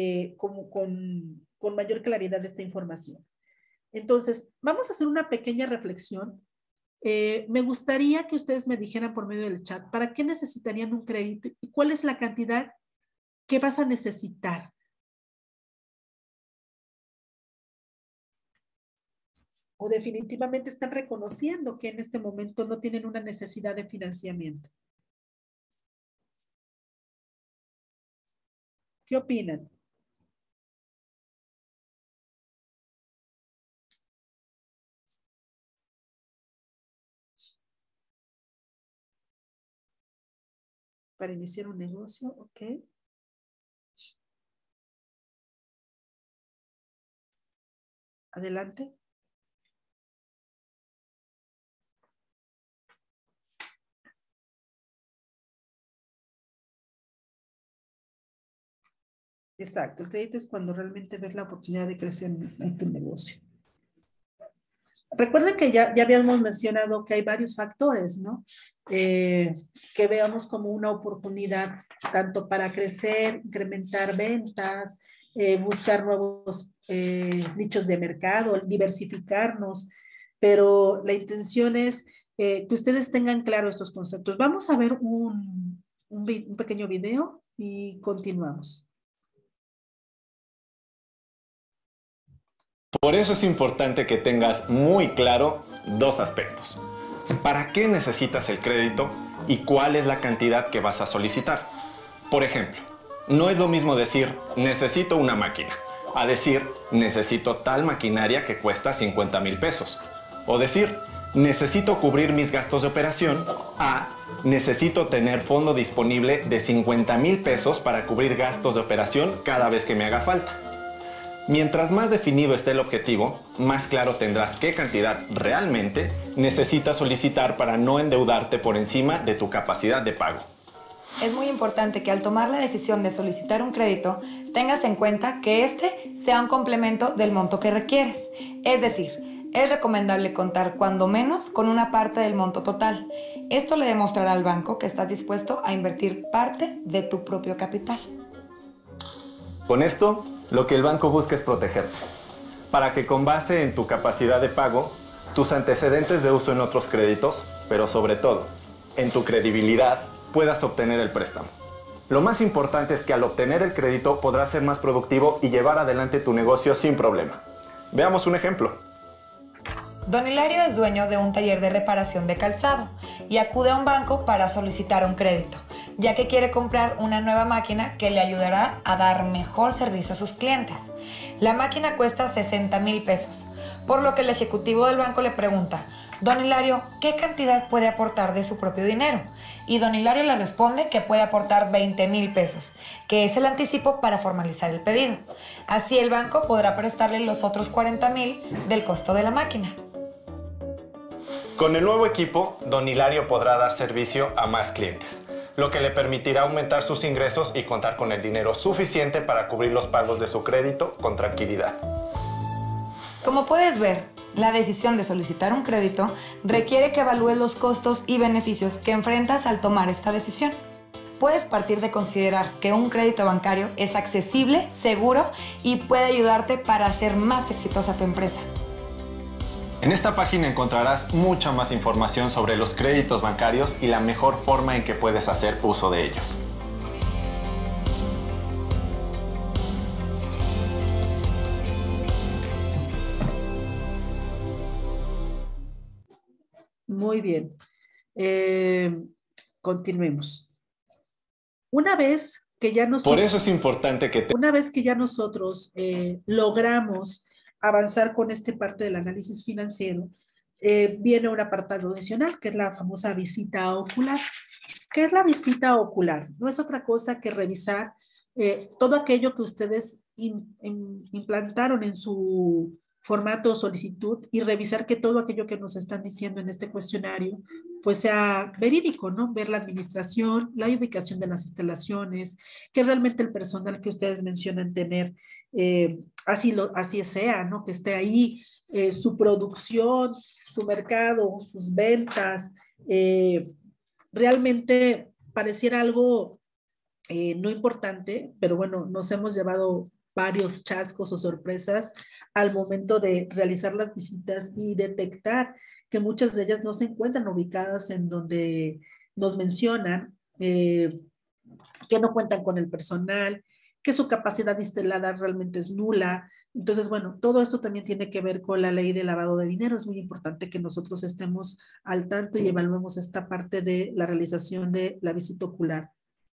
con mayor claridad esta información. Entonces, vamos a hacer una pequeña reflexión. Me gustaría que ustedes me dijeran por medio del chat, ¿para qué necesitarían un crédito y cuál es la cantidad que vas a necesitar? O definitivamente están reconociendo que en este momento no tienen una necesidad de financiamiento. ¿Qué opinan? Para iniciar un negocio, ok. Adelante. Exacto, el crédito es cuando realmente ves la oportunidad de crecer en tu negocio. Recuerden que ya habíamos mencionado que hay varios factores, ¿no? Que veamos como una oportunidad tanto para crecer, incrementar ventas, buscar nuevos nichos de mercado, diversificarnos, pero la intención es que ustedes tengan claro estos conceptos. Vamos a ver un pequeño video y continuamos. Por eso es importante que tengas muy claro dos aspectos. ¿Para qué necesitas el crédito y cuál es la cantidad que vas a solicitar? Por ejemplo, no es lo mismo decir necesito una máquina a decir necesito tal maquinaria que cuesta 50,000 pesos. O decir necesito cubrir mis gastos de operación a necesito tener fondo disponible de 50,000 pesos para cubrir gastos de operación cada vez que me haga falta. Mientras más definido esté el objetivo, más claro tendrás qué cantidad realmente necesitas solicitar para no endeudarte por encima de tu capacidad de pago. Es muy importante que al tomar la decisión de solicitar un crédito, tengas en cuenta que este sea un complemento del monto que requieres. Es decir, es recomendable contar cuando menos con una parte del monto total. Esto le demostrará al banco que estás dispuesto a invertir parte de tu propio capital. Con esto, lo que el banco busca es protegerte, para que con base en tu capacidad de pago, tus antecedentes de uso en otros créditos, pero sobre todo, en tu credibilidad, puedas obtener el préstamo. Lo más importante es que al obtener el crédito podrás ser más productivo y llevar adelante tu negocio sin problema. Veamos un ejemplo. Don Hilario es dueño de un taller de reparación de calzado y acude a un banco para solicitar un crédito, ya que quiere comprar una nueva máquina que le ayudará a dar mejor servicio a sus clientes. La máquina cuesta 60,000 pesos, por lo que el ejecutivo del banco le pregunta: Don Hilario, ¿qué cantidad puede aportar de su propio dinero? Y don Hilario le responde que puede aportar 20,000 pesos, que es el anticipo para formalizar el pedido. Así el banco podrá prestarle los otros 40,000 del costo de la máquina. Con el nuevo equipo, don Hilario podrá dar servicio a más clientes, lo que le permitirá aumentar sus ingresos y contar con el dinero suficiente para cubrir los pagos de su crédito con tranquilidad. Como puedes ver, la decisión de solicitar un crédito requiere que evalúes los costos y beneficios que enfrentas al tomar esta decisión. Puedes partir de considerar que un crédito bancario es accesible, seguro y puede ayudarte para hacer más exitosa tu empresa. En esta página encontrarás mucha más información sobre los créditos bancarios y la mejor forma en que puedes hacer uso de ellos. Muy bien. Continuemos. Una vez que ya nosotros... Por eso es importante que Una vez que ya nosotros logramos avanzar con esta parte del análisis financiero, viene un apartado adicional, que es la famosa visita ocular. ¿Qué es la visita ocular? No es otra cosa que revisar todo aquello que ustedes implantaron en su formato o solicitud y revisar que todo aquello que nos están diciendo en este cuestionario pues sea verídico, ¿no? Ver la administración, la ubicación de las instalaciones, que realmente el personal que ustedes mencionan tener, así sea, ¿no? Que esté ahí, su producción, su mercado, sus ventas, realmente pareciera algo no importante, pero bueno, nos hemos llevado varios chascos o sorpresas al momento de realizar las visitas y detectar que muchas de ellas no se encuentran ubicadas en donde nos mencionan, que no cuentan con el personal, que su capacidad instalada realmente es nula. Entonces, bueno, todo esto también tiene que ver con la ley de lavado de dinero. Es muy importante que nosotros estemos al tanto y evaluemos esta parte de la realización de la visita ocular.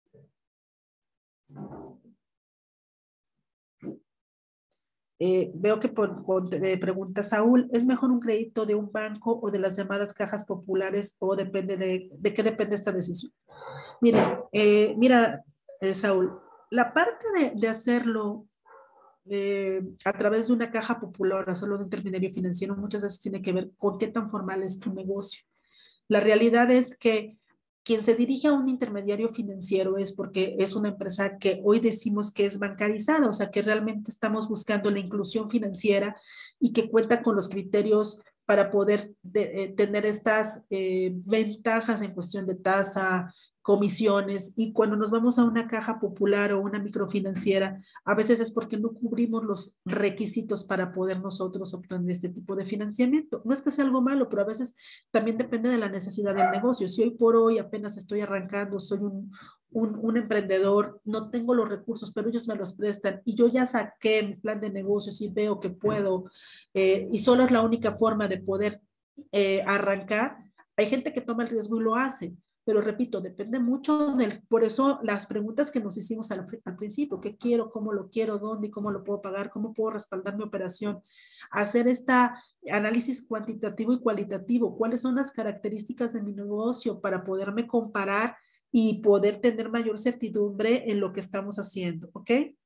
Veo que pregunta Saúl, ¿es mejor un crédito de un banco o de las llamadas cajas populares o depende de qué depende esta decisión? Mira, Saúl, la parte de hacerlo a través de una caja popular, hacerlo de un intermediario financiero, muchas veces tiene que ver con qué tan formal es tu negocio. La realidad es que quien se dirige a un intermediario financiero es porque es una empresa que hoy decimos que es bancarizada, o sea que realmente estamos buscando la inclusión financiera y que cuenta con los criterios para poder tener estas ventajas en cuestión de tasa, comisiones, y cuando nos vamos a una caja popular o una microfinanciera, a veces es porque no cubrimos los requisitos para poder nosotros obtener este tipo de financiamiento. No es que sea algo malo, pero a veces también depende de la necesidad del negocio. Si hoy por hoy apenas estoy arrancando, soy un emprendedor, no tengo los recursos, pero ellos me los prestan y yo ya saqué mi plan de negocios y veo que puedo, y solo es la única forma de poder arrancar. Hay gente que toma el riesgo y lo hace, pero repito, depende mucho por eso las preguntas que nos hicimos al principio: ¿qué quiero? ¿Cómo lo quiero? ¿Dónde y cómo lo puedo pagar? ¿Cómo puedo respaldar mi operación? Hacer esta análisis cuantitativo y cualitativo. ¿Cuáles son las características de mi negocio para poderme comparar y poder tener mayor certidumbre en lo que estamos haciendo? ¿Ok?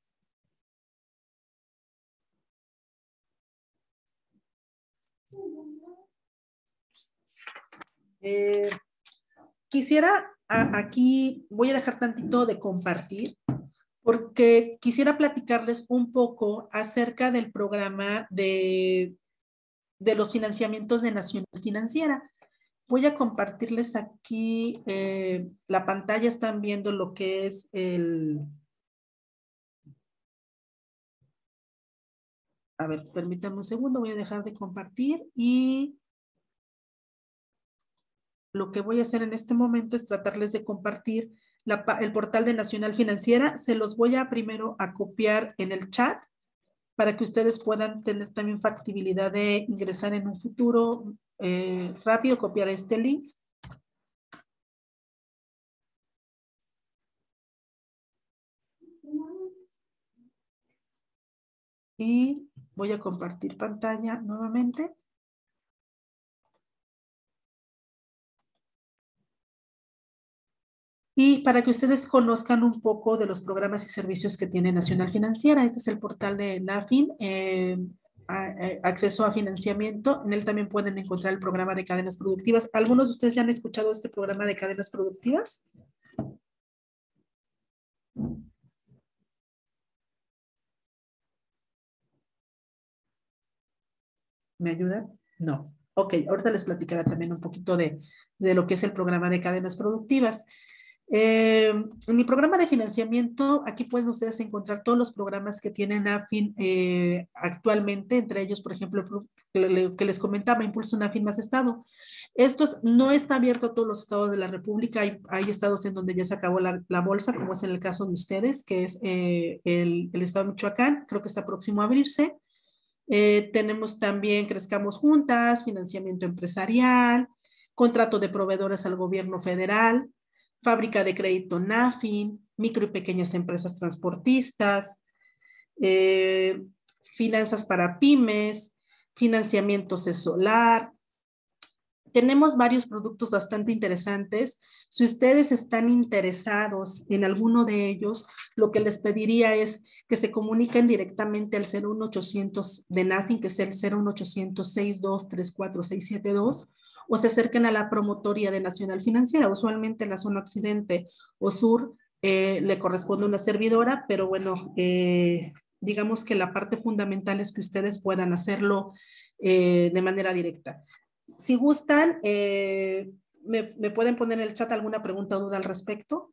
Quisiera, aquí voy a dejar tantito de compartir, porque quisiera platicarles un poco acerca del programa de los financiamientos de Nacional Financiera. Voy a compartirles aquí la pantalla. Están viendo lo que es a ver, permítanme un segundo, voy a dejar de compartir y lo que voy a hacer en este momento es tratarles de compartir el portal de Nacional Financiera. Se los voy a primero a copiar en el chat para que ustedes puedan tener también factibilidad de ingresar en un futuro rápido, copiar este link. Y voy a compartir pantalla nuevamente. Y para que ustedes conozcan un poco de los programas y servicios que tiene Nacional Financiera. Este es el portal de NAFIN, acceso a financiamiento. En él también pueden encontrar el programa de cadenas productivas. ¿Algunos de ustedes ya han escuchado este programa de cadenas productivas? ¿Me ayudan? No. Ok, ahorita les platicaré también un poquito de lo que es el programa de cadenas productivas. En mi programa de financiamiento, aquí pueden ustedes encontrar todos los programas que tienen AFIN actualmente, entre ellos, por ejemplo, que les comentaba, Impulso AFIN más Estado. Estos no está abierto a todos los estados de la República. Hay estados en donde ya se acabó la bolsa, como es en el caso de ustedes, que es el estado de Michoacán. Creo que está próximo a abrirse. Tenemos también Crezcamos Juntas, financiamiento empresarial, contrato de proveedores al gobierno federal, fábrica de crédito NAFIN, micro y pequeñas empresas transportistas, finanzas para pymes, financiamiento CESOLAR. Tenemos varios productos bastante interesantes. Si ustedes están interesados en alguno de ellos, lo que les pediría es que se comuniquen directamente al 01800 de NAFIN, que es el 01800 6234 672, o se acerquen a la promotoría de Nacional Financiera. Usualmente en la zona occidente o sur le corresponde una servidora, pero bueno, digamos que la parte fundamental es que ustedes puedan hacerlo de manera directa. Si gustan, ¿me pueden poner en el chat alguna pregunta o duda al respecto?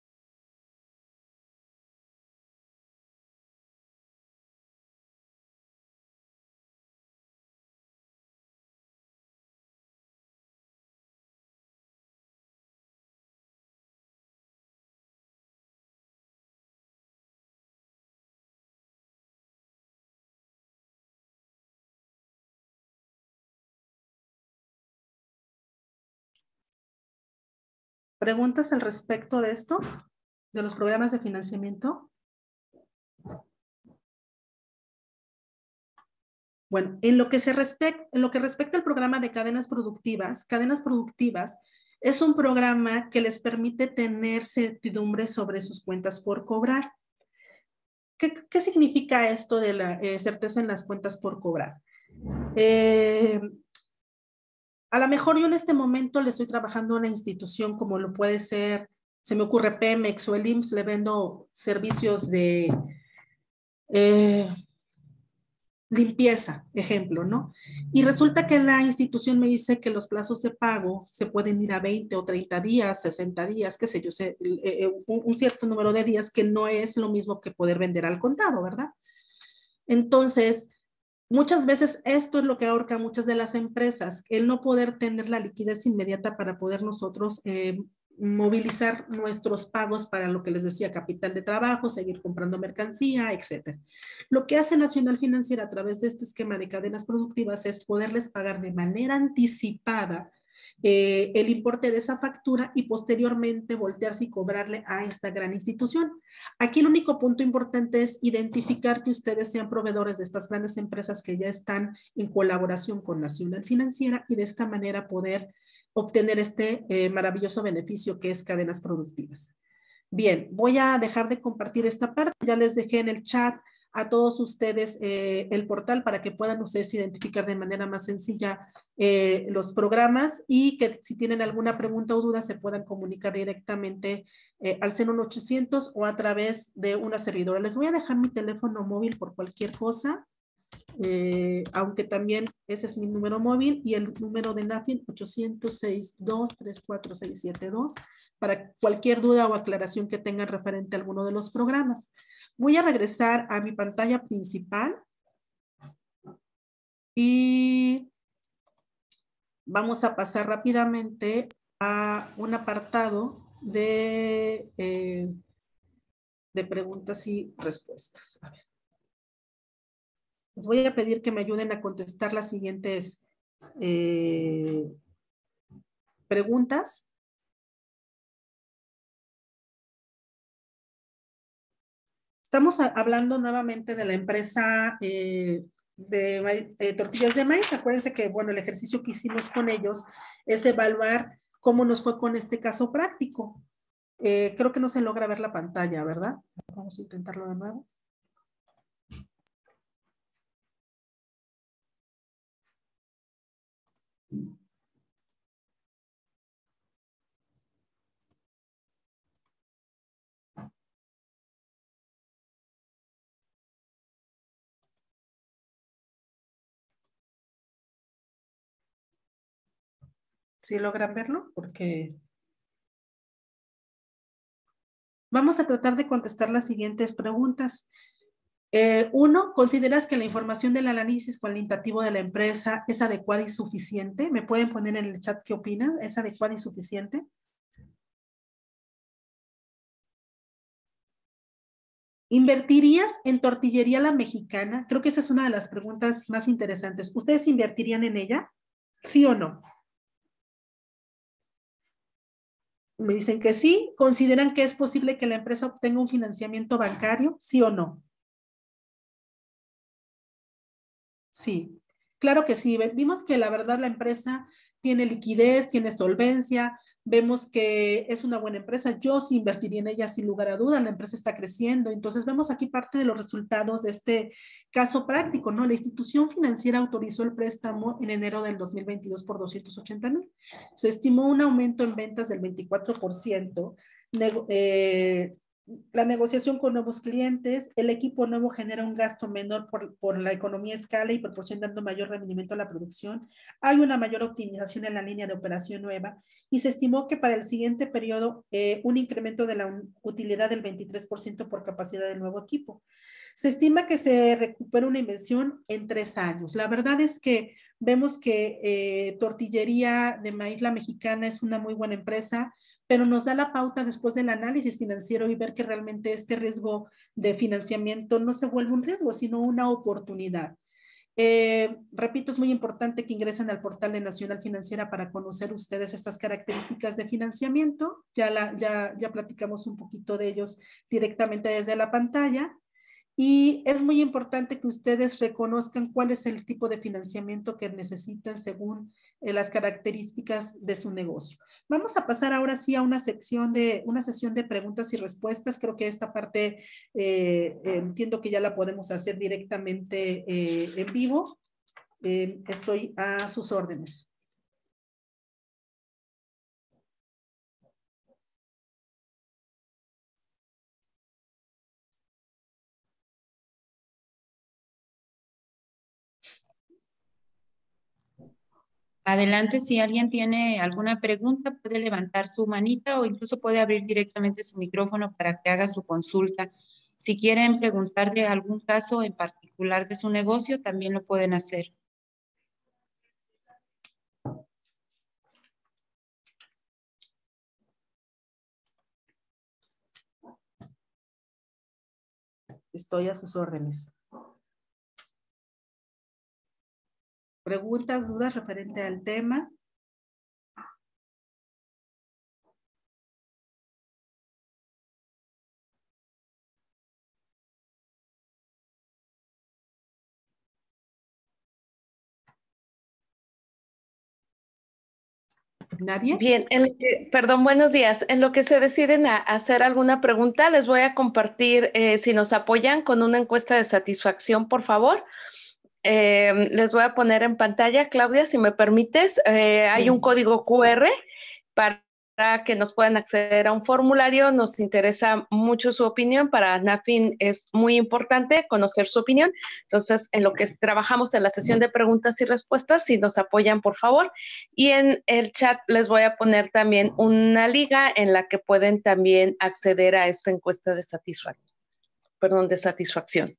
¿Preguntas al respecto de esto? ¿De los programas de financiamiento? Bueno, en lo que respecta al programa de cadenas productivas es un programa que les permite tener certidumbre sobre sus cuentas por cobrar. ¿Qué significa esto de la certeza en las cuentas por cobrar? A lo mejor yo en este momento le estoy trabajando a una institución como lo puede ser, se me ocurre Pemex o el IMSS, le vendo servicios de limpieza, ejemplo, ¿no? Y resulta que la institución me dice que los plazos de pago se pueden ir a 20 o 30 días, 60 días, qué sé yo, un cierto número de días que no es lo mismo que poder vender al contado, ¿verdad? Entonces, muchas veces esto es lo que ahorca a muchas de las empresas, el no poder tener la liquidez inmediata para poder nosotros movilizar nuestros pagos para lo que les decía, capital de trabajo, seguir comprando mercancía, etc. Lo que hace Nacional Financiera a través de este esquema de cadenas productivas es poderles pagar de manera anticipada el importe de esa factura y posteriormente voltearse y cobrarle a esta gran institución. Aquí el único punto importante es identificar que ustedes sean proveedores de estas grandes empresas que ya están en colaboración con Nacional Financiera y de esta manera poder obtener este maravilloso beneficio que es cadenas productivas. Bien, voy a dejar de compartir esta parte. Ya les dejé en el chat a todos ustedes el portal para que puedan ustedes identificar de manera más sencilla los programas y que si tienen alguna pregunta o duda se puedan comunicar directamente al 01800 o a través de una servidora. Les voy a dejar mi teléfono móvil por cualquier cosa. Aunque también ese es mi número móvil y el número de NAFIN 806-234-672 para cualquier duda o aclaración que tengan referente a alguno de los programas. Voy a regresar a mi pantalla principal y vamos a pasar rápidamente a un apartado de preguntas y respuestas. A ver. Les voy a pedir que me ayuden a contestar las siguientes preguntas. Estamos hablando nuevamente de la empresa de tortillas de maíz. Acuérdense que, bueno, el ejercicio que hicimos con ellos es evaluar cómo nos fue con este caso práctico. Creo que no se logra ver la pantalla, ¿verdad? Vamos a intentarlo de nuevo. ¿Sí logran verlo? Porque vamos a tratar de contestar las siguientes preguntas. Uno, ¿consideras que la información del análisis cualitativo de la empresa es adecuada y suficiente? ¿Me pueden poner en el chat qué opinan? ¿Es adecuada y suficiente? ¿Invertirías en Tortillería La Mexicana? Creo que esa es una de las preguntas más interesantes. ¿Ustedes invertirían en ella? ¿Sí o no? Me dicen que sí. ¿Consideran que es posible que la empresa obtenga un financiamiento bancario? ¿Sí o no? Sí, claro que sí. Vimos que la verdad la empresa tiene liquidez, tiene solvencia, vemos que es una buena empresa. Yo sí invertiría en ella sin lugar a duda, la empresa está creciendo. Entonces vemos aquí parte de los resultados de este caso práctico, ¿no? La institución financiera autorizó el préstamo en enero del 2022 por 280,000. Se estimó un aumento en ventas del 24%. La negociación con nuevos clientes, el equipo nuevo genera un gasto menor por la economía escala y proporcionando mayor rendimiento a la producción. Hay una mayor optimización en la línea de operación nueva y se estimó que para el siguiente periodo un incremento de la utilidad del 23% por capacidad del nuevo equipo. Se estima que se recupera una inversión en 3 años. La verdad es que vemos que Tortillería de Maíz La Mexicana es una muy buena empresa, pero nos da la pauta después del análisis financiero y ver que realmente este riesgo de financiamiento no se vuelve un riesgo, sino una oportunidad. Repito, es muy importante que ingresen al portal de Nacional Financiera para conocer ustedes estas características de financiamiento. Ya platicamos un poquito de ellos directamente desde la pantalla. Y es muy importante que ustedes reconozcan cuál es el tipo de financiamiento que necesitan según las características de su negocio. Vamos a pasar ahora sí a una sesión de preguntas y respuestas. Creo que esta parte entiendo que ya la podemos hacer directamente en vivo. Estoy a sus órdenes. Adelante, si alguien tiene alguna pregunta, puede levantar su manita o incluso puede abrir directamente su micrófono para que haga su consulta. Si quieren preguntar de algún caso en particular de su negocio, también lo pueden hacer. Estoy a sus órdenes. ¿Preguntas, dudas referente al tema? ¿Nadie? Bien, perdón, buenos días. En lo que se deciden a hacer alguna pregunta, les voy a compartir, si nos apoyan, con una encuesta de satisfacción, por favor. Les voy a poner en pantalla, Claudia, si me permites. Sí. Hay un código QR para que nos puedan acceder a un formulario. Nos interesa mucho su opinión. Para NAFIN es muy importante conocer su opinión. Entonces, en lo que trabajamos en la sesión de preguntas y respuestas, si nos apoyan, por favor. Y en el chat les voy a poner también una liga en la que pueden también acceder a esta encuesta de satisfacción.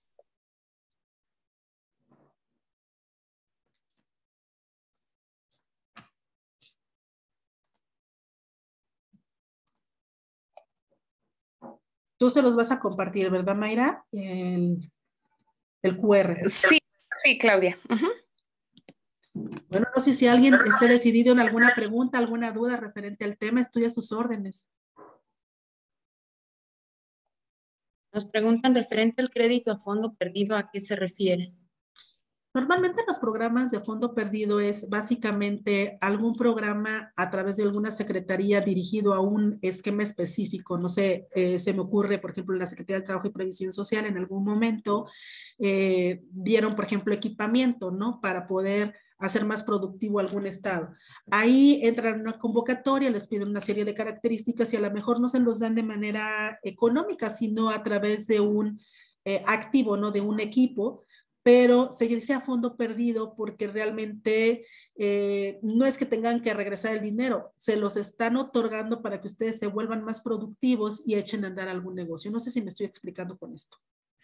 Tú se los vas a compartir, ¿verdad, Mayra? El QR. Sí, Claudia. Bueno, no sé si alguien esté decidido en alguna pregunta, alguna duda referente al tema, estoy a sus órdenes. Nos preguntan referente al crédito a fondo perdido, ¿a qué se refiere? Normalmente los programas de fondo perdido es básicamente algún programa a través de alguna secretaría dirigido a un esquema específico. No sé, se me ocurre, por ejemplo, la Secretaría del Trabajo y Previsión Social en algún momento dieron, por ejemplo, equipamiento, ¿no? Para poder hacer más productivo algún estado. Ahí entran en una convocatoria, les piden una serie de características y a lo mejor no se los dan de manera económica, sino a través de un activo, ¿no? De un equipo, pero se dice a fondo perdido porque realmente no es que tengan que regresar el dinero, se los están otorgando para que ustedes se vuelvan más productivos y echen a andar algún negocio. No sé si me estoy explicando con esto.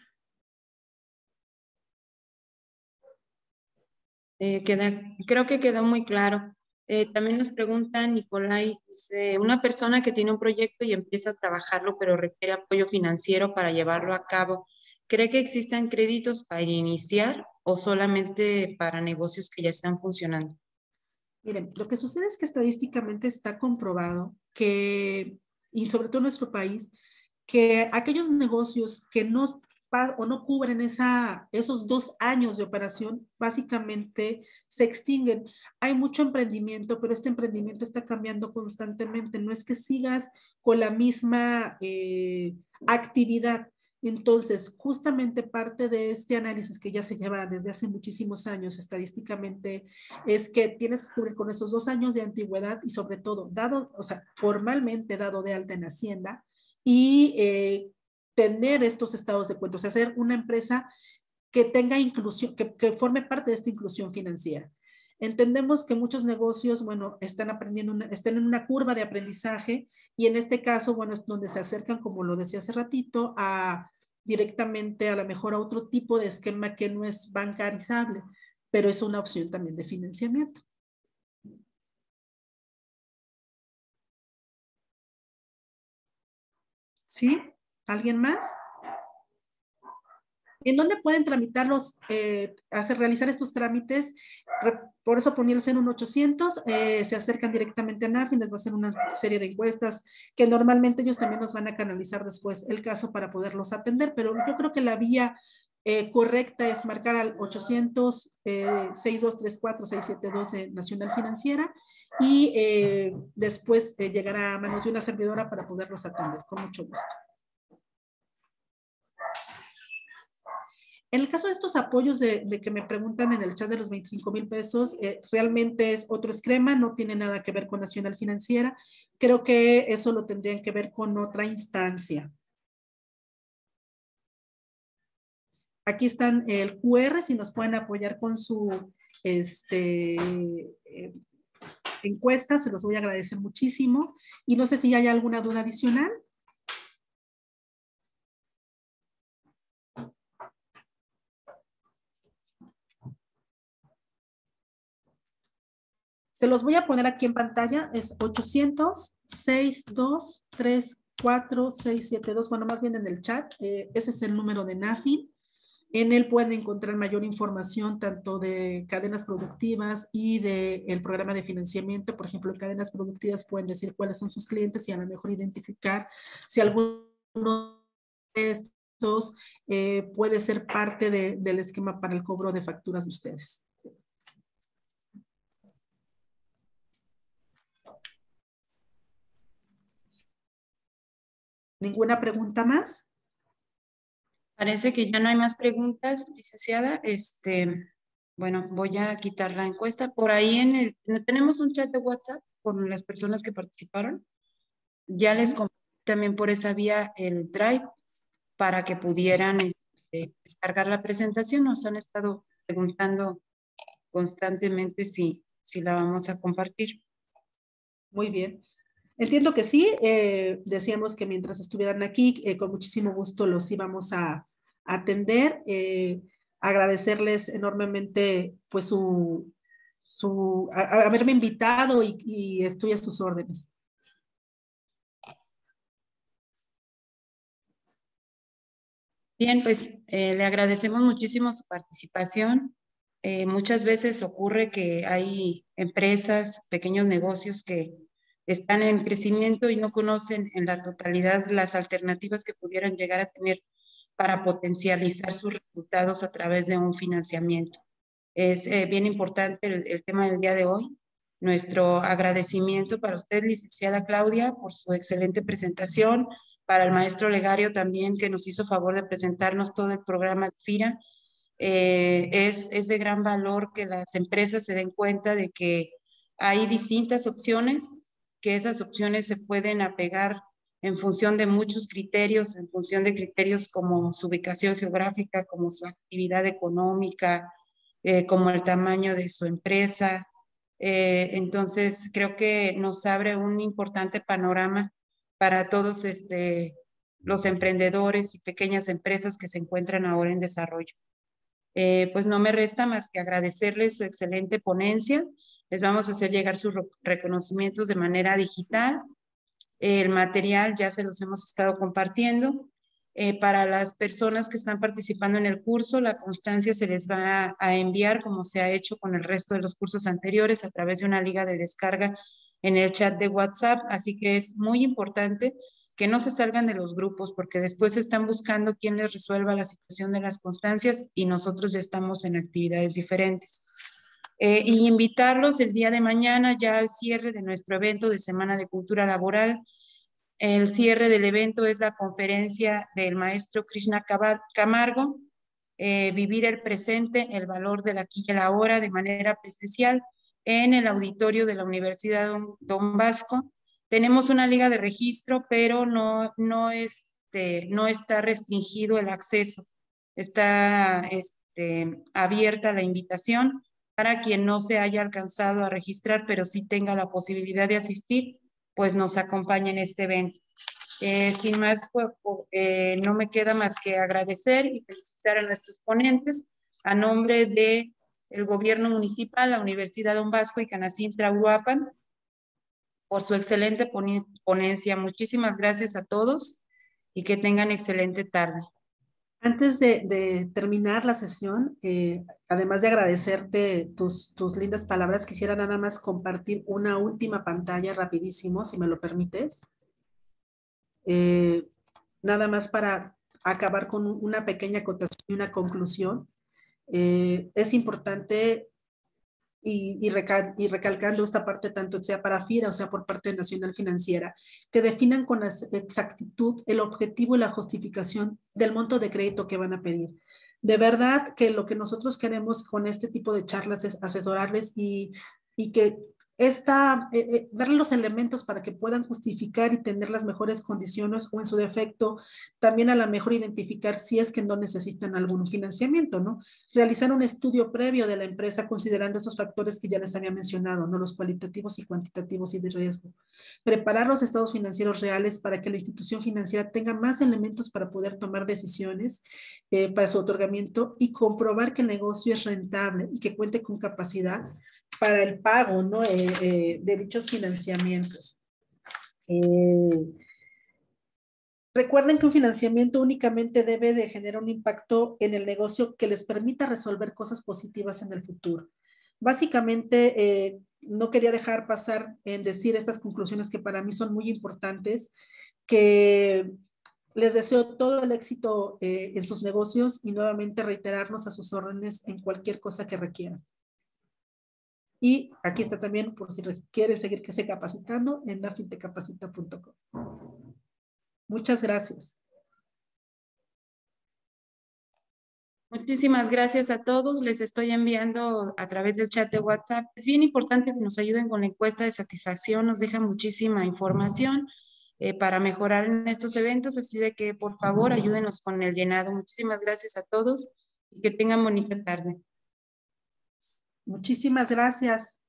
Creo que quedó muy claro. También nos pregunta Nicolai, dice, una persona que tiene un proyecto y empieza a trabajarlo, pero requiere apoyo financiero para llevarlo a cabo, ¿cree que existan créditos para iniciar o solamente para negocios que ya están funcionando? Miren, lo que sucede es que estadísticamente está comprobado que, y sobre todo en nuestro país, que aquellos negocios que no o no cubren esos 2 años de operación, básicamente se extinguen. Hay mucho emprendimiento, pero este emprendimiento está cambiando constantemente. No es que sigas con la misma actividad. Entonces, justamente parte de este análisis que ya se lleva desde hace muchísimos años estadísticamente es que tienes que cubrir con esos 2 años de antigüedad y sobre todo, formalmente dado de alta en Hacienda y tener estos estados de cuenta, o sea, ser una empresa que tenga inclusión, que forme parte de esta inclusión financiera. Entendemos que muchos negocios, bueno, están aprendiendo, están en una curva de aprendizaje y en este caso, bueno, es donde se acercan, como lo decía hace ratito, directamente a lo mejor a otro tipo de esquema que no es bancarizable, pero es una opción también de financiamiento. ¿Sí? ¿Alguien más? ¿En dónde pueden tramitarlos, realizar estos trámites? Por eso ponerse en un 800, se acercan directamente a NAFIN, les va a hacer una serie de encuestas que normalmente ellos también nos van a canalizar después el caso para poderlos atender, pero yo creo que la vía correcta es marcar al 800-6234-672 de Nacional Financiera y después llegará a manos de una servidora para poderlos atender, con mucho gusto. En el caso de estos apoyos de que me preguntan en el chat de los 25,000 pesos, realmente es otro esquema, no tiene nada que ver con Nacional Financiera. Creo que eso lo tendrían que ver con otra instancia. Aquí están el QR, si nos pueden apoyar con su encuesta, se los voy a agradecer muchísimo. Y no sé si hay alguna duda adicional. Se los voy a poner aquí en pantalla, es 800-6234-672, bueno, más bien en el chat, ese es el número de NAFIN. En él pueden encontrar mayor información tanto de cadenas productivas y del programa de financiamiento. Por ejemplo, en cadenas productivas pueden decir cuáles son sus clientes y a lo mejor identificar si alguno de estos puede ser parte del esquema para el cobro de facturas de ustedes. ¿Ninguna pregunta más? Parece que ya no hay más preguntas, licenciada. Bueno, voy a quitar la encuesta. Por ahí tenemos un chat de WhatsApp con las personas que participaron. Ya les compartí también por esa vía el Drive para que pudieran descargar la presentación. Nos han estado preguntando constantemente si la vamos a compartir. Muy bien. Entiendo que sí. Decíamos que mientras estuvieran aquí, con muchísimo gusto los íbamos a atender. Agradecerles enormemente pues haberme invitado y estoy a sus órdenes. Bien, pues le agradecemos muchísimo su participación. Muchas veces ocurre que hay empresas, pequeños negocios que están en crecimiento y no conocen en la totalidad las alternativas que pudieran llegar a tener para potencializar sus resultados a través de un financiamiento. Es bien importante el tema del día de hoy. Nuestro agradecimiento para usted, licenciada Claudia, por su excelente presentación, para el maestro Legario también, que nos hizo favor de presentarnos todo el programa de FIRA. Es de gran valor que las empresas se den cuenta de que hay distintas opciones, que esas opciones se pueden apegar en función de muchos criterios, en función de criterios como su ubicación geográfica, como su actividad económica, como el tamaño de su empresa. Entonces, creo que nos abre un importante panorama para todos los emprendedores y pequeñas empresas que se encuentran ahora en desarrollo. Pues no me resta más que agradecerles su excelente ponencia. Les vamos a hacer llegar sus reconocimientos de manera digital. El material ya se los hemos estado compartiendo. Para las personas que están participando en el curso, la constancia se les va a enviar como se ha hecho con el resto de los cursos anteriores a través de una liga de descarga en el chat de WhatsApp. Así que es muy importante que no se salgan de los grupos porque después están buscando quién les resuelva la situación de las constancias y nosotros ya estamos en actividades diferentes. Y invitarlos el día de mañana ya al cierre de nuestro evento de Semana de Cultura Laboral. El cierre del evento es la conferencia del maestro Krishna Camargo, Vivir el presente, el valor del aquí y el ahora, de manera presencial en el auditorio de la Universidad Don Bosco. Tenemos una liga de registro, pero no está restringido el acceso. Está abierta la invitación para quien no se haya alcanzado a registrar, pero sí tenga la posibilidad de asistir, pues nos acompaña en este evento. Sin más, no me queda más que agradecer y felicitar a nuestros ponentes a nombre del Gobierno Municipal, la Universidad Don Bosco y Canacintra Uruapan por su excelente ponencia. Muchísimas gracias a todos y que tengan excelente tarde. Antes de terminar la sesión, además de agradecerte tus lindas palabras, quisiera nada más compartir una última pantalla rapidísimo, si me lo permites. Nada más para acabar con una pequeña acotación y una conclusión. Es importante y recalcando esta parte tanto sea para FIRA o sea por parte de Nacional Financiera, que definan con exactitud el objetivo y la justificación del monto de crédito que van a pedir. De verdad que lo que nosotros queremos con este tipo de charlas es asesorarles y que darle los elementos para que puedan justificar y tener las mejores condiciones o en su defecto también a la mejor identificar si es que no necesitan algún financiamiento, ¿no? Realizar un estudio previo de la empresa considerando estos factores que ya les había mencionado, ¿no? Los cualitativos y cuantitativos y de riesgo. Preparar los estados financieros reales para que la institución financiera tenga más elementos para poder tomar decisiones para su otorgamiento y comprobar que el negocio es rentable y que cuente con capacidad para el pago, ¿no? De dichos financiamientos. Recuerden que un financiamiento únicamente debe de generar un impacto en el negocio que les permita resolver cosas positivas en el futuro. Básicamente, no quería dejar pasar en decir estas conclusiones que para mí son muy importantes, que les deseo todo el éxito en sus negocios y nuevamente reiterarnos a sus órdenes en cualquier cosa que requieran. Y aquí está también, por si quieren seguir que se capacitando, en nafintecapacita.com. Muchas gracias. Muchísimas gracias a todos. Les estoy enviando a través del chat de WhatsApp. Es bien importante que nos ayuden con la encuesta de satisfacción. Nos deja muchísima información para mejorar en estos eventos. Así de que, por favor, ayúdenos con el llenado. Muchísimas gracias a todos y que tengan bonita tarde. Muchísimas gracias.